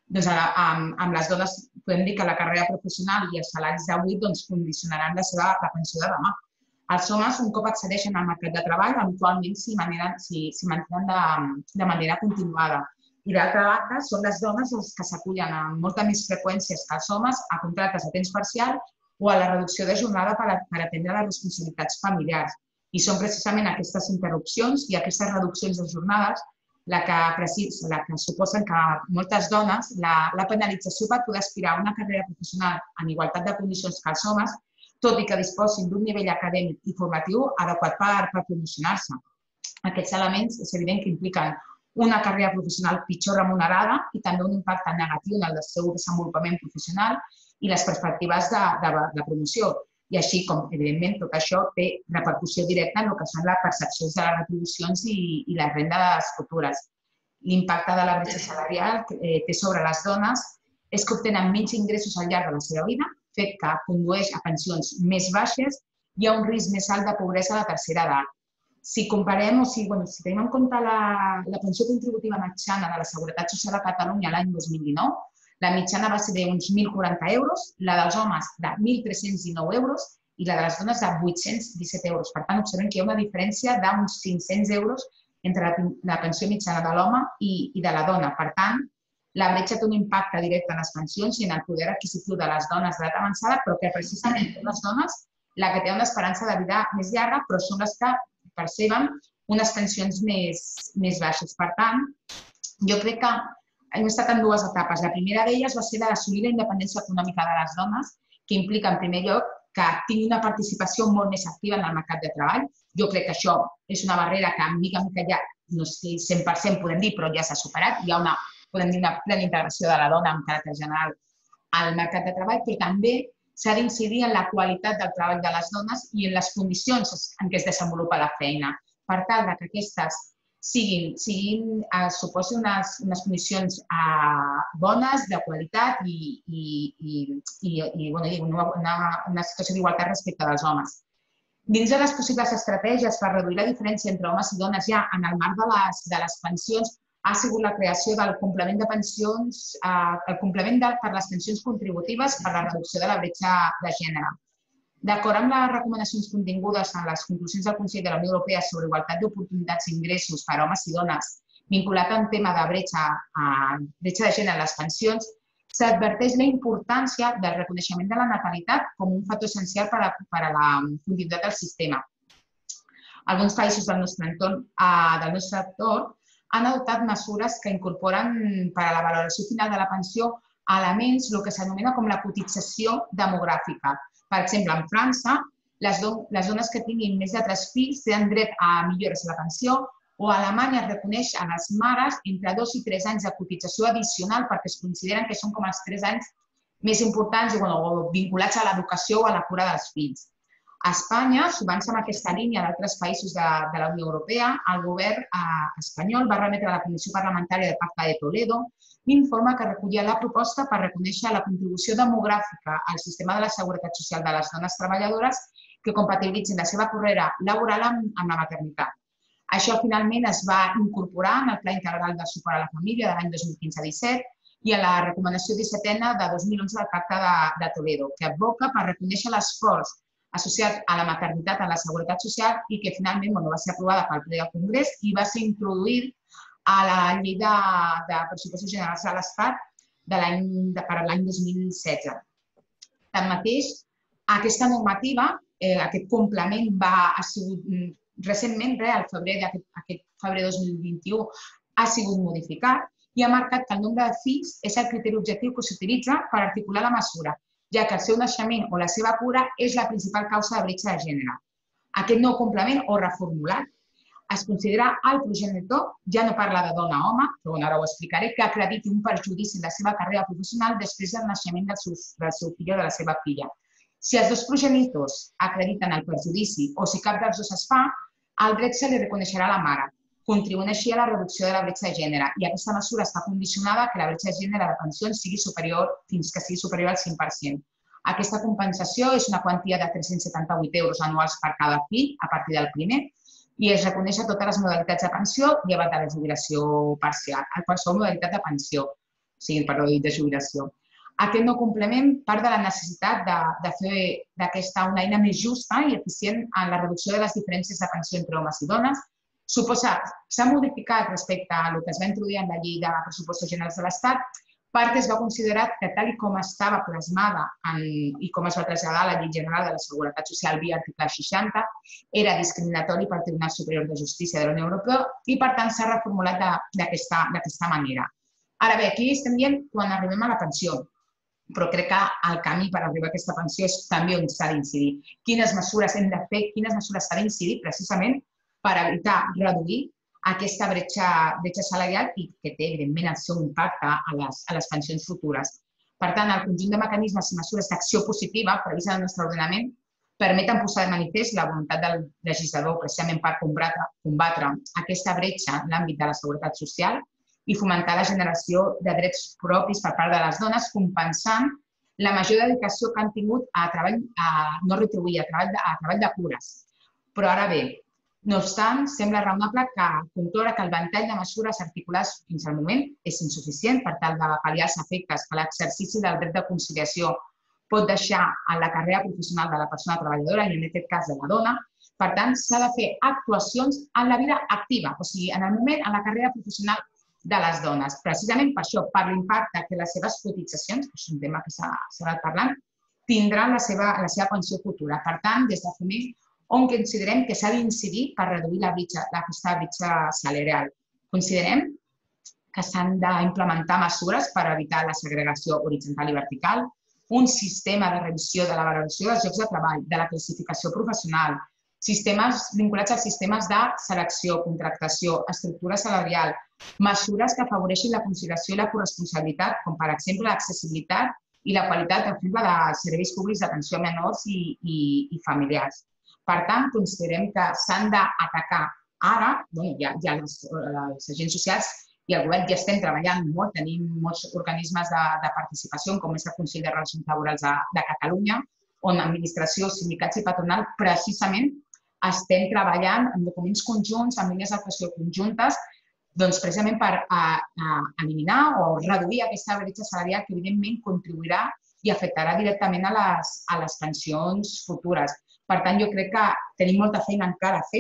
Speaker 6: amb les dones podem dir que la carrera professional i els salaris d'avui condicionaran la seva pensió de demà. Els homes, un cop accedeixen al mercat de treball, habitualment s'hi mantenen de manera continuada. I d'altra banda, són les dones les que s'acullen amb molta més freqüència que els homes a contractes a temps parcial o a la reducció de jornada per atendre les responsabilitats familiars. I són precisament aquestes interrupcions i aquestes reduccions de jornades la que suposen que moltes dones la penalització per poder aspirar a una carrera professional en igualtat de condicions que els homes, tot i que disposin d'un nivell acadèmic i formatiu adequat per promocionar-se. Aquests elements és evident que impliquen una carrera professional pitjor remunerada i també un impacte negatiu en el seu desenvolupament professional i les perspectives de promoció. I així com, evidentment, tot això té repercussió directa en el que són les percepcions de les retribucions i les rendes futures. L'impacte de la bretxa salarial que té sobre les dones és que obtenen menys ingressos al llarg de la seva vida, fet que condueix a pensions més baixes i a un risc més alt de pobresa de tercera edat. Si comparem o si tenim en compte la pensió contributiva mitjana de la Seguretat Social a Catalunya l'any dos mil dinou, la mitjana va ser d'uns mil quaranta euros, la dels homes de mil tres-cents dinou euros i la de les dones de vuit-cents disset euros. Per tant, observem que hi ha una diferència d'uns cinc-cents euros entre la pensió mitjana de l'home i de la dona. Per tant, la bretxa té un impacte directe en les pensions i en el poder adquisitiu de les dones d'edat avançada, però que precisament són les dones la que té una esperança de vida més llarga, però són les que perceben unes pensions més baixes. Per tant, jo crec que hem estat en dues etapes. La primera d'elles va ser la d'assolir la independència econòmica de les dones, que implica, en primer lloc, que tinguin una participació molt més activa en el mercat de treball. Jo crec que això és una barrera que, mica en mica, ja, no sé, cent per cent podem dir, però ja s'ha superat. Hi ha una, podem dir, una plena integració de la dona en caràcter general al mercat de treball, però també s'ha d'incidir en la qualitat del treball de les dones i en les condicions en què es desenvolupa la feina, per tal que aquestes suposin unes condicions bones, de qualitat i una situació d'igualtat respecte dels homes. Dins de les possibles estratègies per reduir la diferència entre homes i dones ja en el marc de les pensions ha sigut la creació del complement de pensions, el complement per les pensions contributives per la reducció de la bretxa de gènere. D'acord amb les recomanacions contingudes en les conclusions del Consell de la Unió Europea sobre igualtat d'oportunitats i ingressos per a homes i dones, vinculat a un tema de bretxa de gènere en les pensions, s'adverteix la importància del reconeixement de la natalitat com un factor essencial per a la continuïtat del sistema. Alguns països del nostre entorn han adoptat mesures que incorporen per a la valoració final de la pensió elements, el que s'anomena com la cotització demogràfica. Per exemple, en França, les dones que tinguin més de tres fills tenen dret a millores a la pensió, o a Alemanya es reconeix a les mares entre dos i tres anys de cotització addicional perquè es consideren que són com els tres anys més importants o vinculats a l'educació o a la cura dels fills. A Espanya, sumant-se amb aquesta línia d'altres països de la Unió Europea, el govern espanyol va remetre a la Comissió Parlamentària del Pacte de Toledo l'informe que recollia la proposta per reconèixer la contribució demogràfica al sistema de la seguretat social de les dones treballadores que compatibilitzin la seva carrera laboral amb la maternitat. Això finalment es va incorporar en el Pla Integral de Suport a la Família de l'any dos mil quinze disset i a la recomanació dissetena de dos mil onze del Pacte de Toledo, que advoca per reconèixer l'esforç associat a la maternitat en la seguretat social i que finalment va ser aprovada pel ple del Congrés i va ser introduït a la llei de pressupostos generals de l'Estat per a l'any dos mil setze. Tanmateix, aquesta normativa, aquest complement va ha sigut recentment, al febrer d'aquest febrer dos mil vint-i-u, ha sigut modificat i ha marcat que el nombre de fills és el criteri objectiu que s'utilitza per articular la mesura, ja que el seu naixement o la seva cura és la principal causa de bretxa de gènere. Aquest nou complement o reformulat es considera el progenitor, ja no parla de dona-home, però ara ho explicaré, que acrediti un perjudici en la seva carrera professional després del naixement del seu fill o de la seva filla. Si els dos progenitors acrediten el perjudici o si cap dels dos es fa, el dret se li reconeixerà a la mare, contribuint així a la reducció de la bretxa de gènere. I aquesta mesura està condicionada que la bretxa de gènere de pensions sigui superior fins que sigui superior al cinc per cent. Aquesta compensació és una quantia de tres-cents setanta-vuit euros anuals per cada fill a partir del primer i es reconeix a totes les modalitats de pensió llevat de la jubilació parcial, a qualsevol modalitat de pensió, o sigui, perdó, de jubilació. Aquest nou complement part de la necessitat de fer d'aquesta una eina més justa i eficient en la reducció de les diferències de pensió entre homes i dones. S'ha modificat respecte a el que es va introduir en la llei de pressupostos generals de l'Estat perquè es va considerar que tal com estava plasmada i com es va traslladar a la Llei General de la Seguretat Social via article seixanta, era discriminatori pel Tribunal Superior de Justícia de la Unió Europea i, per tant, s'ha reformulat d'aquesta manera. Ara bé, aquí estem dient quan arribem a la pensió, però crec que el camí per arribar a aquesta pensió és també on s'ha d'incidir. Quines mesures hem de fer, quines mesures s'ha d'incidir precisament per evitar reduir aquesta bretxa salarial i que té, evidentment, el seu impacte a les pensions futures. Per tant, el conjunt de mecanismes i mesures d'acció positiva previst al nostre ordenament permeten posar de manifest la voluntat del legislador precisament per combatre aquesta bretxa en l'àmbit de la seguretat social i fomentar la generació de drets propis per part de les dones, compensant la major dedicació que han tingut a treball no retribuït, a treball de cures. Però ara bé, no obstant, sembla raonable que concloure que el ventall de mesures articulades fins al moment és insuficient per tal de pal·liar els efectes que l'exercici del dret de conciliació pot deixar en la carrera professional de la persona treballadora i en aquest cas de la dona. Per tant, s'ha de fer actuacions en la vida activa, o sigui, en el moment, en la carrera professional de les dones. Precisament per això, per l'impacte que les seves cotitzacions, que és un tema que s'ha anat parlant, tindran la seva pensió futura. Per tant, des de Foment, on considerem que s'ha d'incidir per reduir aquesta bretxa salarial. Considerem que s'han d'implementar mesures per evitar la segregació horitzontal i vertical, un sistema de revisió de la valoració dels llocs de treball, de la classificació professional, sistemes vinculats als sistemes de selecció, contractació, estructura salarial, mesures que afavoreixin la conciliació i la corresponsabilitat, com per exemple l'accessibilitat i la qualitat, per exemple, de serveis públics d'atenció a menors i familiars. Per tant, considerem que s'han d'atacar ara, ja els agents socials i el govern ja estem treballant molt, tenim molts organismes de participació, com és el Consell de Relacions Laborals de Catalunya, on l'administració, sindicats i patronal precisament estem treballant en documents conjunts, en línies d'actuació conjuntes, precisament per eliminar o reduir aquesta bretxa salarial que evidentment contribuirà i afectarà directament a les pensions futures. Per tant, jo crec que tenim molta feina encara a fer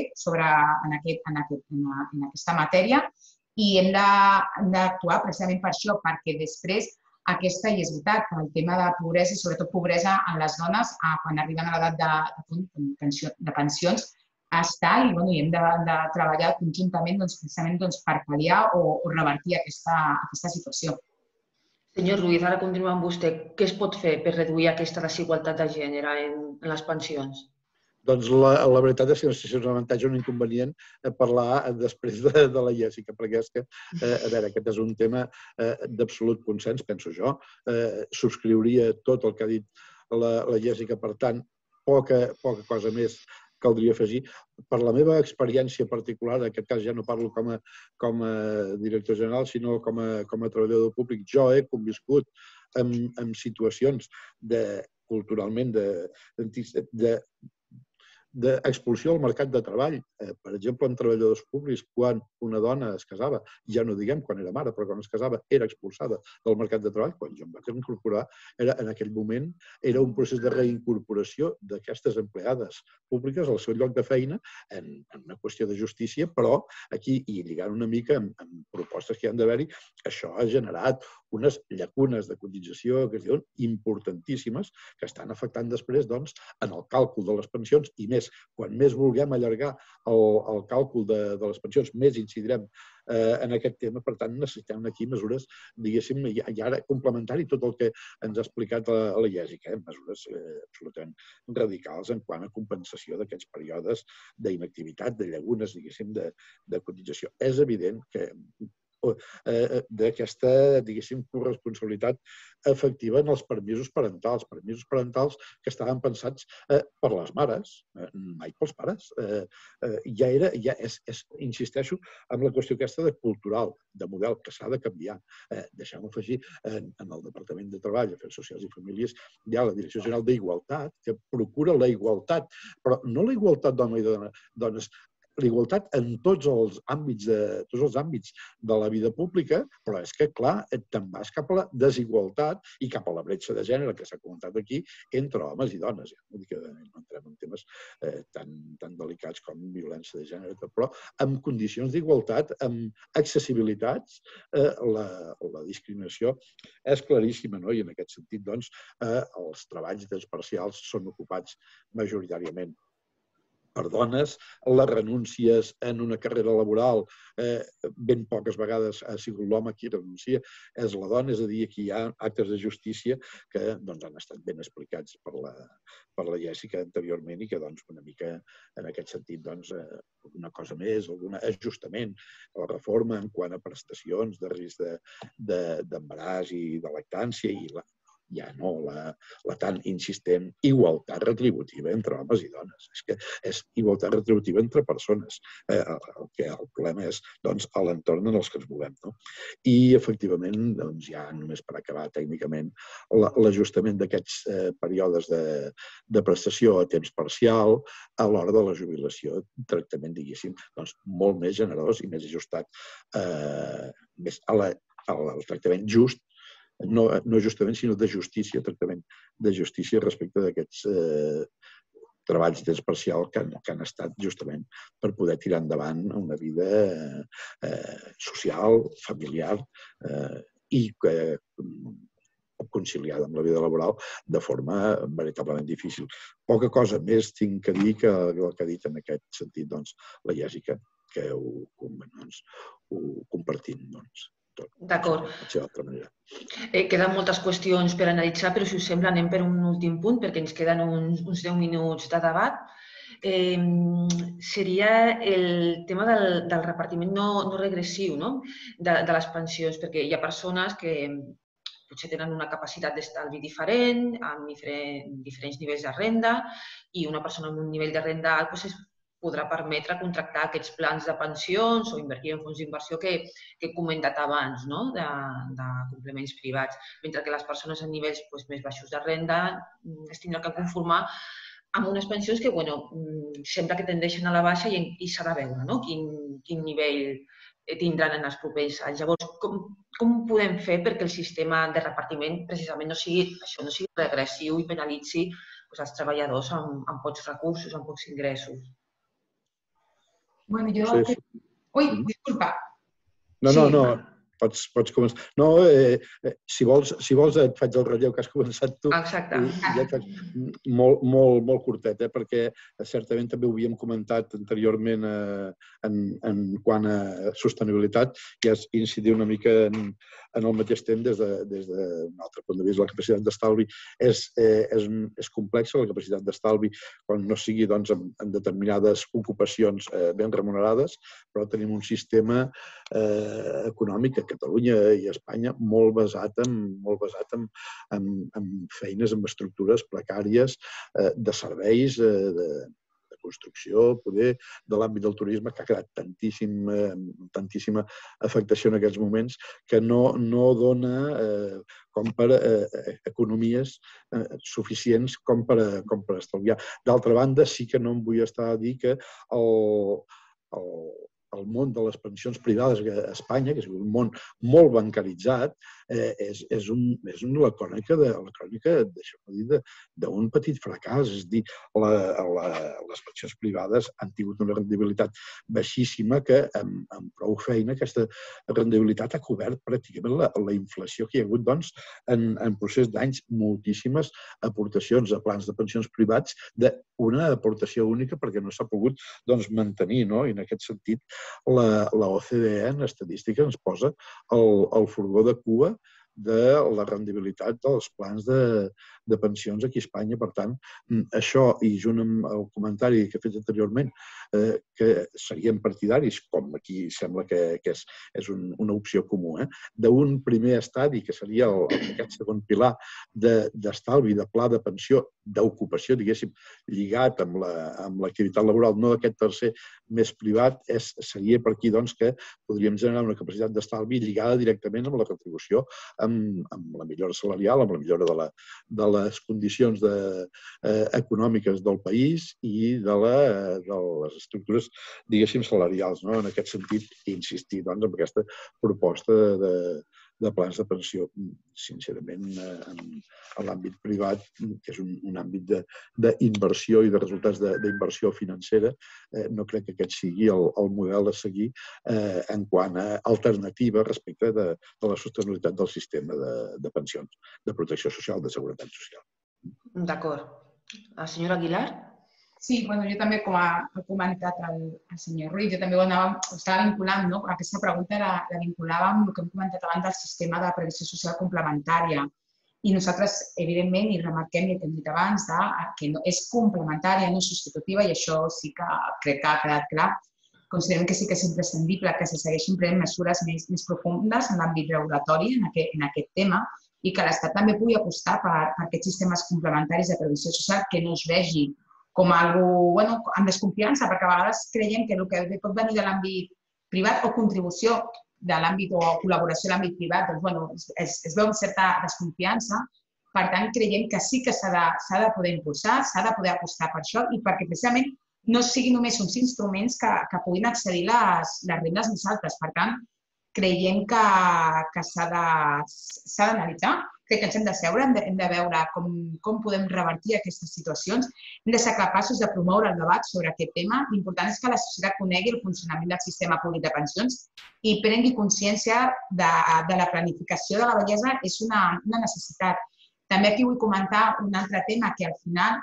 Speaker 6: en aquesta matèria i hem d'actuar precisament per això, perquè després aquesta, i és veritat, el tema de pobresa i sobretot pobresa en les dones quan arriben a l'edat de pensions estar i, bueno, i hem de, de treballar conjuntament doncs, precisament doncs, per pal·liar o, o revertir aquesta, aquesta situació.
Speaker 3: Senyor Ruiz, ara continuo amb vostè. Què es pot fer per reduir aquesta desigualtat de gènere en, en les pensions?
Speaker 8: Doncs la, la veritat és que no sé si és un avantatge o un inconvenient parlar després de, de la Jèssica, perquè és que, eh, a veure, aquest és un tema eh, d'absolut consens, penso jo. Eh, subscriuria tot el que ha dit la, la Jèssica, per tant, poca, poca cosa més caldria afegir. Per la meva experiència particular, en aquest cas ja no parlo com a, com a director general, sinó com a, com a treballador públic, jo he conviscut en, en situacions de, culturalment de, de d'expulsió al mercat de treball. Eh, per exemple, en treballadors públics, quan una dona es casava, ja no diguem quan era mare, però quan es casava era expulsada del mercat de treball. Quan jo em vaig incorporar, era, en aquell moment era un procés de reincorporació d'aquestes empleades públiques al seu lloc de feina en, en una qüestió de justícia, però aquí, i lligant una mica amb, amb propostes que hi han d'haver-hi, això ha generat unes llacunes de cotització que es diuen importantíssimes, que estan afectant després doncs, en el càlcul de les pensions, i més, quan més vulguem allargar el, el càlcul de, de les pensions, més incidirem eh, en aquest tema. Per tant, necessitem aquí mesures, diguéssim, i, i ara complementar-hi tot el que ens ha explicat la, la Jèssica, eh, mesures eh, absolutament radicals en quant a compensació d'aquests períodes d'inactivitat, de llagunes, diguéssim, de, de cotització. És evident que d'aquesta, diguéssim, corresponsabilitat efectiva en els permisos parentals. Permisos parentals que estaven pensats eh, per les mares, eh, mai pels pares. Eh, eh, ja era, ja és, és, insisteixo, amb la qüestió aquesta de cultural, de model, que s'ha de canviar. Eh, Deixem-ho afegir, en, en el Departament de Treball, Afers Socials i Famílies, hi ha la Direcció General d'Igualtat, que procura la igualtat, però no la igualtat d'home i de dones, la igualtat en tots els àmbits de, tots els àmbits de la vida pública, però és que, clar, te'n vas cap a la desigualtat i cap a la bretxa de gènere que s'ha comentat aquí entre homes i dones. Ja no dic que no entrem en temes eh, tan, tan delicats com violència de gènere, però amb condicions d'igualtat, amb accessibilitats, eh, la, la discriminació és claríssima, no? I en aquest sentit, doncs, eh, els treballs dels parcials són ocupats majoritàriament per dones, les renúncies en una carrera laboral, eh, ben poques vegades ha sigut l'home qui renuncia, és la dona, és a dir, aquí hi ha actes de justícia que doncs, han estat ben explicats per la, per la Jèssica anteriorment i que doncs, una mica en aquest sentit doncs, eh, una cosa més, algun ajustament a la reforma en quant a prestacions de risc d'embaràs de, i de lactància i la ja no la, la tan insistent igualtat retributiva entre homes i dones. És que és igualtat retributiva entre persones. Eh, el, que el problema és doncs, a l'entorn en els que ens movem. No? I, efectivament, doncs, ja només per acabar tècnicament, l'ajustament d'aquests eh, períodes de, de prestació a temps parcial a l'hora de la jubilació, tractament, diguéssim, doncs, molt més generós i més ajustat eh, més a la, al tractament just, no, no justament, sinó de justícia, tractament de justícia respecte d'aquests eh, treballs de temps parcial que han, que han estat justament per poder tirar endavant una vida eh, social, familiar eh, i eh, conciliada amb la vida laboral de forma veritablement difícil. Poca cosa més tinc que dir que el que ha dit en aquest sentit doncs, la Jèssica, que ho, doncs, ho compartim. Doncs.
Speaker 3: D'acord. Eh, queden moltes qüestions per analitzar, però si us sembla anem per un últim punt, perquè ens queden uns, uns deu minuts de debat. Eh, seria el tema del, del repartiment no, no regressiu, no? De, de les pensions, perquè hi ha persones que potser tenen una capacitat d'estalvi diferent, amb diferent, diferents nivells de renda, i una persona amb un nivell de renda alt doncs, podrà permetre contractar aquests plans de pensions o invertir en fons d'inversió que, que he comentat abans, no? de, de complements privats, mentre que les persones a nivells doncs, més baixos de renda es tindran que conformar amb unes pensions que bueno, sembla que tendeixen a la baixa i, i s'ha de veure no? quin, quin nivell tindran en els propers anys. Llavors, com, com ho podem fer perquè el sistema de repartiment precisament no sigui, això, no sigui regressiu i penalitzi doncs, els treballadors amb, amb pocs recursos, amb pocs ingressos?
Speaker 6: Bueno, jo... Sí, sí. Ui, disculpa.
Speaker 8: No, no, no. pots, pots començar. No, eh, si, vols, si vols et faig el relleu que has començat tu.
Speaker 3: Exacte.
Speaker 8: I, i ja et faig molt, molt, molt curtet, eh, perquè certament també ho havíem comentat anteriorment eh, en, en quant a sostenibilitat i has incidit una mica en, en el mateix temps des d'un de, des de un altre punt de vista. La capacitat d'estalvi és, eh, és, és complexa, la capacitat d'estalvi quan no sigui doncs, en, en determinades ocupacions eh, ben remunerades, però tenim un sistema eh, econòmic a Catalunya i a Espanya molt basat en, molt basat en, en, en feines, en estructures precàries eh, de serveis, eh, de, de construcció, poder, de l'àmbit del turisme, que ha quedat tantíssim, eh, tantíssima afectació en aquests moments que no, no dona eh, com per eh, economies eh, suficients com per, com per estalviar. D'altra banda, sí que no em vull estar a dir que el, el, el món de les pensions privades a Espanya, que és un món molt bancaritzat, eh, és, és, un, és una crònica de, la crònica d'un petit fracàs. És a dir, la, la, les pensions privades han tingut una rendibilitat baixíssima que amb, amb prou feina aquesta rendibilitat ha cobert pràcticament la, la inflació que hi ha hagut doncs, en, en procés d'anys, moltíssimes aportacions a plans de pensions privats d'una aportació única perquè no s'ha pogut doncs, mantenir. No? I en aquest sentit, la, la O C D E en estadística ens posa el, el furgó de cua de la rendibilitat dels plans de, de pensions aquí a Espanya. Per tant, això, i junt amb el comentari que he fet anteriorment, eh, que serien partidaris, com aquí sembla que, que és, és un, una opció comú, eh, d'un primer estadi, que seria el, aquest segon pilar d'estalvi, de, de pla de pensió, d'ocupació, diguéssim, lligat amb l'activitat la, laboral, no d'aquest tercer més privat, és, seria per aquí doncs, que podríem generar una capacitat d'estalvi lligada directament amb la retribució, amb, amb la millora salarial, amb la millora de, la, de les condicions de, eh, econòmiques del país i de, la, de les estructures, diguéssim, salarials. No? En aquest sentit, insistir doncs, en aquesta proposta de, de plans de pensió, sincerament, en, en l'àmbit privat, que és un, un àmbit d'inversió i de resultats d'inversió financera, eh, no crec que aquest sigui el, el model a seguir eh, en quant a alternativa respecte de, de la sostenibilitat del sistema de, de pensions, de protecció social, de seguretat social.
Speaker 3: D'acord. La senyora Aguilar?
Speaker 6: Sí, bueno, jo també, com ha comentat el, el senyor Ruiz, jo també ho, anava, ho estava vinculant, no? Aquesta pregunta la, la vinculava amb el que hem comentat abans del sistema de previsió social complementària. I nosaltres, evidentment, i remarquem el que hem dit abans, de, que no, és complementària, no substitutiva, i això sí que crec que ha quedat clar. Considerem que sí que és imprescindible que se segueixin prenent mesures més, més profundes en l'àmbit regulatori, en aquest, en aquest tema, i que l'Estat també pugui apostar per, per aquests sistemes complementaris de previsió social que no es vegi com algo, bueno, amb desconfiança, perquè a vegades creiem que el que pot venir de l'àmbit privat o contribució de l'àmbit o col·laboració de l'àmbit privat, doncs, bueno, es, es veu amb certa desconfiança. Per tant, creiem que sí que s'ha de, s'ha de poder impulsar, s'ha de poder apostar per això i perquè precisament no siguin només uns instruments que, que puguin accedir les, les rendes més altes. Per tant, creiem que, que s'ha d'analitzar. Crec que ens hem de seure, hem de, hem de veure com, com podem revertir aquestes situacions. Hem de ser capaços de promoure el debat sobre aquest tema. L'important és que la societat conegui el funcionament del sistema públic de pensions i prengui consciència de, de la planificació de la vellesa és una, una necessitat. També aquí vull comentar un altre tema que al final,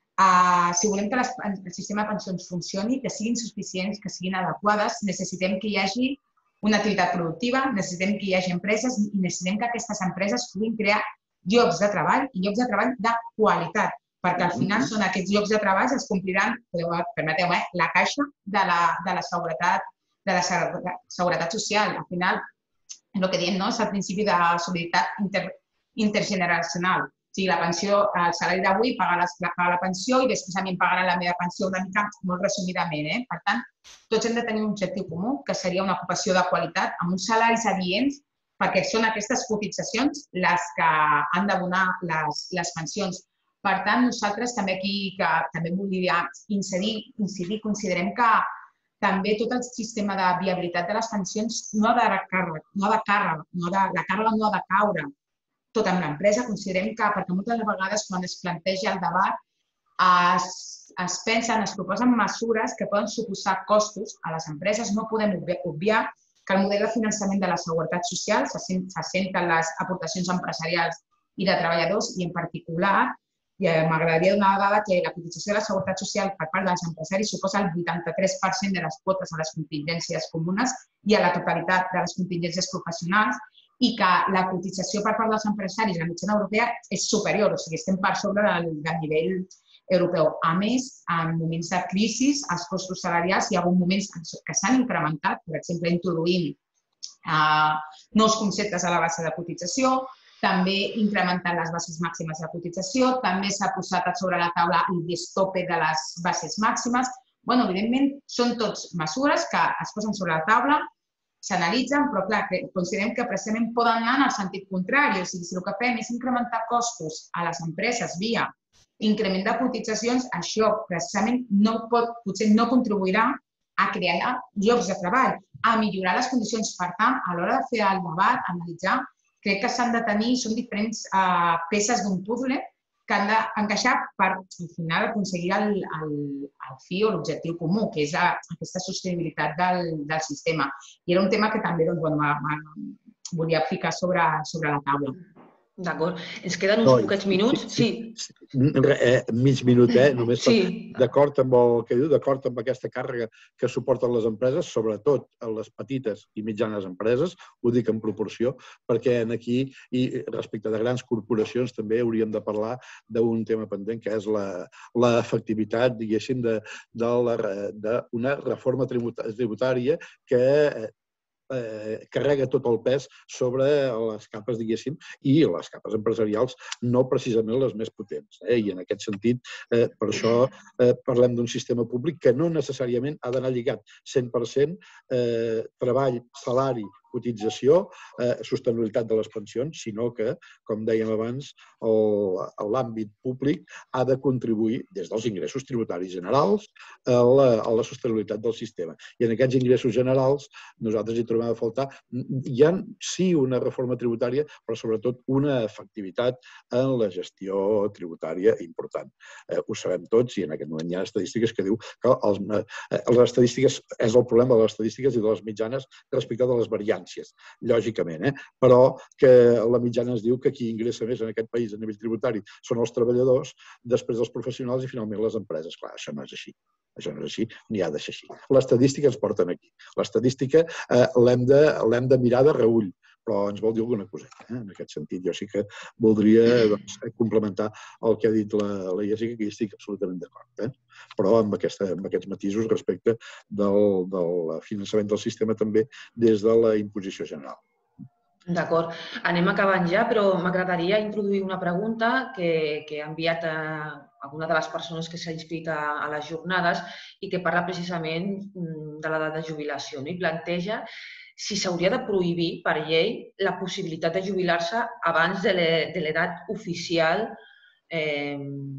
Speaker 6: eh, si volem que les, el sistema de pensions funcioni, que siguin suficients, que siguin adequades, necessitem que hi hagi una activitat productiva, necessitem que hi hagi empreses i necessitem que aquestes empreses puguin crear llocs de treball i llocs de treball de qualitat, perquè al final són aquests llocs de treball que es compliran, permeteu-me, la caixa de la, de la seguretat de la seguretat social. Al final, el que diem, no? És el principi de solidaritat inter, intergeneracional. O sigui, la pensió, el salari d'avui paga, paga la pensió i després a mi em pagaran la meva pensió una mica molt resumidament. Eh? Per tant, tots hem de tenir un objectiu comú, que seria una ocupació de qualitat, amb uns salaris adients, perquè són aquestes cotitzacions les que han d'abonar les, les pensions. Per tant, nosaltres també aquí, que també voldria incidir, incidir, considerem que també tot el sistema de viabilitat de les pensions no ha de càrrega, no ha de càrrega, no ha de, la càrrega no ha de caure tot amb l'empresa. Considerem que, perquè moltes vegades quan es planteja el debat, es, es pensen, es proposen mesures que poden suposar costos a les empreses. No podem obviar que el model de finançament de la seguretat social s'assenta en les aportacions empresarials i de treballadors i, en particular, m'agradaria donar la dada que la cotització de la seguretat social per part dels empresaris suposa el vuitanta-tres per cent de les quotes a les contingències comunes i a la totalitat de les contingències professionals, i que la cotització per part dels empresaris a la mitjana europea és superior, o sigui, estem per sobre del, del nivell europeu. A més, en moments de crisi, els costos salarials hi ha hagut moments que s'han incrementat, per exemple, introduint uh, nous conceptes a la base de cotització, també incrementant les bases màximes de cotització, també s'ha posat sobre la taula el destope de les bases màximes. Bueno, evidentment, són tots mesures que es posen sobre la taula, s'analitzen, però clar, considerem que precisament poden anar en el sentit contrari. O sigui, si el que fem és incrementar costos a les empreses via increment de cotitzacions, això precisament no pot, potser no contribuirà a crear llocs de treball, a millorar les condicions. Per tant, a l'hora de fer el debat, analitzar, crec que s'han de tenir, són diferents uh, peces d'un puzzle que han d'encaixar per, al final, aconseguir el, el, el fi o l'objectiu comú, que és a, aquesta sostenibilitat del, del sistema. I era un tema que també doncs, bueno, volia ficar sobre, sobre la taula.
Speaker 3: D'acord. Ens queden uns poquets minuts. Sí.
Speaker 8: Eh, mig minut, eh? Només d'acord amb el que diu, d'acord amb aquesta càrrega que suporten les empreses, sobretot en les petites i mitjanes empreses, ho dic en proporció, perquè aquí, i respecte de grans corporacions, també hauríem de parlar d'un tema pendent, que és l'efectivitat, diguéssim, d'una reforma tributària que Eh, carrega tot el pes sobre les capes, diguéssim, i les capes empresarials no precisament les més potents. Eh? I en aquest sentit, eh, per això eh, parlem d'un sistema públic que no necessàriament ha d'anar lligat cent per cent eh, treball, salari, cotització, eh, sostenibilitat de les pensions, sinó que, com dèiem abans, l'àmbit públic ha de contribuir des dels ingressos tributaris generals a la, a la sostenibilitat del sistema. I en aquests ingressos generals nosaltres hi trobem a faltar, hi ha sí una reforma tributària, però sobretot una efectivitat en la gestió tributària important. Eh, ho sabem tots i en aquest moment hi ha estadístiques que diu que els, eh, les estadístiques és el problema de les estadístiques i de les mitjanes respecte de les variants, lògicament, eh? Però que la mitjana es diu que qui ingressa més en aquest país a nivell tributari són els treballadors, després els professionals i finalment les empreses. Clar, això no és així. Això no és així, ni ha de ser així. L'estadística ens porten aquí. L'estadística eh, l'hem de, l'hem de mirar de reüll, però ens vol dir alguna coseta. Eh? En aquest sentit, jo sí que voldria doncs, complementar el que ha dit la, la Jessica, que hi estic absolutament d'acord. Eh? Però amb, aquesta, amb aquests matisos respecte del, del finançament del sistema també des de la imposició general.
Speaker 3: D'acord. Anem acabant ja, però m'agradaria introduir una pregunta que, que ha enviat a alguna de les persones que s'ha inscrit a, a les jornades i que parla precisament de l'edat de jubilació, no? I planteja si s'hauria de prohibir per llei la possibilitat de jubilar-se abans de l'edat oficial eh,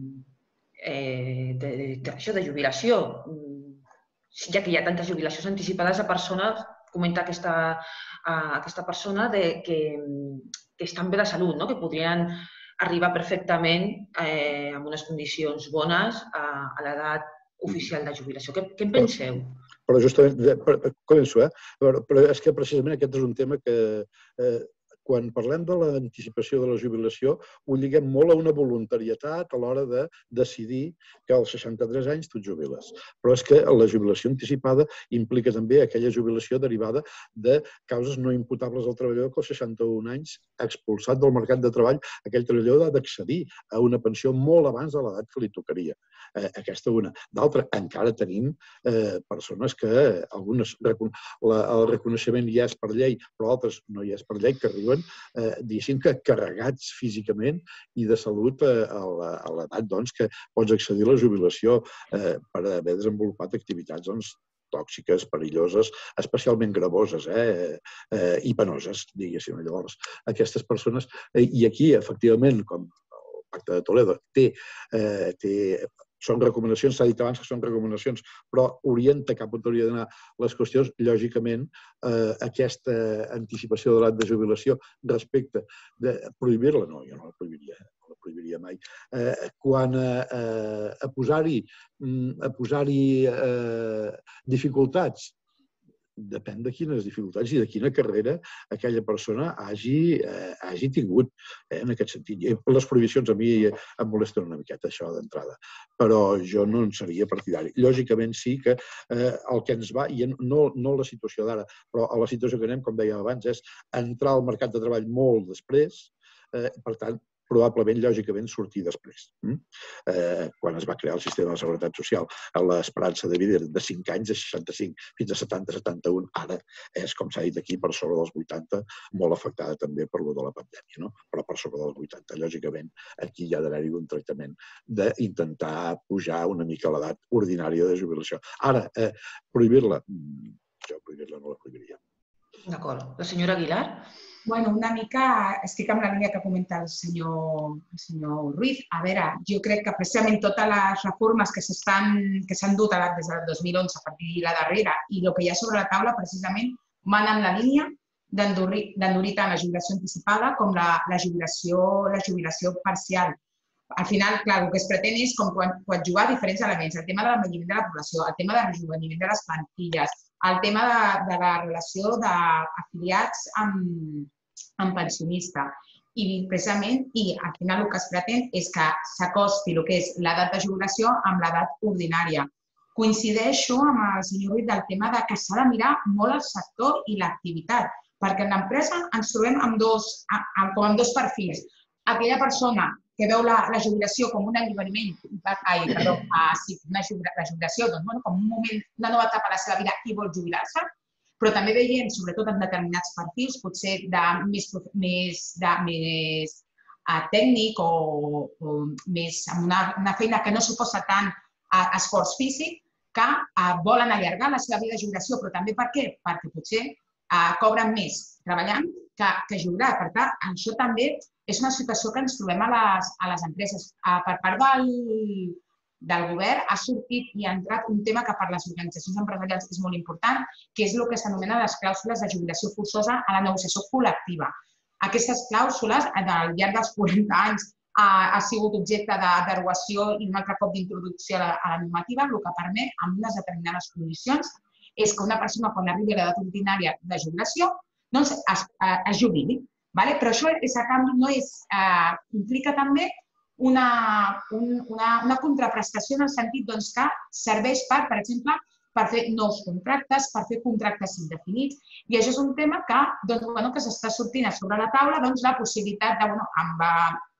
Speaker 3: eh, de, de, de, de jubilació. Ja que hi ha tantes jubilacions anticipades a persones, comenta aquesta, uh, aquesta persona de, que, que estan bé de salut, no? Que podrien arribar perfectament eh, amb unes condicions bones a, a l'edat oficial de jubilació. Què, què en penseu?
Speaker 8: Però justament, començo, eh? Però, però és que precisament aquest és un tema que eh, quan parlem de l'anticipació de la jubilació ho lliguem molt a una voluntarietat a l'hora de decidir que als seixanta-tres anys tu et jubiles. Però és que la jubilació anticipada implica també aquella jubilació derivada de causes no imputables al treballador que als seixanta-un anys expulsat del mercat de treball, aquell treballador ha d'accedir a una pensió molt abans de l'edat que li tocaria. Eh, aquesta una. D'altra, encara tenim eh, persones que algunes, la, el reconeixement hi és per llei, però altres no hi és per llei, que arriben, eh, diguéssim que carregats físicament i de salut eh, a l'edat doncs, que pots accedir a la jubilació eh, per haver desenvolupat activitats doncs, tòxiques, perilloses, especialment gravoses eh, eh, i penoses, diguéssim. Llavors, aquestes persones, eh, i aquí, efectivament, com el Pacte de Toledo té, eh, té són recomanacions, s'ha dit abans que són recomanacions, però orienta cap on hauria d'anar les qüestions. Lògicament, eh, aquesta anticipació de l'edat de jubilació respecte de prohibir-la, no, jo no la prohibiria, no la prohibiria mai. Eh, quan a, a posar-hi a posar-hi eh, dificultats depèn de quines dificultats i de quina carrera aquella persona hagi, eh, hagi tingut, eh, en aquest sentit. Les prohibicions a mi em molesten una miqueta, això d'entrada, però jo no en seria partidari. Lògicament sí que eh, el que ens va, i no, no la situació d'ara, però a la situació que anem, com dèiem abans, és entrar al mercat de treball molt després, eh, per tant, probablement, lògicament, sortir després. Eh, quan es va crear el sistema de seguretat social, l'esperança de vida de cinc anys, de seixanta-cinc fins a setanta setanta-un, ara és, com s'ha dit aquí, per sobre dels vuitanta, molt afectada també per lo de la pandèmia, no? Però per sobre dels vuitanta, lògicament, aquí hi ha d'haver-hi un tractament d'intentar pujar una mica l'edat ordinària de jubilació. Ara, eh, prohibir-la, jo prohibir-la no la prohibiria.
Speaker 3: D'acord. La senyora Aguilar?
Speaker 6: Bueno, una mica estic amb la línia que comenta el senyor, el senyor Ruiz. A veure, jo crec que precisament totes les reformes que s'han dut des del dos mil onze a partir de la darrera i el que hi ha sobre la taula precisament van en la línia d'endurir tant la jubilació anticipada com la, la, jubilació, la jubilació parcial. Al final, clar, el que es pretén és com coadjuvar diferents elements. El tema de l'envelliment de la població, el tema del rejuveniment de les plantilles, el tema de, de la relació d'afiliats amb, amb pensionista. I precisament, i al final el que es pretén és que s'acosti el que és l'edat de jubilació amb l'edat ordinària. Coincideixo amb el senyor Ruiz del tema de que s'ha de mirar molt el sector i l'activitat, perquè en l'empresa ens trobem amb dos, com amb dos perfils. Aquella persona que veu la, la jubilació com un alliberament, ai, perdó, ah, sí, una la jubilació doncs, bueno, com un moment, una nova etapa de la seva vida i vol jubilar-se, però també veiem, sobretot en determinats perfils, potser de més, més, de, més uh, tècnic o, o més, amb una, una feina que no suposa tant uh, esforç físic, que uh, volen allargar la seva vida de jubilació, però també per què? Perquè potser uh, cobren més treballant que, que jubilar. Per tant, això també és una situació que ens trobem a les, a les empreses. Per part del, del govern ha sortit i ha entrat un tema que per les organitzacions empresarials és molt important, que és el que s'anomena les clàusules de jubilació forçosa a la negociació col·lectiva. Aquestes clàusules, al llarg dels quaranta anys, ha, ha sigut objecte de derogació i un altre cop d'introducció a, la, a la normativa, el que permet, amb unes determinades condicions, és que una persona, quan arribi a l'edat ordinària de jubilació, doncs es, es jubili. Vale? Però això és, a canvi, no és, eh, implica també una, un, una, una contraprestació en el sentit doncs, que serveix per, per exemple, per fer nous contractes, per fer contractes indefinits. I això és un tema que, doncs, bueno, que s'està sortint a sobre la taula, doncs, la possibilitat de, bueno, va,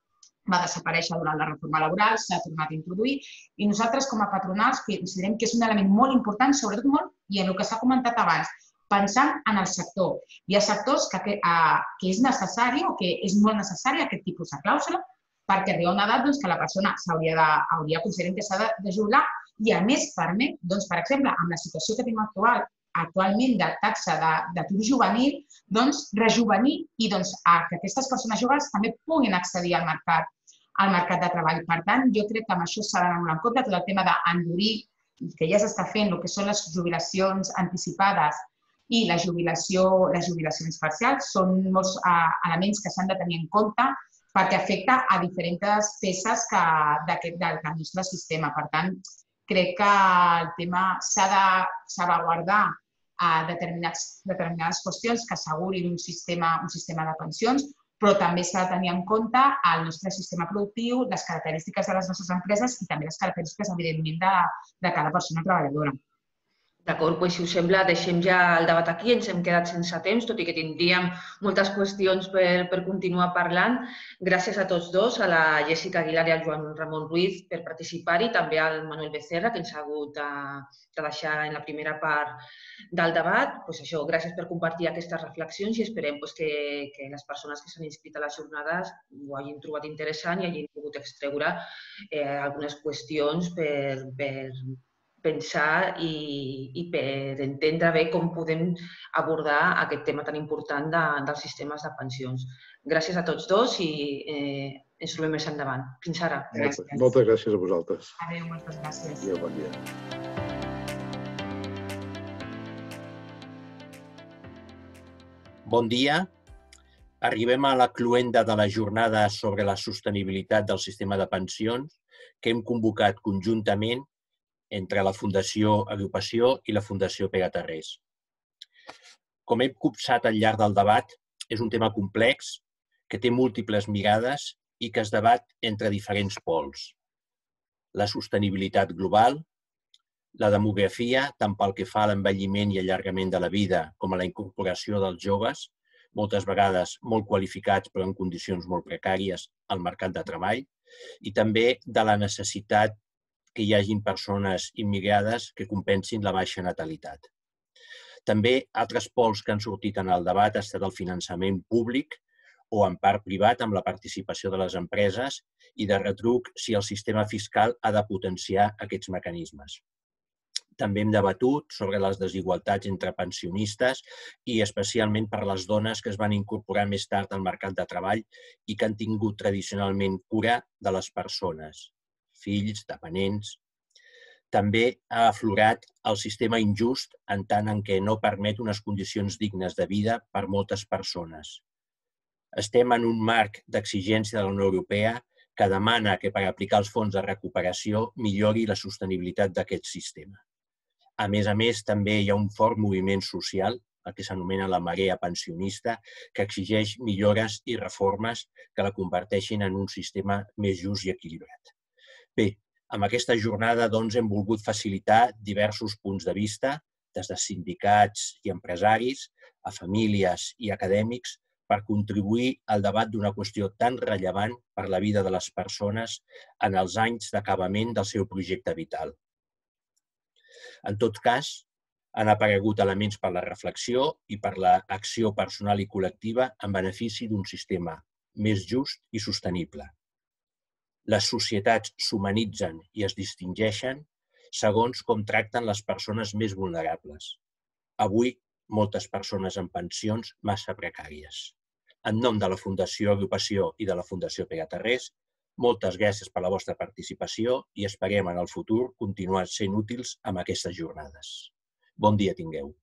Speaker 6: va desaparèixer durant la reforma laboral, s'ha tornat a introduir, i nosaltres com a patronals considerem que és un element molt important, sobretot molt, i en el que s'ha comentat abans, pensant en el sector. Hi ha sectors que, que, que és necessari o que és molt necessari aquest tipus de clàusula perquè arriba una edat doncs, que la persona s'hauria de, hauria considerat que s'ha de, de jubilar i a més permet, doncs, per exemple, amb la situació que tenim actual, actualment de taxa d'atur juvenil, doncs rejuvenir i doncs, a que aquestes persones joves també puguin accedir al mercat, al mercat de treball. Per tant, jo crec que amb això s'ha d'anar molt en compte, tot el tema d'endurir, que ja s'està fent, el que són les jubilacions anticipades i la jubilació, les jubilacions parcials són molts uh, elements que s'han de tenir en compte perquè afecta a diferents peces que, del, del nostre sistema. Per tant, crec que el tema s'ha de salvaguardar uh, determinats, determinades qüestions que assegurin un sistema, un sistema de pensions, però també s'ha de tenir en compte el nostre sistema productiu, les característiques de les nostres empreses i també les característiques, evidentment, de, de cada persona treballadora.
Speaker 3: D'acord, doncs si us sembla, deixem ja el debat aquí, ens hem quedat sense temps, tot i que tindríem moltes qüestions per, per continuar parlant. Gràcies a tots dos, a la Jessica Aguilar i al Joan Ramon Ruiz per participar-hi, també al Manuel Becerra, que ens ha hagut de, de deixar en la primera part del debat. Pues això, gràcies per compartir aquestes reflexions i esperem pues, que, que les persones que s'han inscrit a les jornades ho hagin trobat interessant i hagin pogut extreure eh, algunes qüestions per, per pensar i, i per entendre bé com podem abordar aquest tema tan important de, dels sistemes de pensions. Gràcies a tots dos i eh, ens trobem més endavant. Fins ara.
Speaker 8: Gràcies. Moltes gràcies a vosaltres.
Speaker 6: Adéu, moltes gràcies.
Speaker 8: Adéu, bon dia.
Speaker 9: Bon dia. Arribem a la cloenda de la jornada sobre la sostenibilitat del sistema de pensions que hem convocat conjuntament entre la Fundació Agrupació i la Fundació Pere Tarrés. Com hem copsat al llarg del debat, és un tema complex que té múltiples mirades i que es debat entre diferents pols. La sostenibilitat global, la demografia, tant pel que fa a l'envelliment i allargament de la vida com a la incorporació dels joves, moltes vegades molt qualificats però en condicions molt precàries al mercat de treball, i també de la necessitat que hi hagin persones immigrades que compensin la baixa natalitat. També altres pols que han sortit en el debat ha estat el finançament públic o en part privat amb la participació de les empreses i de retruc si el sistema fiscal ha de potenciar aquests mecanismes. També hem debatut sobre les desigualtats entre pensionistes i especialment per les dones que es van incorporar més tard al mercat de treball i que han tingut tradicionalment cura de les persones, fills, dependents. També ha aflorat el sistema injust en tant en què no permet unes condicions dignes de vida per moltes persones. Estem en un marc d'exigència de la Unió Europea que demana que per aplicar els fons de recuperació millori la sostenibilitat d'aquest sistema. A més a més, també hi ha un fort moviment social, el que s'anomena la marea pensionista, que exigeix millores i reformes que la converteixin en un sistema més just i equilibrat. Bé, amb aquesta jornada doncs, hem volgut facilitar diversos punts de vista, des de sindicats i empresaris, a famílies i acadèmics, per contribuir al debat d'una qüestió tan rellevant per la vida de les persones en els anys d'acabament del seu projecte vital. En tot cas, han aparegut elements per la reflexió i per l'acció personal i col·lectiva en benefici d'un sistema més just i sostenible. Les societats s'humanitzen i es distingeixen segons com tracten les persones més vulnerables. Avui, moltes persones amb pensions massa precàries. En nom de la Fundació Agrupació i de la Fundació Pere Tarrés, moltes gràcies per la vostra participació i esperem en el futur continuar sent útils amb aquestes jornades. Bon dia tingueu.